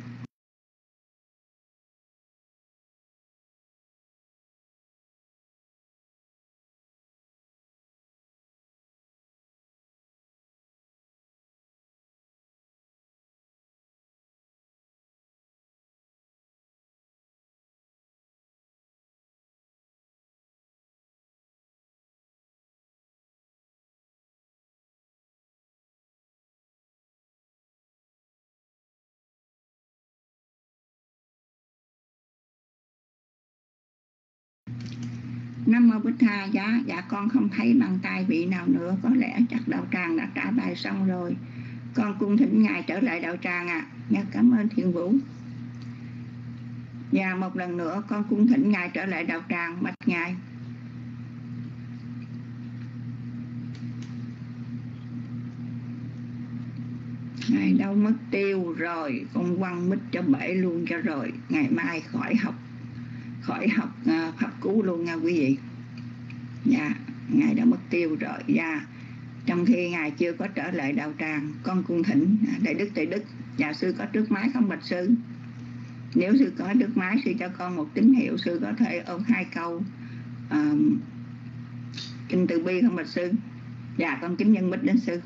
Nam mô Bích Tha Giá. Dạ con không thấy bàn tay vị nào nữa, có lẽ chắc đạo tràng đã trả bài xong rồi. Con cung thỉnh ngài trở lại đạo tràng ạ. À. Dạ cảm ơn Thiện Vũ. Và một lần nữa con cung thỉnh ngài trở lại đạo tràng, bạch ngài. Ngài đâu mất tiêu rồi, con quăng mít cho bể luôn cho rồi. Ngày mai khỏi học khỏi học uh, pháp cú luôn nha quý vị. Dạ, ngài đã mất tiêu rồi. Dạ, trong khi ngài chưa có trở lại đạo tràng, con cung thỉnh đại đức Tuệ Đức. Dạ sư có trước máy không bạch sư? Nếu sư có trước máy, sư cho con một tín hiệu, sư có thể ôn hai câu uh, Kinh Từ Bi không bạch sư? Dạ con kính nhân bích đến sư.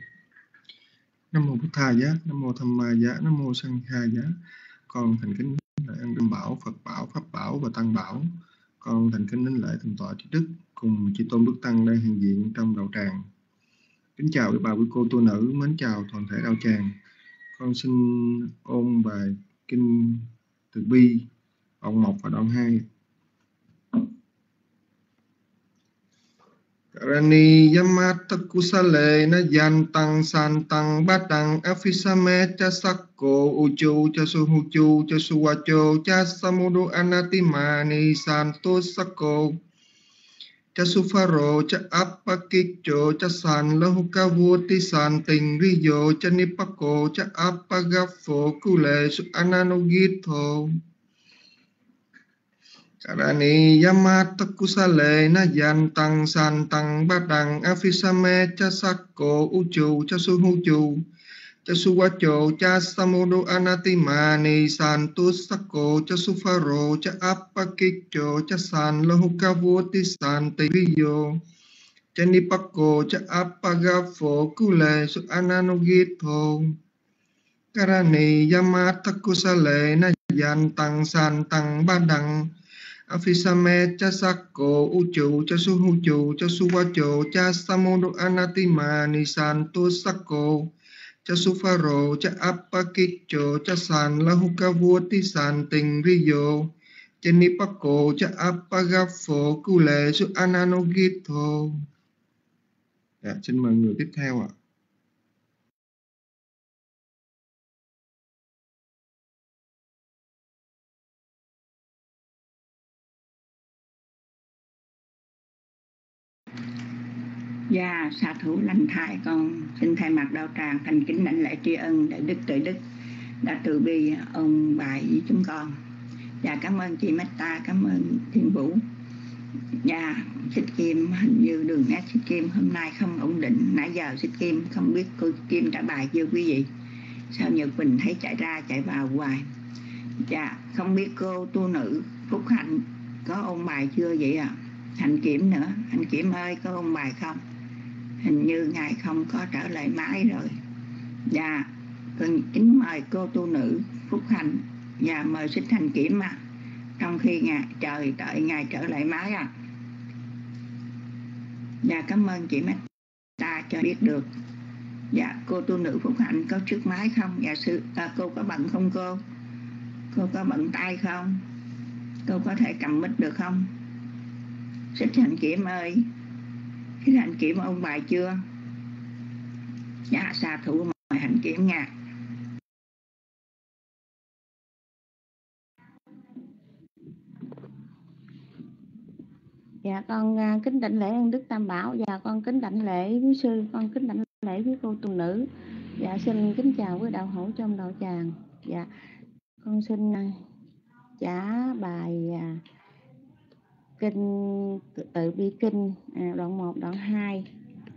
Nam mô Bụt Thầy Giá, Nam mô Tham Ma Giá, Nam mô Sanh Kha Giá. Con thành kính lễ ân Tam Bảo, Phật Bảo, Pháp Bảo và Tăng Bảo. Con thành kính đến lễ thượng tọa trí đức cùng chư tôn đức tăng đang hiện diện trong đạo tràng. Kính chào quý bà quý cô tu nữ, mến chào toàn thể đạo tràng. Con xin ôn bài kinh Từ Bi đoạn một và đoạn hai. Karani yamata kusale na yantang santang batang afisame cha sakko uchu cha suhuchu cha suwacho cha samudu anatimani santo sakko cha sufaro cha apakikcho cha san lahukavuti san tình riyo cha nipako cha apagafo kule su ananugitho. Karani yamata kusale na yantang santang batang afisame cha sakko uchu cha suhuchu cha suwacho cha samudu anatimani santu sakko cha sufaro cha apakikcho cha san lahukavuti san tiriyo cha nipako cha apagafo kule su ananugitho. Karani yamata kusale na yantang santang batang Afisame cha sakko uchu cha suhuchu cha suwacho cha samudu anatimani santu sakko cha sufaro cha apakikcho cha san lahukavuti san tình riyo cha nipako cha apagafo kule su ananugitho. Dạ, xin mời người tiếp theo ạ. Dạ, xạ thủ lành thai, con xin thay mặt đạo tràng thành kính đảnh lễ tri ân đại đức tuệ đức đã từ bi ông bài với chúng con. Dạ, cảm ơn chị Meta, cảm ơn Thiên Vũ. Dạ, Xích Kim hình như đường nét Xích Kim hôm nay không ổn định, nãy giờ Xích Kim không biết cô Kim trả bài chưa quý vị. Sao Nhật Bình thấy chạy ra chạy vào hoài. Dạ, không biết cô tu nữ Phúc Hạnh có ôn bài chưa vậy ạ? À? Hạnh Kiểm nữa, Hạnh Kiểm ơi có ôn bài không? Hình như ngài không có trở lại máy rồi. Dạ, con kính mời cô tu nữ Phúc Hạnh và mời Xích Hạnh Kiểm à. Trong khi ngài trời đợi ngài trở lại máy à. Dạ, cảm ơn chị Meta cho biết được. Dạ, cô tu nữ Phúc Hạnh có trước máy không? Dạ, sư, à, cô có bận không cô? Cô có bận tay không? Cô có thể cầm mic được không? Xích Hạnh Kiểm ơi, Xích Hạnh Kiểm ông bài chưa? Dạ, xạ thủ mời Hạnh Kiểm nha. Dạ, con uh, kính đảnh lễ ân đức Tam Bảo. Dạ, con kính đảnh lễ quý sư, con kính đảnh lễ quý cô tu nữ. Dạ, xin kính chào quý đạo hữu trong đạo tràng. Dạ, con xin uh, trả bài uh, kinh Từ Bi kinh à, đoạn một đoạn hai.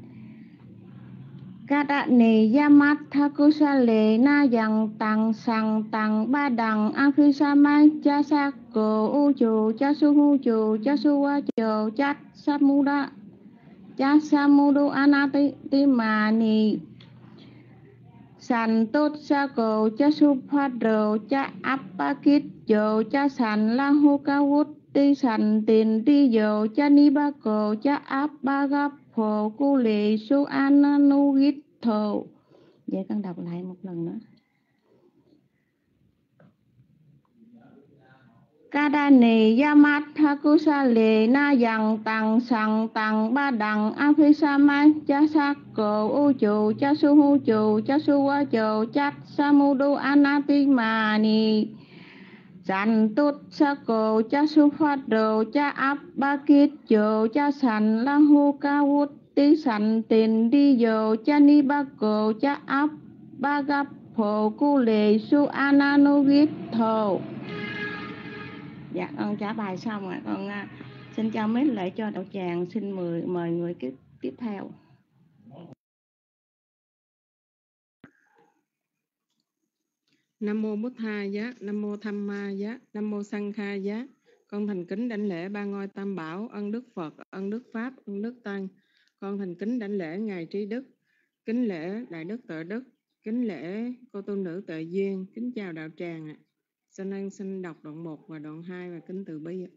Kadani yamatha kusale na yang tang sang tang badang afisama cha sakko uchu cha suhuchu cha suwacho cha samuda cha samudu anatimani santut sakko cha suphadro cha appakityo cha san lahukawut ti san tin ti yo cha nibako cha appagapho cu lệ su ananugitho. Vậy con đọc lại một lần nữa. Kadani yamatha kusale na yang tang sang tang badang afisama cha sakko uchu cha suhuchu cha suwacho cha samudu anatimani santut sakko cha suphadro cha appakityo cha san lahukawut ti san tin đi yo cha nibako cha appagapho cu lệ su ananugitho. Dạ, con trả bài xong rồi. Con uh, xin chào mến lễ cho đạo tràng. Xin mời, mời người tiếp, tiếp theo. Nam mô Bụt Tha Giá, Nam mô Tham Ma Giá, Nam mô Sang Kha Giá. Con thành kính đảnh lễ ba ngôi Tam Bảo, ân đức Phật, ân đức Pháp, ân đức Tăng. Con thành kính đảnh lễ ngài Trí Đức, kính lễ đại đức Tuệ Đức, kính lễ cô tu nữ Tuệ Duyên. Kính chào đạo tràng ạ. Xin An xin đọc đoạn một và đoạn hai và kính từ bi.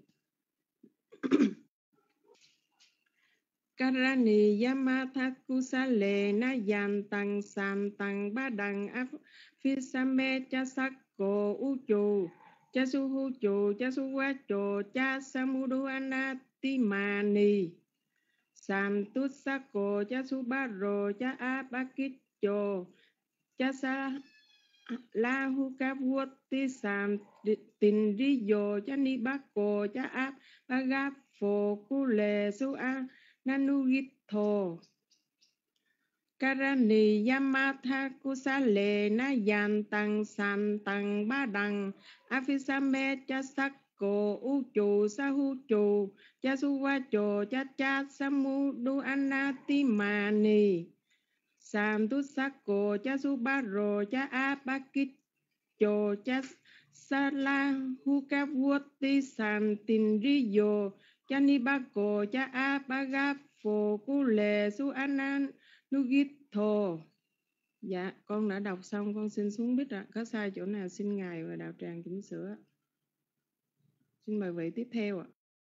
Karani Yamatha Kusale Na Yan Tăng San Tăng Ba Đằng Afisame Cha Sakko Uchu Cha Suhu Chu Cha Suwa Chu Cha Samudu Anatimani San Tut Sakko Cha Subaro Cha Abakit Chu Cha Sa La Hukavoti San Tindriyo Cha Nibako Cha Ab Bagafo Kule Su A Nanugitho Karani Yamatha Kusale Na Yan Tăng San Tăng Ba Đằng Afisame Cha Sakko Uchu Sahu Chu Cha Suwa Chu Cha Cha Samudu Anatimani San Tut Sakko Cha Subaro Cha Abakit Chu Cha Sala Hukavoti San Tindriyo Cha Nibako Cha Abagafo Kule Su Anan Nugitho. Dạ, con đã đọc xong, con xin xuống bít ạ. Có sai chỗ nào xin Ngài và đạo tràng chỉnh sửa. Xin mời vị tiếp theo ạ.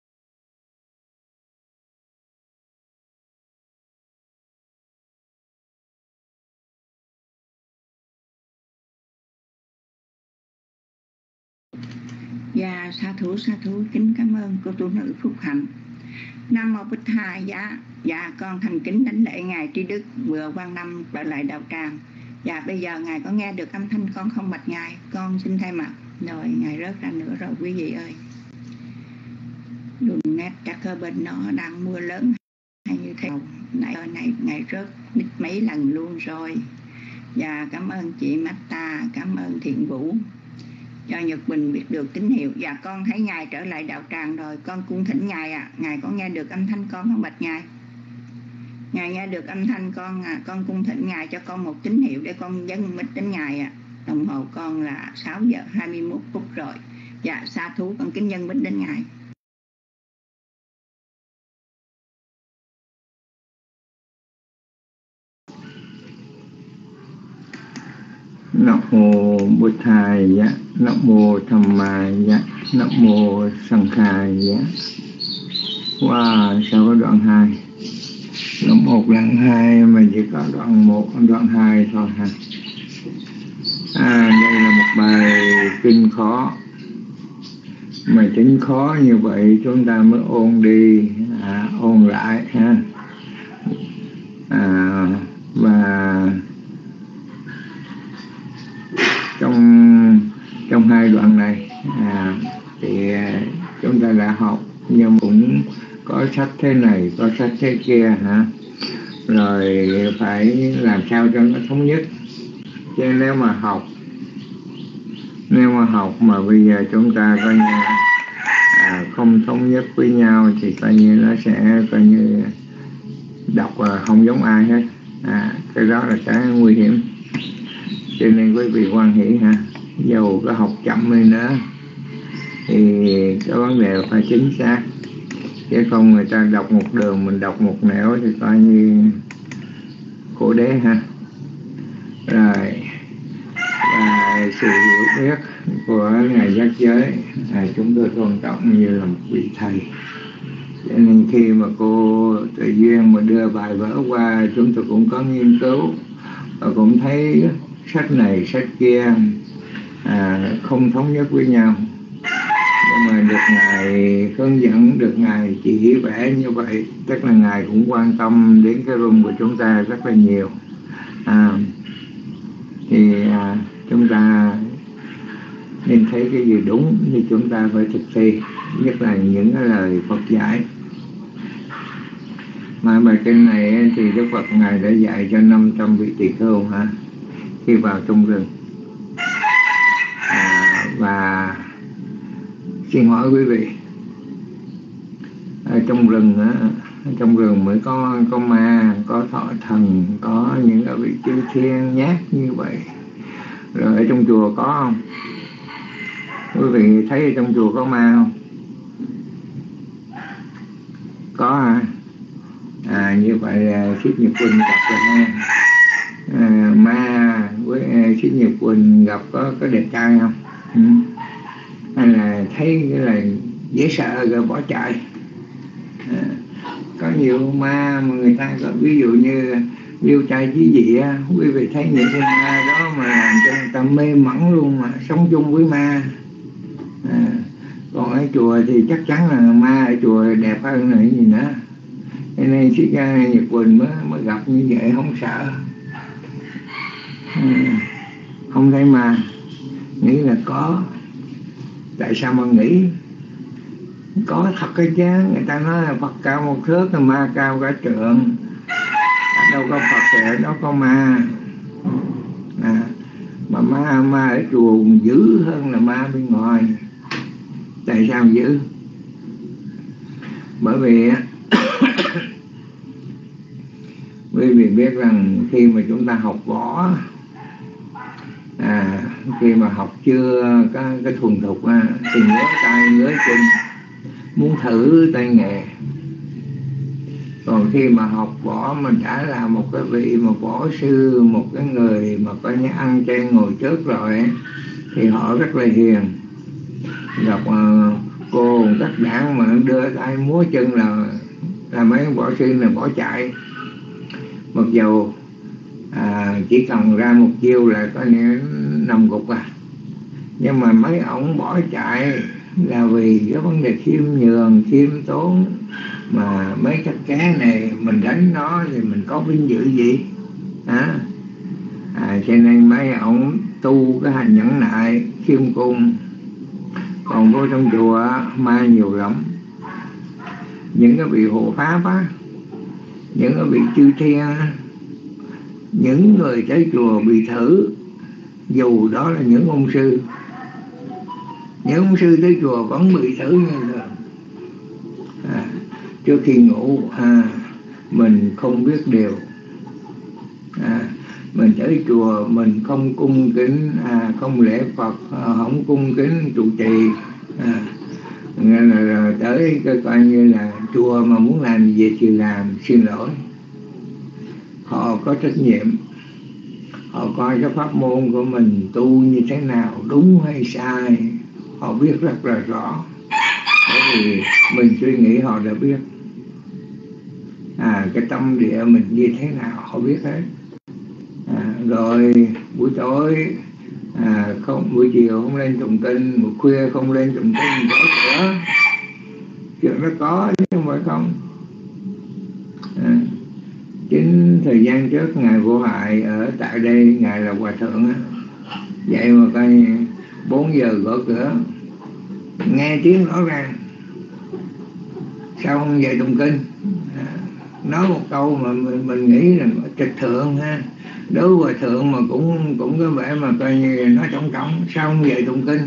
Dạ, sa thú sa thú kính cảm ơn cô tu nữ Phúc Hạnh. Nam mô Bích Tha. Dạ, dạ con thành kính đảnh lễ Ngài Trí Đức vừa quan năm trở lại đạo tràng. Dạ bây giờ Ngài có nghe được âm thanh con không bạch Ngài? Con xin thay mặt. Rồi Ngài rớt ra nữa rồi quý vị ơi. Đường nét chắc ở bên nó đang mưa lớn hay như thế này này Ngài rớt mấy lần luôn rồi. Dạ cảm ơn chị Mata, cảm ơn Thiện Vũ cho Nhật Bình biết được tín hiệu. Dạ con thấy Ngài trở lại đạo tràng rồi, con cung thỉnh Ngài ạ. À. Ngài có nghe được âm thanh con không bạch Ngài? Ngài nghe được âm thanh con à, con cung thỉnh Ngài cho con một tín hiệu để con dâng mít đến Ngài ạ. À. Đồng hồ con là sáu giờ hai mươi mốt phút rồi. Dạ sa thú con kính dâng mít đến Ngài. Nam mô Bụt Thầy Giá, Nam mô Tham Ma Giá, Nam mô Sanh Khai Giá. Wow, sao có đoạn hai? Đoạn một, đoạn hai mà chỉ có đoạn một, đoạn hai thôi hả? À, đây là một bài kinh khó. Mà chính khó như vậy chúng ta mới ôn đi, à, ôn lại ha. À, và trong trong hai đoạn này à, thì chúng ta đã học, nhưng cũng có sách thế này, có sách thế kia hả? Rồi phải làm sao cho nó thống nhất. Chứ nếu mà học nếu mà học mà bây giờ chúng ta coi như à, không thống nhất với nhau thì coi như nó sẽ coi như đọc không giống ai hết. À, cái đó là cái nguy hiểm. Cho nên quý vị hoan hỷ ha, dầu có học chậm hơn nữa thì cái vấn đề phải chính xác, chứ không người ta đọc một đường mình đọc một nẻo thì coi như khổ đế ha. Rồi và sự hiểu biết của Ngài Giác Giới à, chúng tôi tôn trọng như là một vị thầy. Cho nên khi mà cô tự duyên mà đưa bài vở qua, chúng tôi cũng có nghiên cứu và cũng thấy sách này sách kia à, không thống nhất với nhau, nhưng mà được Ngài hướng dẫn, được Ngài chỉ vẽ như vậy, tức là Ngài cũng quan tâm đến cái room của chúng ta rất là nhiều. À, thì à, chúng ta nên thấy cái gì đúng thì chúng ta phải thực thi, nhất là những cái lời Phật dạy. Mà bài kinh này thì Đức Phật Ngài đã dạy cho năm trăm vị tỳ khưu hả, khi vào trong rừng. À, và xin hỏi quý vị, ở trong rừng á, trong rừng mới có có ma, có thọ thần, có những cái vị chư thiên nhát như vậy. Rồi ở trong chùa có không? Quý vị thấy ở trong chùa có ma không? Có hả? À, như vậy là Xích Nhật Quỳnh gặp rồi ha. À, ma với Xích Nhật Quỳnh gặp có có đẹp trai không? Ừ. hay là thấy cái là dễ sợ rồi bỏ chạy. À, có nhiều ma mà người ta có ví dụ như liêu trai chí dị á, quý vị thấy những cái ma đó mà làm cho người ta mê mẩn luôn, mà sống chung với ma. À, còn ở chùa thì chắc chắn là ma ở chùa đẹp hơn này gì nữa, cho nên Thích Ca Nhật Quỳnh mới mới gặp như vậy không sợ. À, không thấy ma, nghĩ là có. Tại sao mà nghĩ có thật cái chứ? Người ta nói là Phật cao một thước, là ma cao cả trượng. Đâu có Phật thì ở đó có ma. À, mà ma ma ở chùa dữ hơn là ma bên ngoài. Tại sao dữ? Bởi vì quý vị biết rằng khi mà chúng ta học võ, à, khi mà học chưa có cái thuần thục á, thì ngứa tay ngứa chân, muốn thử tay nghề. Còn khi mà học võ mình đã là một cái vị mà võ sư, một cái người mà coi như ăn chay ngồi trước rồi, thì họ rất là hiền. Gặp uh, cô các đảng mà đưa tay múa chân là là mấy võ sư là bỏ chạy. Mặc dù à, chỉ cần ra một chiêu là có nghĩa nằm gục à, nhưng mà mấy ổng bỏ chạy là vì cái vấn đề khiêm nhường, khiêm tốn. Mà mấy cái cá này mình đánh nó thì mình có vinh dự gì à? À, cho nên mấy ổng tu cái hành nhẫn nại, khiêm cung. Còn vô trong chùa ma nhiều lắm. Những cái vị hộ pháp á, những cái vị chư thiên, những người tới chùa bị thử, dù đó là những ông sư, những ông sư tới chùa vẫn bị thử như thường. À, trước khi ngủ à, mình không biết điều, à, mình tới chùa mình không cung kính, à, không lễ Phật, à, không cung kính trụ trì, à, nghe là, là tới cái coi như là chùa mà muốn làm gì thì làm, xin lỗi. Họ có trách nhiệm, họ coi cái pháp môn của mình tu như thế nào, đúng hay sai, họ biết rất là rõ. Bởi vì mình suy nghĩ họ đã biết. À, cái tâm địa mình như thế nào họ biết hết. À, rồi buổi tối à, không, buổi chiều không lên tụng kinh, buổi khuya không lên tụng kinh, gõ cửa. Chuyện đó có chứ không phải không. À, chính thời gian trước ngài Vô Hại ở tại đây, ngài là hòa thượng á, vậy mà coi bốn giờ gõ cửa, nghe tiếng rõ ràng, sao không về tụng kinh? À, nói một câu mà mình, mình nghĩ là trịch thượng ha, đối hòa thượng mà cũng cũng có vẻ mà coi như nói trống trống, sao không về tụng kinh?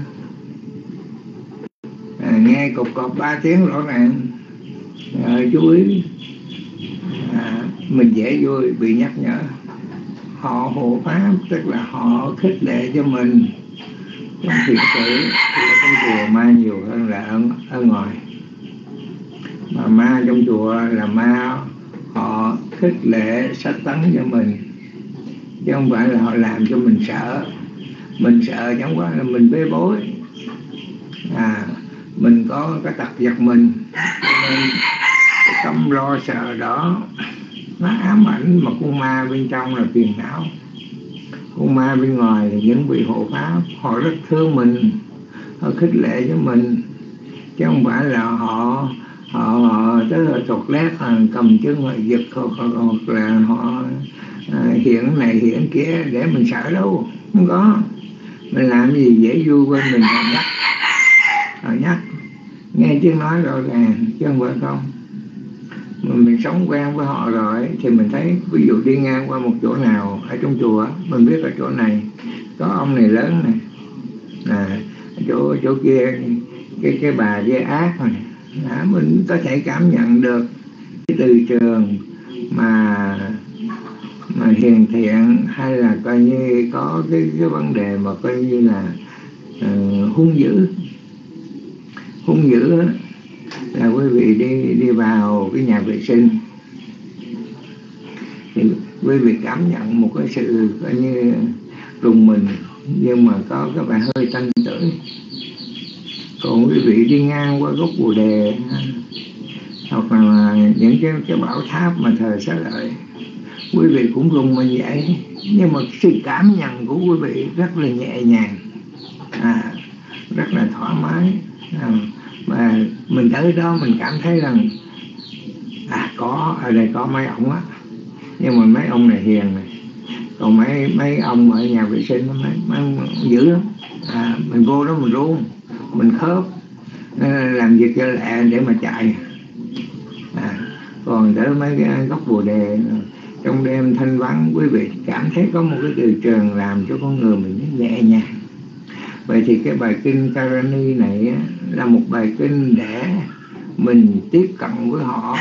À, nghe cục cọp ba tiếng rõ ràng. À, chú ý, à, mình dễ vui bị nhắc nhở. Họ hộ pháp tức là họ khích lệ cho mình. Trong thiền sự thì ở trong chùa ma nhiều hơn là ở, ở ngoài. Mà ma trong chùa là ma họ khích lệ sách tấn cho mình, chứ không phải là họ làm cho mình sợ. Mình sợ chẳng qua là mình bê bối, à, mình có cái tật giật mình, nên cái tâm lo sợ đó nó ám ảnh. Mà con ma bên trong là phiền não, con ma bên ngoài là những vị hộ pháp, họ rất thương mình, họ khích lệ cho mình, chứ không phải là họ họ, họ tới là thuộc lét cầm chân họ giật, hoặc là họ à, hiện này hiện kia để mình sợ đâu. Không có. Mình làm gì dễ vui quên mình, họ nhắc, họ nhắc nghe tiếng nói rõ ràng, chứ không phải không. Mà mình sống quen với họ rồi thì mình thấy, ví dụ đi ngang qua một chỗ nào ở trong chùa, mình biết ở chỗ này có ông này lớn này, à, chỗ chỗ kia cái cái bà dê ác này, à, mình có thể cảm nhận được cái từ trường mà mà hiền thiện, hay là coi như có cái cái vấn đề mà coi như là uh, hung dữ. Hung dữ là quý vị đi đi vào cái nhà vệ sinh thì quý vị cảm nhận một cái sự coi như rùng mình, nhưng mà có các bạn hơi tăng tử. Còn quý vị đi ngang qua gốc Bồ Đề hoặc là những cái, cái bảo tháp mà thờ Xá Lợi, quý vị cũng rùng mình vậy, nhưng mà sự cảm nhận của quý vị rất là nhẹ nhàng, à, rất là thoải mái, à, mà mình tới đó mình cảm thấy rằng à, có ở đây có mấy ông á, nhưng mà mấy ông này hiền này, còn mấy mấy ông ở nhà vệ sinh mấy, mấy ông dữ lắm, à, mình vô đó mình run, mình khớp, làm việc cho lẹ để mà chạy. À, còn tới mấy cái gốc Bồ Đề trong đêm thanh vắng, quý vị cảm thấy có một cái từ trường làm cho con người mình nhẹ nhàng. Vậy thì cái bài kinh Karani này á, là một bài kinh để mình tiếp cận với họ,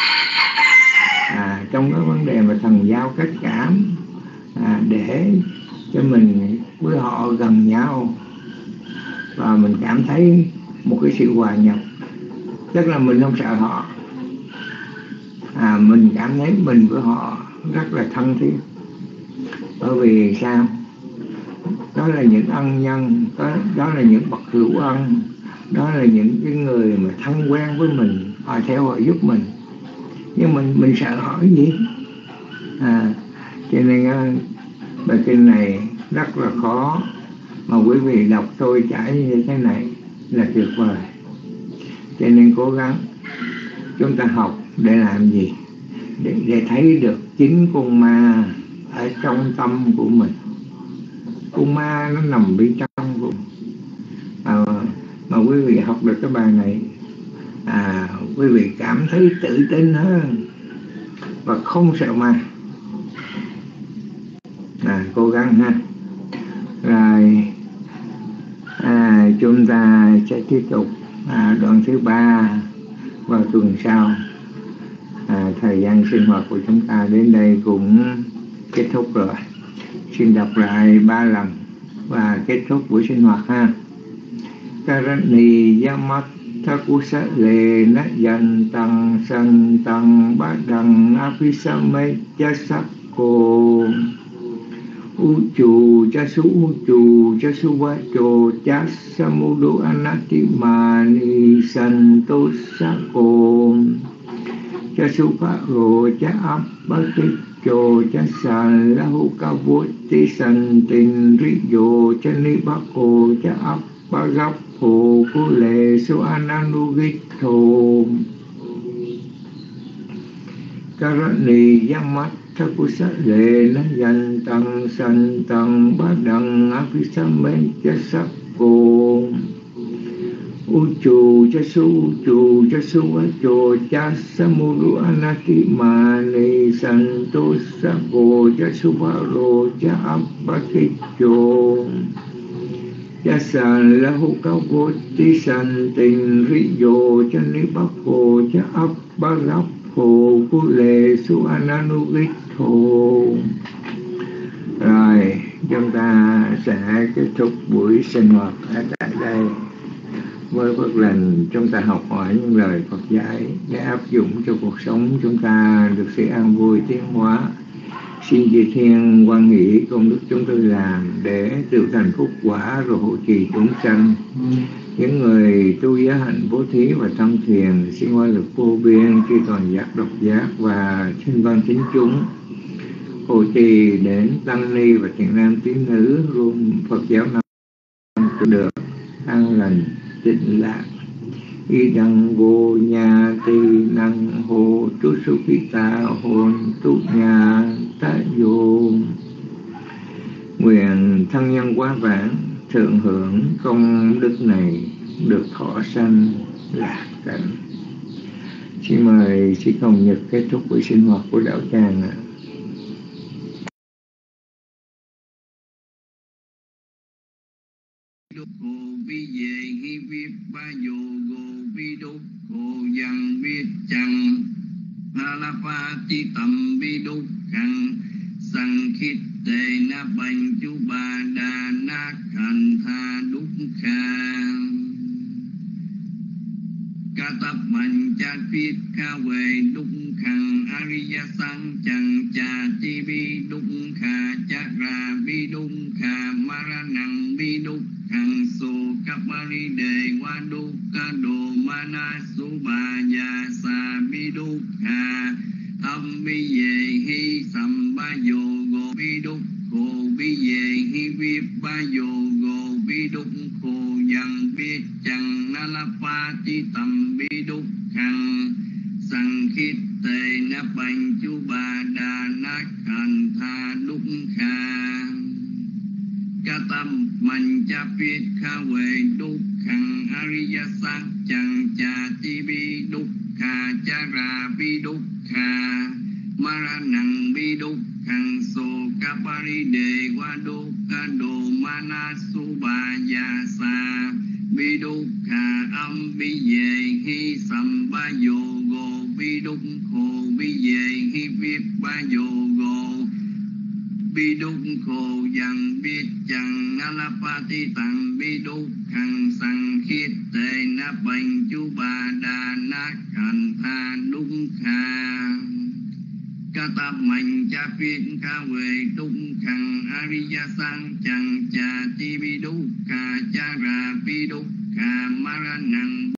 à, trong cái vấn đề mà thần giao cách cảm, à, để cho mình với họ gần nhau và mình cảm thấy một cái sự hòa nhập, tức là mình không sợ họ, à, mình cảm thấy mình với họ rất là thân thiết. Bởi vì sao? Đó là những ân nhân, đó, đó là những bậc hữu ân, đó là những cái người mà thân quen với mình, họ theo họ giúp mình, nhưng mình mình sợ họ cái gì? À, cho nên bài kinh này rất là khó, mà quý vị đọc trôi chảy như thế này là tuyệt vời. Cho nên cố gắng chúng ta học để làm gì? Để, để thấy được chính con ma ở trong tâm của mình. Con ma nó nằm bên trong của mình. À, mà quý vị học được cái bài này, à, quý vị cảm thấy tự tin hơn và không sợ ma. À, cố gắng ha. Rồi à, chúng ta sẽ tiếp tục à, đoạn thứ ba vào tuần sau. À, thời gian sinh hoạt của chúng ta đến đây cũng kết thúc rồi. Xin đọc lại ba lần và kết thúc buổi sinh hoạt ha. Karani yamat thakusa le na yan tăng san tăng bát đằng apisame chasako uchu chasu uchu chasu vacho chasamudu anatimani santosako chasuparo cha appaticho chasan lahu kavuti santin riyo chanibako cha appagappo kule su ananugitho karani yamat thakusa le na yan tăng san tăng bát đằng apisame chasako uchu chasu uchu chasu vacho chasamuru anatimani santosako chasuparo cha appaticho chasan lahu kavoti santin riyo chanibako cha appagappo kule su ananugitho. Rồi chúng ta sẽ kết thúc buổi sinh hoạt ở tại đây với phước lành. Chúng ta học hỏi những lời Phật dạy để áp dụng cho cuộc sống chúng ta được sự an vui tiến hóa. Xin chư thiên quan nghĩ công đức chúng tôi làm để tự thành phúc quả rồi hộ trì chúng sanh. Những người tu giới hạnh bố thí và tâm thiền xin hoa lực vô biên chư toàn giác độc giác và sinh văn tín chúng hộ trì đến tăng ni và thiện nam tín nữ luôn Phật giáo năm được an lành tịnh lạc. Y đăng vô nhà tỳ năng hồ tu su khi ta hồn tu nhà ta vô. Nguyện thân nhân quá vãng thượng hưởng công đức này được thọ sanh lạc cảnh. Xin mời Sĩ Hồng Nhật kết thúc buổi sinh hoạt của đạo tràng ạ. Vi về ghi vi ba yo go vi đô go yang vi chẳng la la pa ti tam vi đô khăn sang khít tề na bành chu ba đà na khăn tha đúc khang ca tập mạnh cha phiết ca về đúc khăn ariya sang chẳng cha ti vi đúc kha cha ra vi đúc kha mara năng vi đúc khăn so kapari đề qua mana subaya sa bidukha âm bi về hi sầm ba yogo bidukho bi về hi vipa yogo bidukho yang biết chẳng na la pa ti tam bidukkhang sang khít tề na bành chu ba đà na khàn tha đúc kha ca tâm mạnh cha phiết kha huệ đúc khang ariya sát chẳng cha ti bi đúc kha cha ra bi đúc kha mara năng bi đúc khang so ca pari đề qua đúc ca đồ mana su ba ya sa bi đúc kha âm bi về hi sầm ba yogo bi đúc khổ bi về hi viết ba yogo bi đúc khổ yang biết chẳng na la pa ti tăng bi đúc khang sang khiết tề na bành chu ba đà na khàn tha đúc kha ca tập mạnh cha phiên ca huệ đúc khang ariya sang chẳng cha ti bi đúc kha cha ra bi đúc kha mara năng